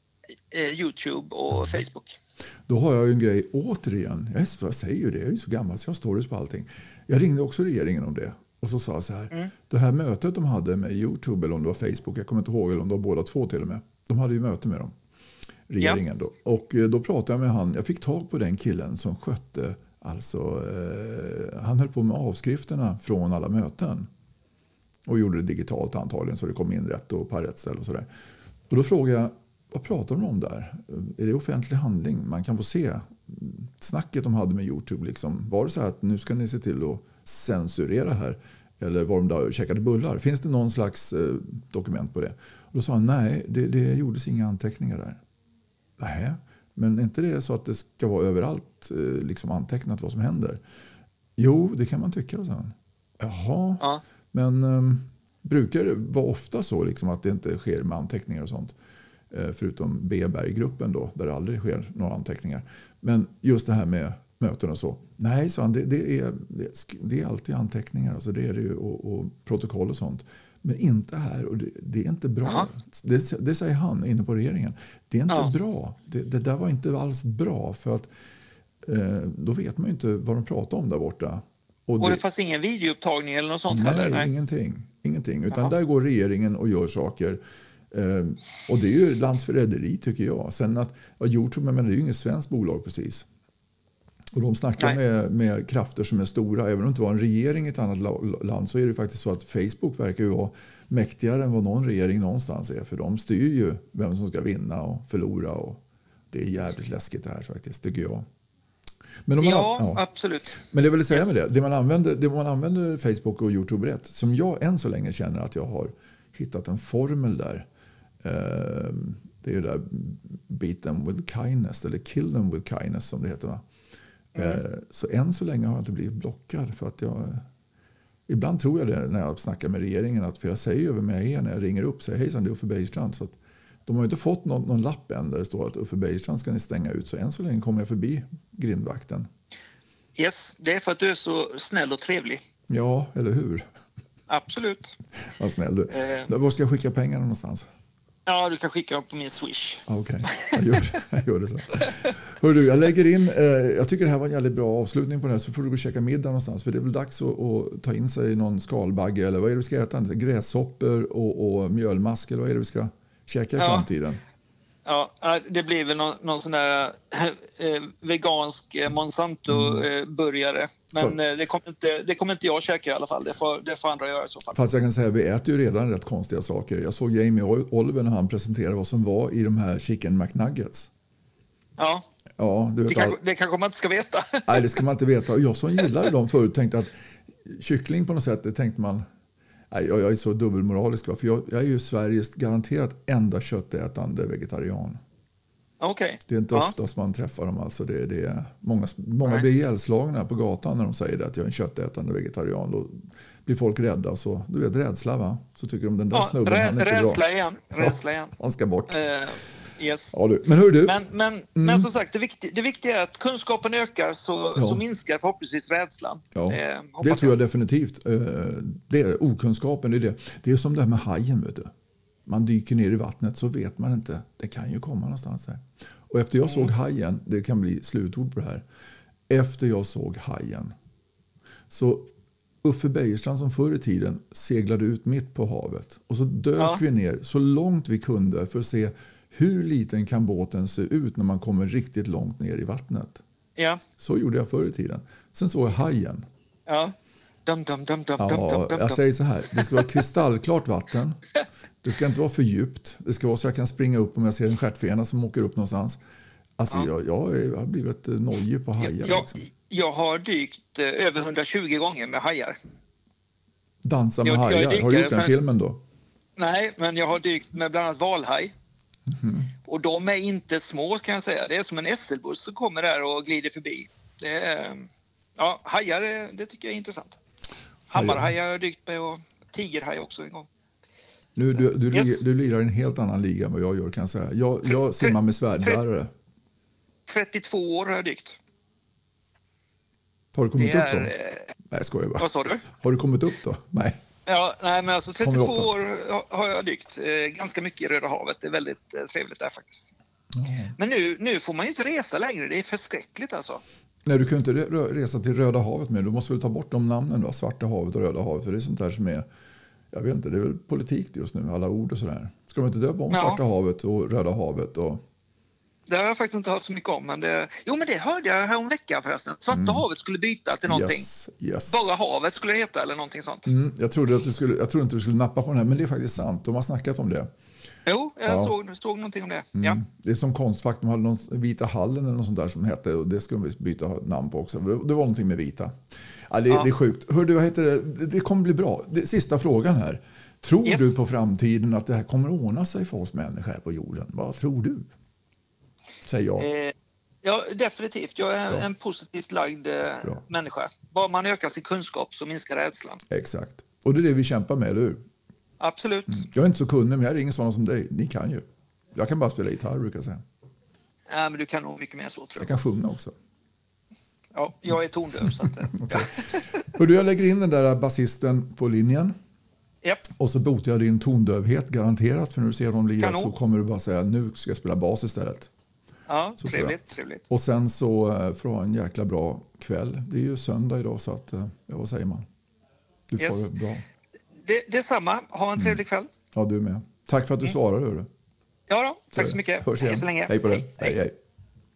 YouTube och Facebook. Då har jag ju en grej återigen. Jag säger ju det, jag är ju så gammal så jag har stories på allting. Jag ringde också regeringen om det. Och så sa jag så här. Mm. Det här mötet de hade med YouTube eller om det var Facebook. Jag kommer inte ihåg eller om det var båda två till och med. De hade ju möte med dem. Regeringen ja. då. Och då pratade jag med han. Jag fick tag på den killen som skötte. Alltså eh, han höll på med avskrifterna från alla möten. Och gjorde det digitalt antagligen så det kom in rätt och på rätt ställe och sådär. Och då frågade jag. Vad pratar de om där? Är det offentlig handling? Man kan få se snacket de hade med YouTube. Liksom. Var det så här att nu ska ni se till att censurera här? Eller var de där och käkade bullar? Finns det någon slags eh, dokument på det? Och då sa han, nej, det, det gjordes inga anteckningar där. Nej, men är inte det så att det ska vara överallt eh, liksom antecknat vad som händer? Jo, det kan man tycka, sa han. Jaha, ja. men eh, brukar det vara ofta så liksom, att det inte sker med anteckningar och sånt? Förutom B-berggruppen då, där det aldrig sker några anteckningar. Men just det här med möten och så. Nej, så han, det, det, är, det är alltid anteckningar. Alltså det är det ju, och, och protokoll och sånt. Men inte här. Och det, det är inte bra. Det, det säger han inne på regeringen. Det är inte ja. bra. Det, det där var inte alls bra. För att eh, då vet man ju inte vad de pratar om där borta. Och, och det, det fanns ingen videoupptagning eller något sånt nej, heller? Nej, ingenting. ingenting. Utan Jaha. där går regeringen och gör saker. Uh, och det är ju landsförräderi tycker jag. Sen att ja, YouTube, men det är ju inget svenskt bolag precis. Och de snackar med, med krafter som är stora. Även om det inte var en regering i ett annat land så är det faktiskt så att Facebook verkar ju vara mäktigare än vad någon regering någonstans är. För de styr ju vem som ska vinna och förlora. Och det är jävligt läskigt det här faktiskt, tycker jag. Men om man, ja, ja, absolut. Men det vill säga yes. med det. Det man, använder, det man använder Facebook och YouTube rätt. Som jag än så länge känner att jag har hittat en formel där. Det är ju där beat them with kindness eller kill them with kindness som det heter, va? Mm. Så än så länge har jag inte blivit blockad för att jag ibland tror jag det när jag snackar med regeringen att för jag säger ju vem jag är när jag ringer upp säger hejsan det är Uffe Bergstrand, så att de har inte fått någon, någon lapp än där det står att Uffe Bergstrand ska ni stänga ut, så än så länge kommer jag förbi grindvakten. Yes, det är för att du är så snäll och trevlig. Ja, eller hur? Absolut. Vad snäll du. Eh. Var ska jag skicka pengarna någonstans? Ja, du kan skicka dem på min Swish. Okej, okay. jag, jag gör det så. Hör du, jag lägger in, eh, jag tycker det här var en jävligt bra avslutning på det här, så får du gå och käka middag någonstans, för det är väl dags att, att ta in sig någon skalbagge, eller vad är det vi ska äta? Gräshoppor och, och mjölmask, eller vad är det vi ska käka i ja. framtiden? Ja, det blir väl någon, någon sån där eh, vegansk Monsanto-burgare. Men mm. det, kommer inte, det kommer inte jag käka i alla fall. Det får, det får andra göra i så fall. Fast jag kan säga att vi äter ju redan rätt konstiga saker. Jag såg Jamie Oliver när han presenterade vad som var i de här chicken McNuggets. Ja, ja du vet det, kan, all... det kanske man inte ska veta. Nej, det ska man inte veta. Och jag som gillade dem förut tänkte att kyckling på något sätt, det tänkte man... Nej, jag, jag är så dubbelmoralisk, va? För jag, jag är ju Sveriges garanterat enda köttätande vegetarian. Okay. Det är inte ja. oftast man träffar dem. Alltså det, det är, många många blir ihjälslagna på gatan när de säger det, att jag är en köttätande vegetarian. Då blir folk rädda. Så, du vet, rädsla, va? Så tycker de den där ja, snubben, rä, han är inte rädsla bra. Igen. Rädsla igen. Ja, han ska bort. Uh, yes. Ja, du. Men hör du. Men, men, mm. men som sagt, det viktiga, det viktiga är att kunskapen ökar, så, ja. så minskar förhoppningsvis rädslan. Ja. Det, det tror jag, jag definitivt. Det är okunskapen. Det är, det. det är som det här med hajen, vet du. Man dyker ner i vattnet så vet man inte. Det kan ju komma någonstans där. Och efter jag såg hajen, det kan bli slutord på det här. Efter jag såg hajen så Uffe Bejerstrand som förr i tiden seglade ut mitt på havet. Och så dök ja. vi ner så långt vi kunde för att se hur liten kan båten se ut när man kommer riktigt långt ner i vattnet. Ja. Så gjorde jag förr i tiden. Sen såg jag hajen. Ja. Dum, dum, dum, dum, ja, dum, dum, jag säger så här. Det ska vara kristallklart vatten. Det ska inte vara för djupt. Det ska vara så jag kan springa upp om jag ser en stjärtfena som åker upp någonstans. Alltså ja. jag, jag har blivit nojig på hajar. Jag, liksom. jag har dykt över hundratjugo gånger med hajar. Dansa med jag, hajar? Jag har du gjort den sen, filmen då? Nej, men jag har dykt med bland annat valhaj. Mm-hmm. Och de är inte små, kan jag säga. Det är som en S L-buss som kommer där och glider förbi. Det är, ja, hajar, det tycker jag är intressant. Hammarhajar har jag dykt med, och tigerhaj också en gång. Nu, du, du, yes. du lirar i en helt annan liga än vad jag gör, kan jag säga. Jag, jag simmar med svärdbärare. trettiotvå år har jag dykt. Har du kommit det upp då? Är, nej, jag skojar bara. Vad sa du? Har du kommit upp då? Nej. Ja, nej, men alltså trettiotvå år har jag dykt. Ganska mycket i Röda havet. Det är väldigt trevligt där faktiskt. Mm. Men nu, nu får man ju inte resa längre. Det är förskräckligt alltså. Nej, du kan inte resa till Röda havet med. Du måste väl ta bort de namnen då. Svarta havet och Röda havet. För det är sånt där som är... Jag vet inte, det är väl politik just nu. Alla ord och sådär. Ska de inte döpa om ja. Svarta havet och Röda havet? Och... Det har jag faktiskt inte hört så mycket om. Men det... Jo, men det hörde jag här om veckan förresten. Svarta mm. havet skulle byta till någonting. Yes, yes. Bara havet skulle det heta eller någonting sånt. Mm, jag, trodde att du skulle, jag trodde inte du skulle nappa på den här. Men det är faktiskt sant. De har snackat om det. Jo, jag ja. såg, såg någonting om det. Mm. Ja. Det är som Konstfack. De hade någon Vita hallen eller något sånt där som hette. Och det skulle vi byta namn på också. Det var någonting med vita. Ja, det, ja. det är sjukt. Hör du, vad heter det? Det kommer bli bra. Det, sista frågan här. Tror yes. du på framtiden att det här kommer att ordna sig för oss människor på jorden? Vad tror du? Säger jag. Eh, ja, definitivt. Jag är Bra. en positivt lagd eh, människa. Bara man ökar sin kunskap så minskar rädslan. Exakt. Och det är det vi kämpar med, eller hur? Absolut. Mm. Jag är inte så kunnig, men jag ringer sådana som dig. Ni kan ju. Jag kan bara spela gitarr, brukar jag säga. Ja, men du kan nog mycket mer så, tror jag. Jag kan sjunga också. Ja, jag är tondöv. Så att, okay. Hör du, jag lägger in den där basisten på linjen. Yep. Och så botar jag din tondövhet garanterat. För när du ser dem lirar så kommer du bara säga nu ska jag spela bas istället. Ja, så trevligt, trevligt. Och sen så får du ha en jäkla bra kväll. Det är ju söndag idag så att, ja, vad säger man? Du får yes. det bra. Det, det är samma. Ha en trevlig kväll. Mm. Ja, du med. Tack för att du mm. svarade. Hörru. Ja då, tack så, så mycket. Hörs igen. Hej så länge. Hej på dig. Hej, hej. hej.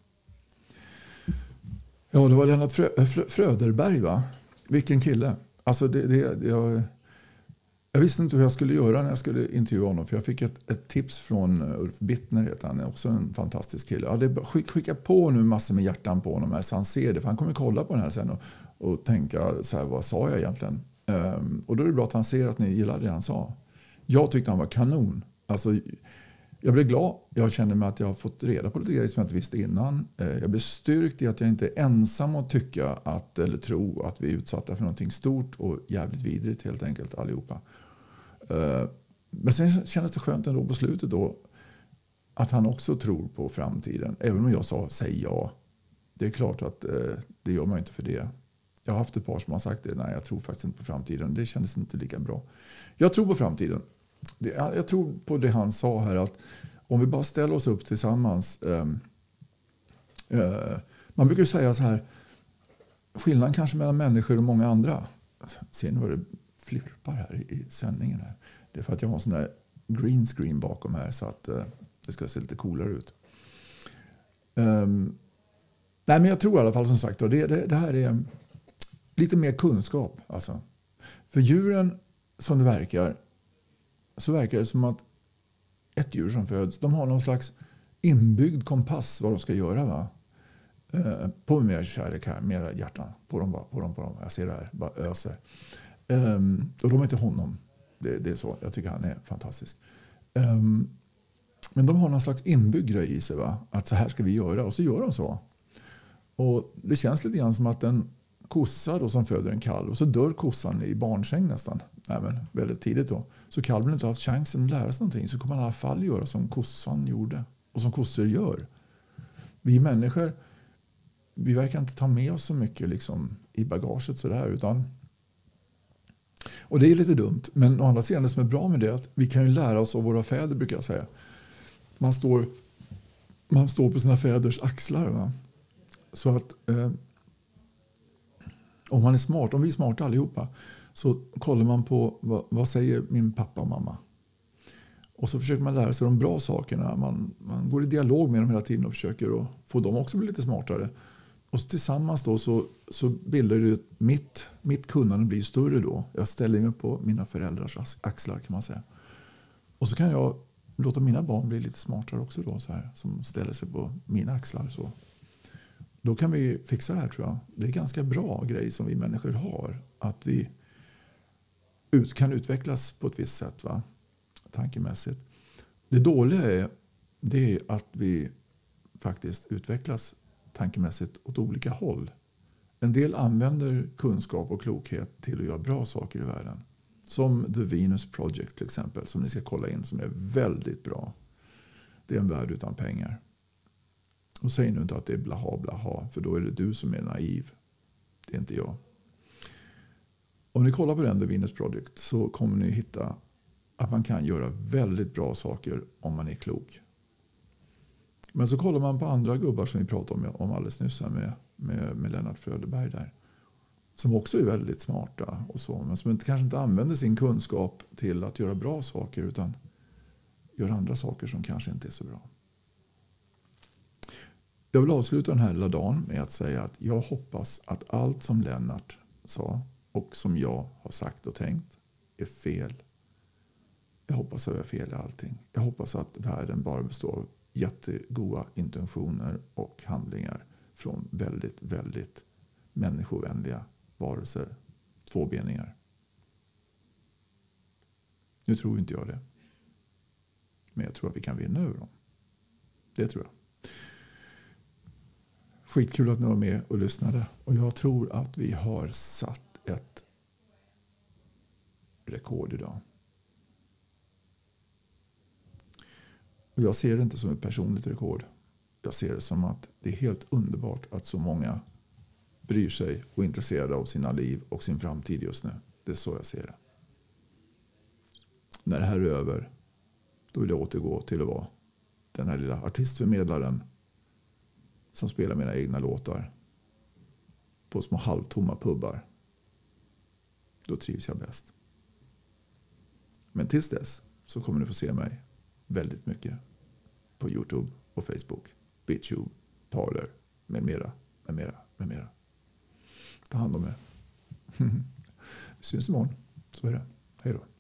Ja, det var Lennart Frö, Frö, Fröderberg, va? Vilken kille. Alltså det, det, det jag, jag visste inte hur jag skulle göra när jag skulle intervjua honom. För jag fick ett, ett tips från Ulf Bittner, heter han. Också en fantastisk kille. Ja, det är, skick, skicka på nu massor med hjärtan på honom här så han ser det. För han kommer kolla på den här sen och, och tänka så här, vad sa jag egentligen? Um, och då är det bra att han ser att ni gillar det han sa. Jag tyckte han var kanon. Alltså, jag blev glad. Jag kände mig att jag har fått reda på lite grejer som jag inte visste innan. Jag blev styrkt i att jag inte är ensam att tycka att, eller tro att vi är utsatta för någonting stort och jävligt vidrigt helt enkelt allihopa. Men sen kändes det skönt ändå på slutet då att han också tror på framtiden. Även om jag sa, säg ja. Det är klart att det gör man inte för det. Jag har haft ett par som har sagt det. Nej, jag tror faktiskt inte på framtiden. Det kändes inte lika bra. Jag tror på framtiden. Det, jag tror på det han sa här, att om vi bara ställer oss upp tillsammans um, Eh, man brukar säga så här, skillnaden kanske mellan människor och många andra. Ser ni vad det flirpar här i sändningen här? Det är för att jag har en sån där green screen bakom här så att eh, det ska se lite coolare ut. Um, nej, men jag tror i alla fall som sagt då, det, det, det här är lite mer kunskap. Alltså. För djuren som det verkar så verkar det som att ett djur som föds, de har någon slags inbyggd kompass vad de ska göra, va? Uh, på mer kärlek här, mer hjärtan på dem, på dem, på dem. Jag ser det här, bara öser. Um, och de är till honom. Det, det är så. Jag tycker han är fantastisk. Um, men de har någon slags inbyggd grej i sig, va? Att så här ska vi göra. Och så gör de så. Och det känns lite grann som att en kossa då som föder en kalv. Och så dör kossan i barnsäng nästan. Nej, men väldigt tidigt då. Så kalven inte har haft chansen att lära sig någonting. Så kommer han i alla fall göra som kossan gjorde. Och som kossor gör. Vi människor, vi verkar inte ta med oss så mycket liksom, i bagaget sådär. Utan och det är lite dumt, men å andra sidan det som är bra med det är att vi kan ju lära oss av våra fäder, brukar jag säga. Man står, man står på sina fäders axlar. Va? Så att eh, om man är smart, om vi är smarta allihopa, så kollar man på vad, vad säger min pappa och mamma. Och så försöker man lära sig de bra sakerna. Man, man går i dialog med dem hela tiden och försöker att få dem också bli lite smartare. Och så tillsammans då så, så bildar det mitt, mitt kunnande blir större då. Jag ställer mig på mina föräldrars axlar kan man säga. Och så kan jag låta mina barn bli lite smartare också då så här. Som ställer sig på mina axlar så. Då kan vi fixa det här tror jag. Det är ganska bra grej som vi människor har. Att vi ut, kan utvecklas på ett visst sätt, va? Tankemässigt. Det dåliga är, det är att vi faktiskt utvecklas tankemässigt åt olika håll. En del använder kunskap och klokhet till att göra bra saker i världen. Som The Venus Project till exempel, som ni ska kolla in, som är väldigt bra. Det är en värld utan pengar. Och säg nu inte att det är blaha blaha, för då är det du som är naiv. Det är inte jag. Om ni kollar på den The Venus Project så kommer ni hitta att man kan göra väldigt bra saker om man är klok. Men så kollar man på andra gubbar som vi pratade om, om alldeles nyss här med, med, med Lennart Fröderberg där. Som också är väldigt smarta och så. Men som inte, kanske inte använder sin kunskap till att göra bra saker utan gör andra saker som kanske inte är så bra. Jag vill avsluta den här lilla dagen med att säga att jag hoppas att allt som Lennart sa och som jag har sagt och tänkt är fel. Jag hoppas att jag är fel i allting. Jag hoppas att världen bara består av jättegoda intentioner och handlingar från väldigt, väldigt människovänliga varelser. Tvåbeningar. Nu tror inte jag det. Men jag tror att vi kan vinna över dem. Det tror jag. Skitkul att ni var med och lyssnade. Och jag tror att vi har satt ett rekord idag. Och jag ser det inte som ett personligt rekord. Jag ser det som att det är helt underbart att så många bryr sig och är intresserade av sina liv och sin framtid just nu. Det är så jag ser det. När det här är över, då vill jag återgå till att vara den här lilla artistförmedlaren som spelar mina egna låtar på små halvtomma pubbar. Då trivs jag bäst. Men tills dess så kommer ni få se mig väldigt mycket på YouTube och Facebook, BitTube, Parler, med mera, med mera, med mera. Ta hand om er. Vi syns imorgon. Så är det. Hej då.